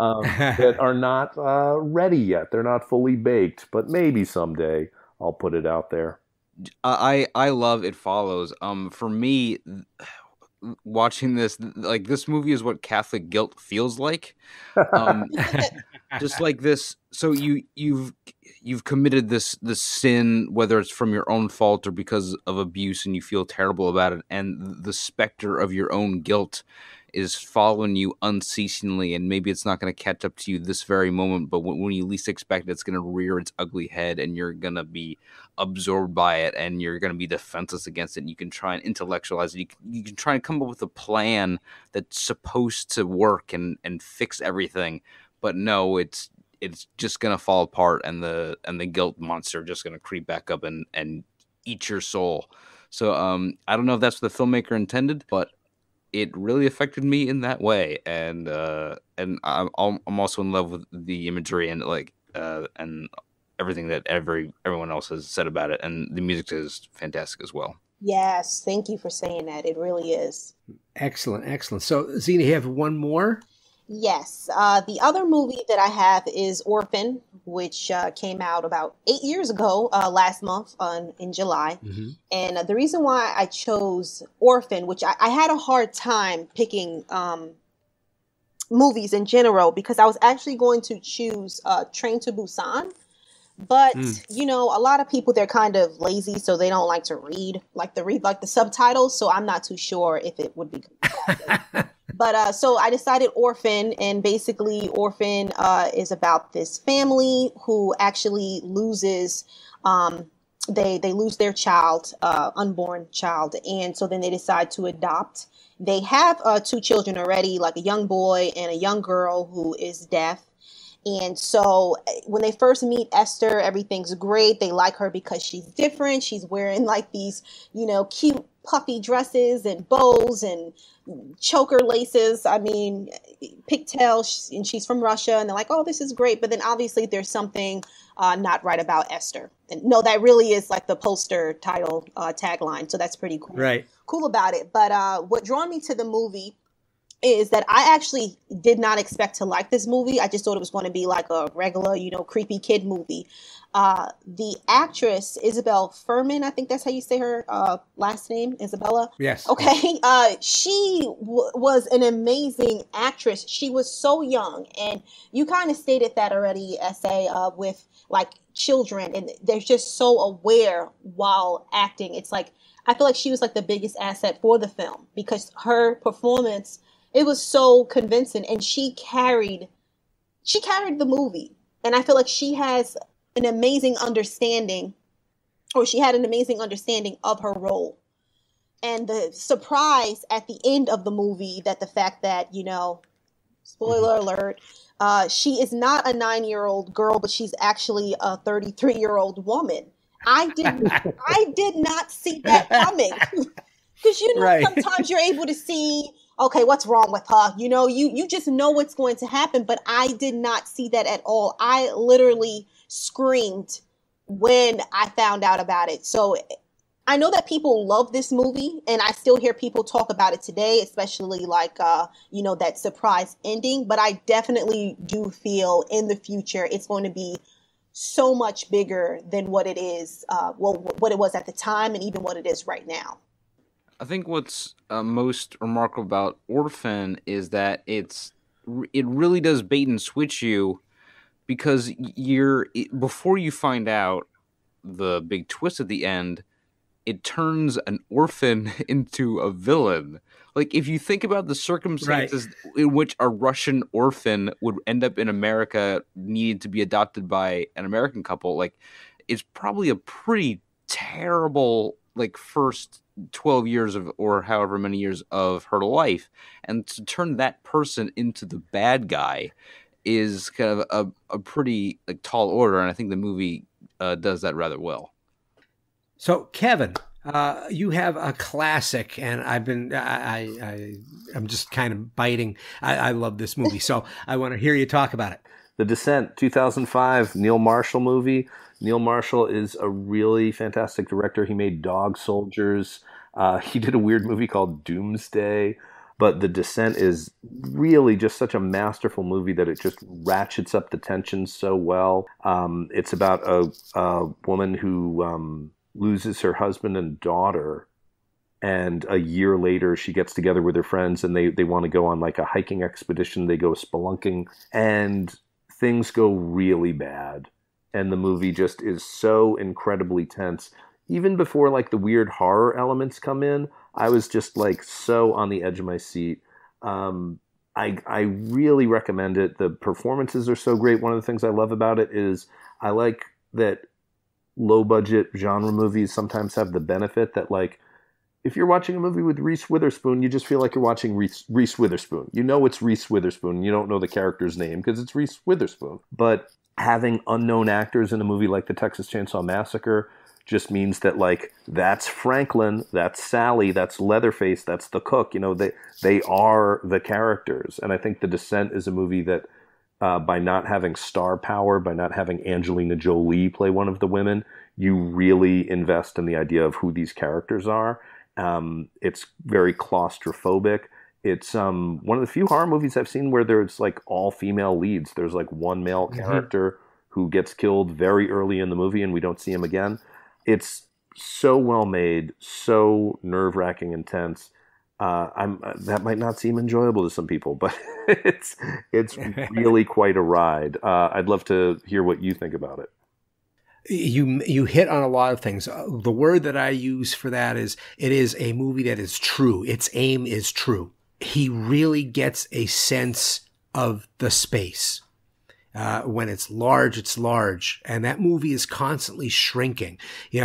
that are not ready yet. They're not fully baked, but maybe someday I'll put it out there. I love It Follows. For me, watching this, this movie is what Catholic guilt feels like. Just like this. So you've committed this sin, whether it's from your own fault or because of abuse, and you feel terrible about it, and the specter of your own guilt is following you unceasingly, and maybe it's not going to catch up to you this very moment, but when you least expect it, it's going to rear its ugly head, and you're going to be absorbed by it, and you're going to be defenseless against it, and you can try and intellectualize it. You can try and come up with a plan that's supposed to work and fix everything, but no, it's just going to fall apart, and the guilt monster just going to creep back up and eat your soul. So I don't know if that's what the filmmaker intended, but it really affected me in that way, and I'm also in love with the imagery and and everything that everyone else has said about it, and the music is fantastic as well. Yes, thank you for saying that. It really is. Excellent. So, Zena, you have one more? Yes. The other movie that I have is Orphan, which came out about 8 years ago, last month in July. Mm-hmm. And the reason why I chose Orphan, which I had a hard time picking movies in general, because I was actually going to choose Train to Busan. But, a lot of people, they're kind of lazy, so they don't like to read the subtitles. So I'm not too sure if it would be good. But so I decided Orphan, and basically Orphan is about this family who actually loses, they lose their child, unborn child. And so then they decide to adopt. They have 2 children already, like a young boy and a young girl who is deaf. And so when they first meet Esther, everything's great. They like her because she's different. She's wearing like these, cute puffy dresses and bows and choker laces. I mean, pigtails, and she's from Russia. And they're like, oh, this is great. But then obviously there's something not right about Esther. And no, that really is like the poster title tagline. So that's pretty cool. Right. Cool about it. But what drew me to the movie is that I actually did not expect to like this movie. I just thought it was going to be like a regular, creepy kid movie. The actress, Isabel Fuhrman, I think that's how you say her last name, Isabella. Yes. Okay. She was an amazing actress. She was so young. And you kind of stated that already, S.A., with like children. And they're just so aware while acting. It's like, I feel like she was like the biggest asset for the film because her performance, it was so convincing, and she carried the movie. And I feel like she has an amazing understanding, or she had an amazing understanding of her role. And the surprise at the end of the movie, that the fact that, spoiler alert, she is not a 9-year-old girl, but she's actually a 33-year-old woman. I did not see that coming. Because, right. Sometimes you're able to see, okay, what's wrong with her? You just know what's going to happen. But I did not see that at all. I literally screamed when I found out about it. So I know that people love this movie, and I still hear people talk about it today, especially like, that surprise ending. But I definitely do feel in the future it's going to be so much bigger than what it is, what it was at the time, and even what it is right now. I think what's most remarkable about Orphan is that it really does bait and switch you, because before you find out the big twist at the end, it turns an orphan into a villain. Like, if you think about the circumstances in which a Russian orphan would end up in America, needing to be adopted by an American couple, like, it's probably a pretty terrible, like, first 12 years of, or however many years of her life. And to turn that person into the bad guy is kind of a pretty, like, tall order. And I think the movie does that rather well. So, Kevin, you have a classic, and I'm just kind of biting. I love this movie, so I want to hear you talk about it. The Descent, 2005, Neil Marshall movie. Neil Marshall is a really fantastic director. He made Dog Soldiers. He did a weird movie called Doomsday. But The Descent is really just such a masterful movie that it just ratchets up the tension so well. It's about a woman who loses her husband and daughter, and a year later she gets together with her friends, and they want to go on like a hiking expedition. They go spelunking, and things go really bad, and the movie just is so incredibly tense. Even before like the weird horror elements come in, I was just like so on the edge of my seat. I really recommend it. The performances are so great. One of the things I love about it is I like that low budget genre movies sometimes have the benefit that, like, if you're watching a movie with Reese Witherspoon, you just feel like you're watching Reese Witherspoon. You know it's Reese Witherspoon. You don't know the character's name because it's Reese Witherspoon. But having unknown actors in a movie like The Texas Chainsaw Massacre just means that, like, that's Franklin, that's Sally, that's Leatherface, that's the cook. They are the characters. And I think The Descent is a movie that, by not having star power, by not having Angelina Jolie play one of the women, you really invest in the idea of who these characters are. It's very claustrophobic. It's one of the few horror movies I've seen where there's like all female leads. There's like one male character who gets killed very early in the movie and we don't see him again. It's so well made, so nerve-wracking, intense. That might not seem enjoyable to some people, but it's really quite a ride. I'd love to hear what you think about it. You hit on a lot of things. The word that I use for that is, it is a movie that is true. Its aim is true. He really gets a sense of the space. When it's large, and that movie is constantly shrinking.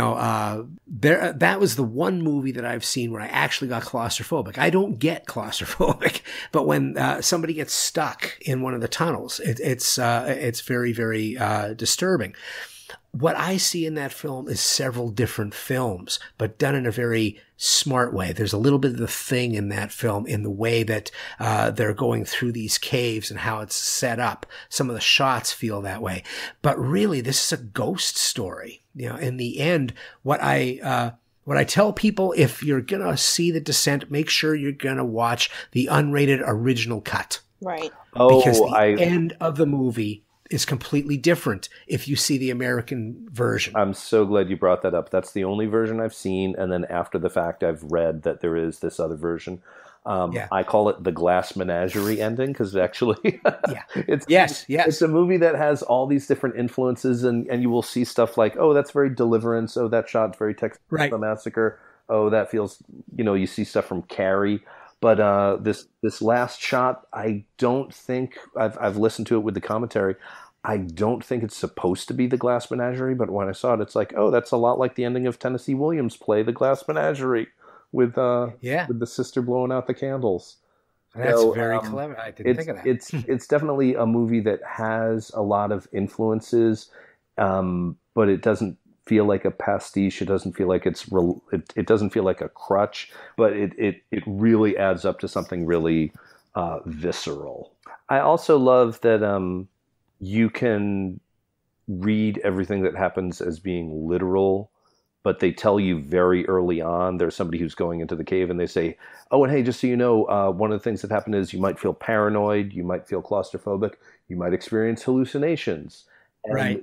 That was the one movie that I've seen where I actually got claustrophobic. I don't get claustrophobic, but when somebody gets stuck in one of the tunnels, it's very, very disturbing. What I see in that film is several different films, but done in a very smart way. There's a little bit of the thing in that film in the way that they're going through these caves and how it's set up. Some of the shots feel that way. But really, this is a ghost story. In the end, what I tell people, if you're going to see The Descent, make sure you're going to watch the unrated original cut. Right. Because the end of the movie is completely different if you see the American version. I'm so glad you brought that up. That's the only version I've seen, and then after the fact, I've read that there is this other version. I call it the Glass Menagerie ending because actually, it's a movie that has all these different influences, and you will see stuff like, oh, that's very Deliverance. Oh, that shot's very Texas Massacre. Oh, that feels, you see stuff from Carrie. But this last shot, I don't think I've listened to it with the commentary. I don't think it's supposed to be the Glass Menagerie, but when I saw it, it's like, oh, that's a lot like the ending of Tennessee Williams' play, The Glass Menagerie, with the sister blowing out the candles. That's very clever. I didn't think of that. It's definitely a movie that has a lot of influences, but it doesn't feel like a pastiche. It doesn't feel like it doesn't feel like a crutch, but it really adds up to something really visceral. I also love that you can read everything that happens as being literal, but they tell you very early on. There's somebody who's going into the cave and they say, oh, and hey, just so you know, one of the things that happened is you might feel paranoid, you might feel claustrophobic, you might experience hallucinations. And right.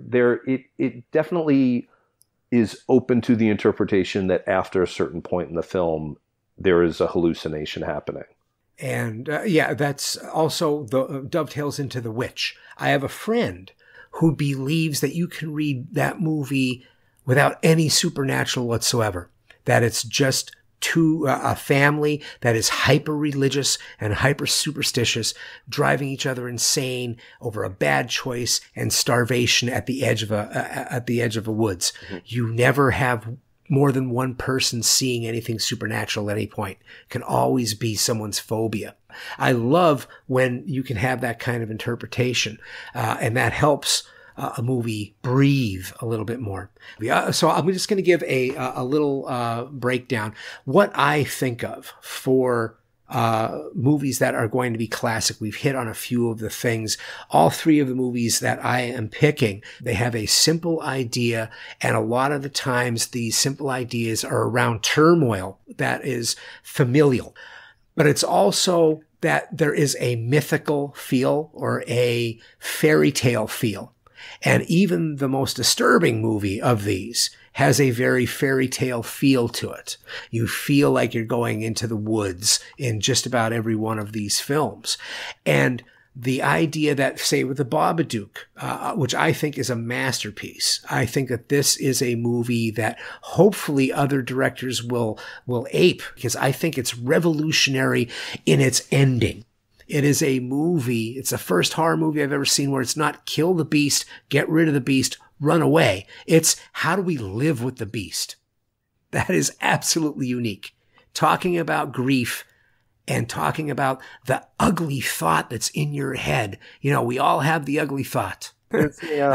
It definitely is open to the interpretation that after a certain point in the film, there is a hallucination happening. And that's also dovetails into The Witch. I have a friend who believes that you can read that movie without any supernatural whatsoever, that it's just a family that is hyper-religious and hyper-superstitious, driving each other insane over a bad choice and starvation at the edge of a woods. Mm-hmm. You never have more than one person seeing anything supernatural at any point. It can always be someone's phobia. I love when you can have that kind of interpretation, and that helps a movie breathe a little bit more. So I'm just going to give a little breakdown. What I think of for movies that are going to be classic. We've hit on a few of the things. All three of the movies that I am picking, they have a simple idea, and a lot of the times these simple ideas are around turmoil that is familial. But it's also that there is a mythical feel or a fairy tale feel. And even the most disturbing movie of these has a very fairy tale feel to it. You feel like you're going into the woods in just about every one of these films. And the idea that, say, with the Babadook, which I think is a masterpiece, I think that this is a movie that hopefully other directors will ape, because I think it's revolutionary in its ending. It is a movie, it's the first horror movie I've ever seen where it's not kill the beast, get rid of the beast, run away. It's how do we live with the beast? That is absolutely unique. Talking about grief and talking about the ugly thought that's in your head. You know, we all have the ugly thought. I'm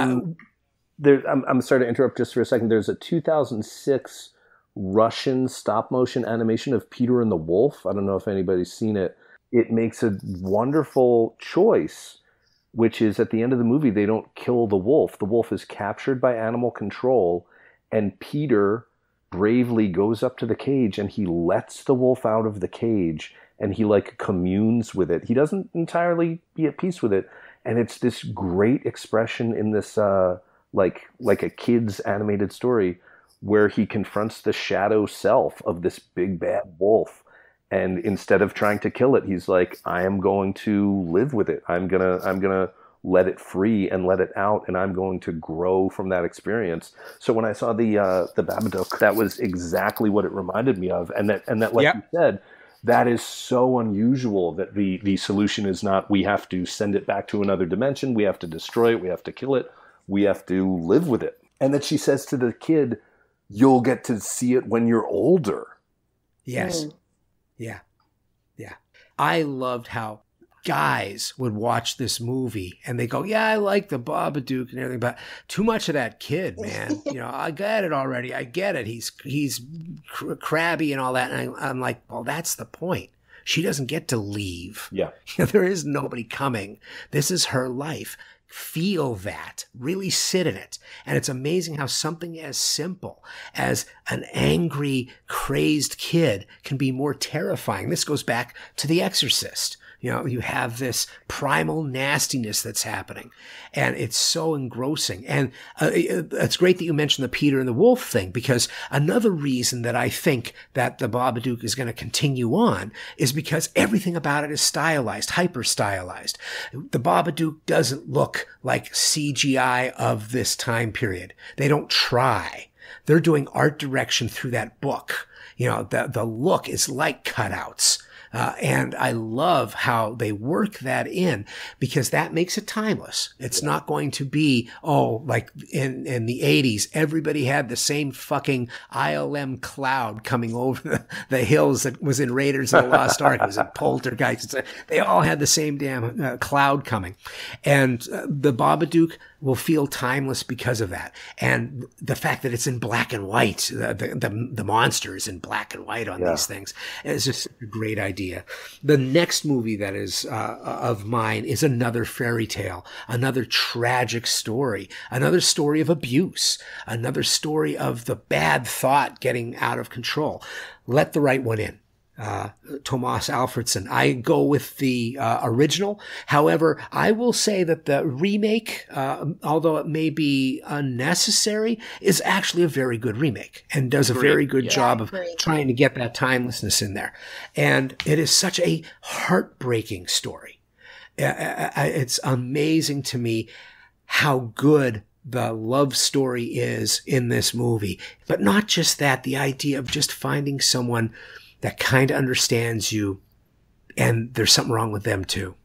sorry to interrupt just for a second. There's a 2006 Russian stop motion animation of Peter and the Wolf. I don't know if anybody's seen it. It makes a wonderful choice, which is at the end of the movie, they don't kill the wolf. The wolf is captured by animal control, and Peter bravely goes up to the cage and he lets the wolf out of the cage, and he like communes with it. He doesn't entirely be at peace with it. And it's this great expression in this, like a kid's animated story where he confronts the shadow self of this big bad wolf. And instead of trying to kill it, he's like, I am going to live with it. I'm gonna let it free and let it out, and I'm going to grow from that experience. So when I saw the Babadook, that was exactly what it reminded me of. And that like you said, that is so unusual that the solution is not we have to send it back to another dimension, we have to destroy it, we have to kill it, we have to live with it. And that she says to the kid, you'll get to see it when you're older. Yes. Yeah. Yeah. I loved how guys would watch this movie and they go, yeah, I like the Babadook and everything, but too much of that kid, man. You know, I get it already. I get it. He's crabby and all that. And I'm like, well, that's the point. She doesn't get to leave. Yeah. There is nobody coming. This is her life. Feel that, really sit in it. And it's amazing how something as simple as an angry, crazed kid can be more terrifying. This goes back to The Exorcist. You know, you have this primal nastiness that's happening, and it's so engrossing. And it's great that you mentioned the Peter and the Wolf thing, because another reason that I think that the Babadook is going to continue on is because everything about it is stylized, hyper stylized. The Babadook doesn't look like CGI of this time period. They don't try. They're doing art direction through that book. You know, the look is like cutouts. And I love how they work that in, because that makes it timeless. It's not going to be, like in the 80s, everybody had the same fucking ILM cloud coming over the hills that was in Raiders of the Lost Ark. It was in Poltergeist. They all had the same damn cloud coming. And the Babadook will feel timeless because of that. And the fact that it's in black and white, the monster is in black and white on these things, is just a great idea. The next movie that is of mine is another fairy tale, another tragic story, another story of abuse, another story of the bad thought getting out of control. Let the Right One In. Tomas Alfredson. I go with the original. However, I will say that the remake, although it may be unnecessary, is actually a very good remake and does a very good job of trying to get that timelessness in there. And it is such a heartbreaking story. It's amazing to me how good the love story is in this movie. But not just that, the idea of just finding someone that kind of understands you, and there's something wrong with them too.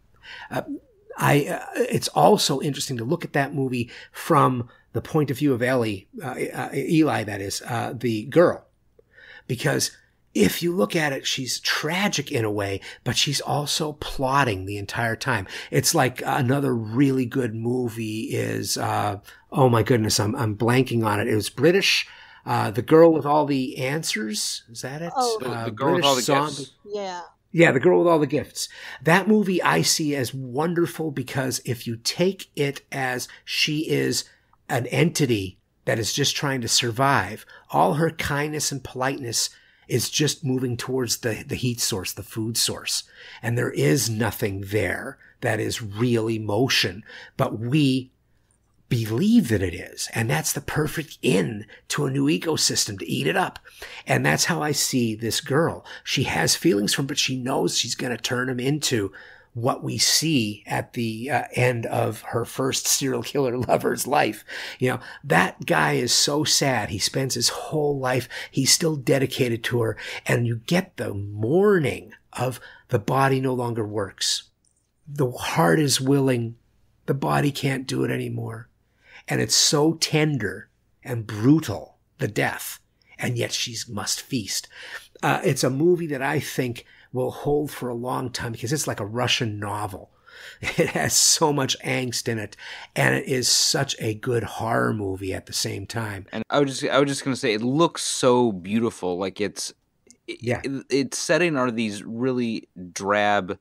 It's also interesting to look at that movie from the point of view of Eli, that is, the girl. Because if you look at it, she's tragic in a way, but she's also plotting the entire time. It's like another really good movie is, oh my goodness, I'm blanking on it. It was British. The Girl with All the Answers, is that it? Oh, the Girl with All the Gifts. Yeah. Yeah, The Girl with All the Gifts. That movie I see as wonderful because if you take it as she is an entity that is just trying to survive, all her kindness and politeness is just moving towards the heat source, the food source. And there is nothing there that is real emotion, but we believe that it is. And that's the perfect in to a new ecosystem to eat it up. And that's how I see this girl. She has feelings for him, but she knows she's going to turn him into what we see at the end of her first serial killer lover's life. You know, that guy is so sad. He spends his whole life, he's still dedicated to her. And you get the mourning of the body no longer works. The heart is willing. The body can't do it anymore. And it's so tender and brutal, the death, and yet she must feast. It's a movie that I think will hold for a long time because it's like a Russian novel. It has so much angst in it, and it is such a good horror movie at the same time. And I was just gonna say, it looks so beautiful. Like its setting are these really drab,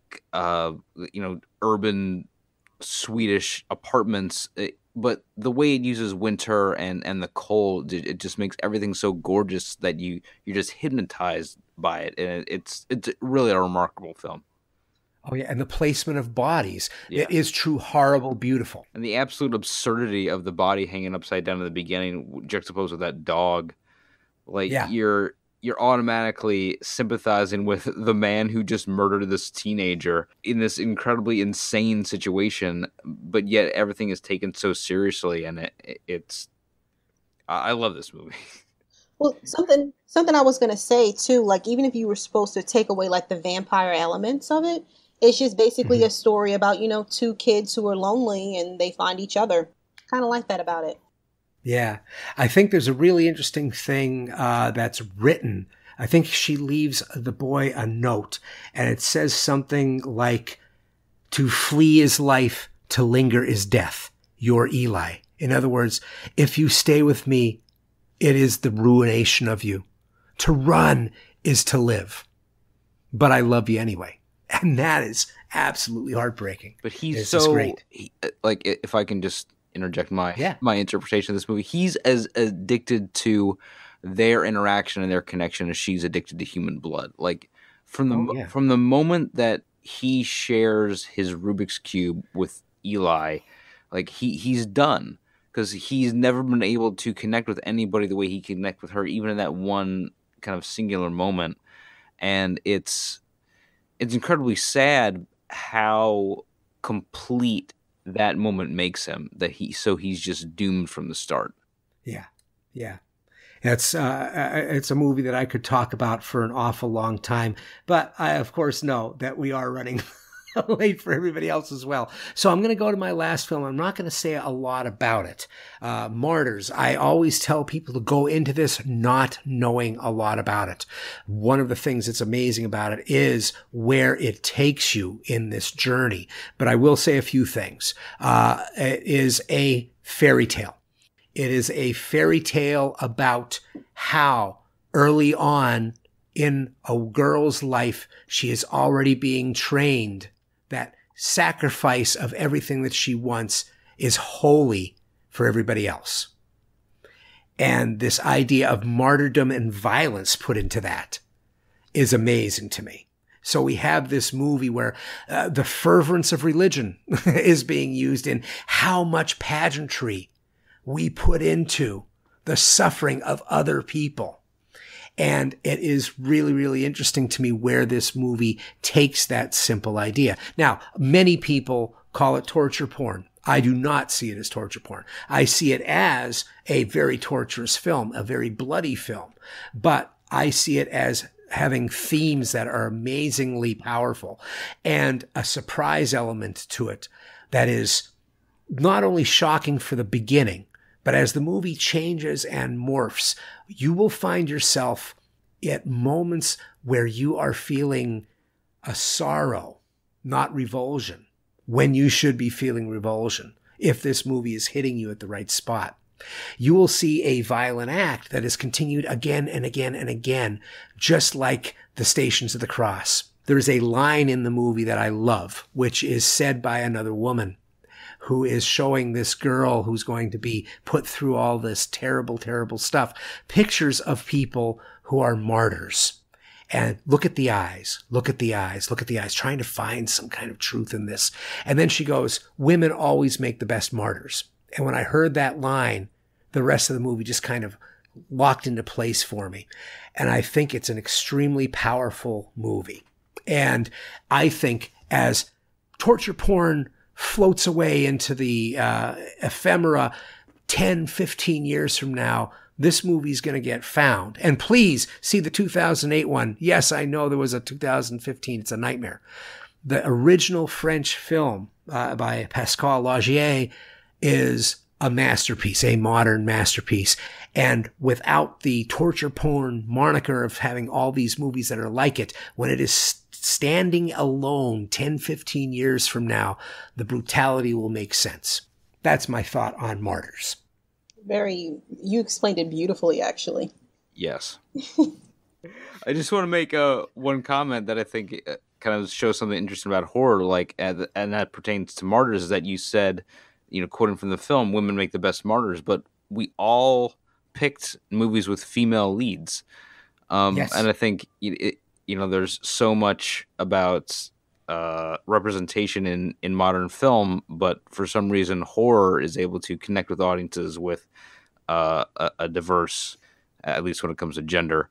urban Swedish apartments. But the way it uses winter and the cold, it just makes everything so gorgeous that you're just hypnotized by it, and it's really a remarkable film. Oh yeah, and the placement of bodies, it is true horrible beautiful, and the absolute absurdity of the body hanging upside down in the beginning, juxtaposed with that dog, you're automatically sympathizing with the man who just murdered this teenager in this incredibly insane situation, but yet everything is taken so seriously, and I love this movie. Well, something I was gonna say too, like even if you were supposed to take away like the vampire elements of it, it's just basically Mhm. a story about, two kids who are lonely and they find each other. Kind of like that about it. Yeah. I think there's a really interesting thing that's written. I think she leaves the boy a note, and it says something like, "To flee is life, to linger is death. You're Eli." In other words, if you stay with me, it is the ruination of you. To run is to live. But I love you anyway. And that is absolutely heartbreaking. But he's It's just so great. like, if I can just interject my Yeah. my interpretation of this movie, he's as addicted to their interaction and their connection as she's addicted to human blood. Like Oh, yeah. from the moment that he shares his Rubik's cube with Eli, like he's done, because he's never been able to connect with anybody the way he can connect with her, even in that one kind of singular moment. And it's incredibly sad how complete that moment makes him, that he's just doomed from the start. Yeah. Yeah. It's a movie that I could talk about for an awful long time, but I of course know that we are running late for everybody else as well. So I'm going to go to my last film. I'm not going to say a lot about it. Martyrs. I always tell people to go into this not knowing a lot about it. One of the things that's amazing about it is where it takes you in this journey. But I will say a few things. It is a fairy tale. It is a fairy tale about how early on in a girl's life, she is already being trained that sacrifice of everything that she wants is holy for everybody else. And this idea of martyrdom and violence put into that is amazing to me. So we have this movie where the fervence of religion is being used in how much pageantry we put into the suffering of other people. And it is really, really interesting to me where this movie takes that simple idea. Now, many people call it torture porn. I do not see it as torture porn. I see it as a very torturous film, a very bloody film. But I see it as having themes that are amazingly powerful and a surprise element to it that is not only shocking for the beginning, but as the movie changes and morphs, you will find yourself at moments where you are feeling a sorrow, not revulsion, when you should be feeling revulsion, if this movie is hitting you at the right spot. You will see a violent act that is continued again and again and again, just like the Stations of the Cross. There is a line in the movie that I love, which is said by another woman, who is showing this girl who's going to be put through all this terrible, terrible stuff, pictures of people who are martyrs. And look at the eyes, look at the eyes, look at the eyes, trying to find some kind of truth in this. And then she goes, women always make the best martyrs. And when I heard that line, the rest of the movie just kind of locked into place for me. And I think it's an extremely powerful movie. And I think as torture porn floats away into the ephemera 10, 15 years from now, this movie's going to get found. And please see the 2008 one. Yes, I know there was a 2015. It's a nightmare. The original French film by Pascal Laugier is a masterpiece, a modern masterpiece. And without the torture porn moniker of having all these movies that are like it, when it is standing alone 10, 15 years from now, the brutality will make sense. That's my thought on Martyrs. You explained it beautifully, actually. Yes. I just want to make one comment that I think kind of shows something interesting about horror, like, and that pertains to Martyrs, is that you said, quoting from the film, women make the best martyrs, but we all picked movies with female leads. Yes. And I think, there's so much about representation in modern film, but for some reason, horror is able to connect with audiences with a diverse, at least when it comes to gender,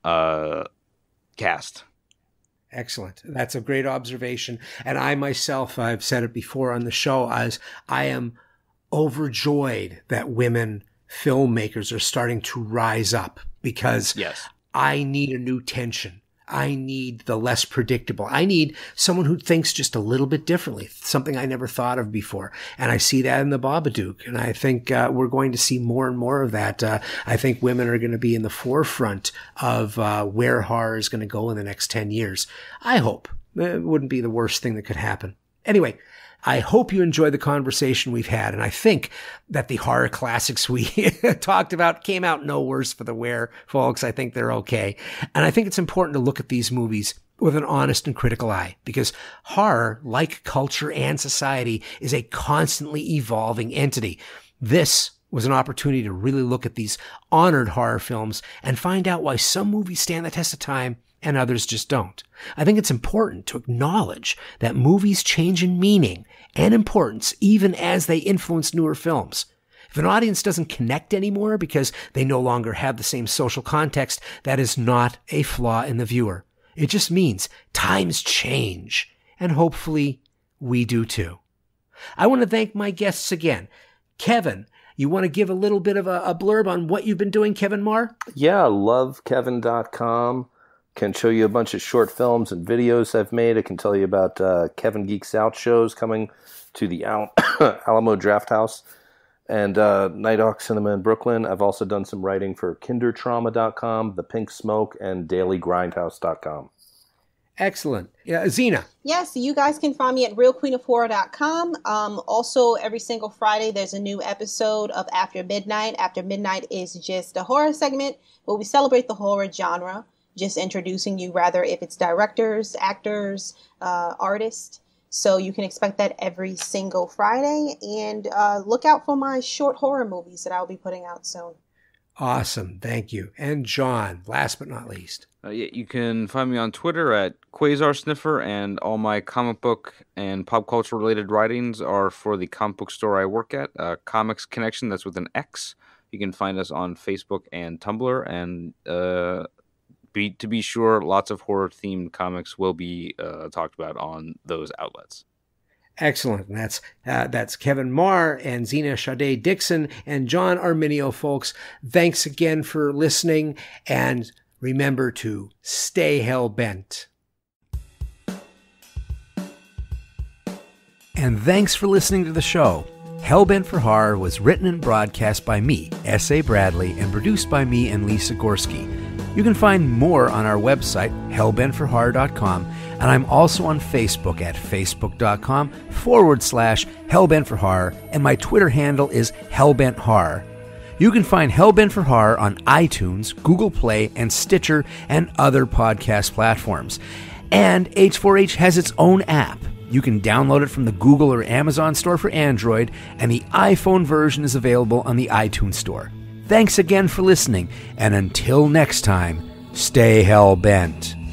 cast. Excellent. That's a great observation. And I myself, I've said it before on the show, as I am overjoyed that women filmmakers are starting to rise up because Yes. I need a new tension. I need the less predictable. I need someone who thinks just a little bit differently, something I never thought of before. And I see that in the Babadook. And I think we're going to see more and more of that. I think women are going to be in the forefront of where horror is going to go in the next 10 years. I hope. It wouldn't be the worst thing that could happen. Anyway, I hope you enjoyed the conversation we've had, and I think that the horror classics we talked about came out no worse for the wear, folks. I think they're okay. And I think it's important to look at these movies with an honest and critical eye, because horror, like culture and society, is a constantly evolving entity. This was an opportunity to really look at these honored horror films and find out why some movies stand the test of time and others just don't. I think it's important to acknowledge that movies change in meaning and importance even as they influence newer films. If an audience doesn't connect anymore because they no longer have the same social context, that is not a flaw in the viewer. It just means times change, and hopefully we do too. I want to thank my guests again. Kevin, you want to give a little bit of a blurb on what you've been doing, Kevin Maher? Yeah, lovekevin.com. Can show you a bunch of short films and videos I've made. I can tell you about Kevin Geeks Out shows coming to the Alamo Drafthouse and Nighthawk Cinema in Brooklyn. I've also done some writing for kindertrauma.com, The Pink Smoke, and dailygrindhouse.com. Excellent. Zena. Yes, you guys can find me at realqueenofhorror.com. Also, every single Friday, there's a new episode of After Midnight. After Midnight is just a horror segment where we celebrate the horror genre. Just introducing you, rather, if it's directors, actors, artists. So you can expect that every single Friday. And look out for my short horror movies that I'll be putting out soon. Awesome. Thank you. And John, last but not least. Yeah, you can find me on Twitter at Quasar Sniffer, and all my comic book and pop culture related writings are for the comic book store I work at, Comics Connection, that's with an X. You can find us on Facebook and Tumblr, and to be sure, lots of horror-themed comics will be talked about on those outlets. Excellent. And that's Kevin Maher and Zena Sade Dixon and John Arminio, folks. Thanks again for listening, and remember to stay hellbent. And thanks for listening to the show. Hellbent for Horror was written and broadcast by me, S.A. Bradley, and produced by me and Lisa Gorski. You can find more on our website, hellbentforhorror.com, and I'm also on Facebook at facebook.com/Hellbent for Horror, and my Twitter handle is Hellbent Horror. You can find Hellbent for Horror on iTunes, Google Play, and Stitcher, and other podcast platforms. And H4H has its own app. You can download it from the Google or Amazon store for Android, and the iPhone version is available on the iTunes store. Thanks again for listening, and until next time, stay hell-bent.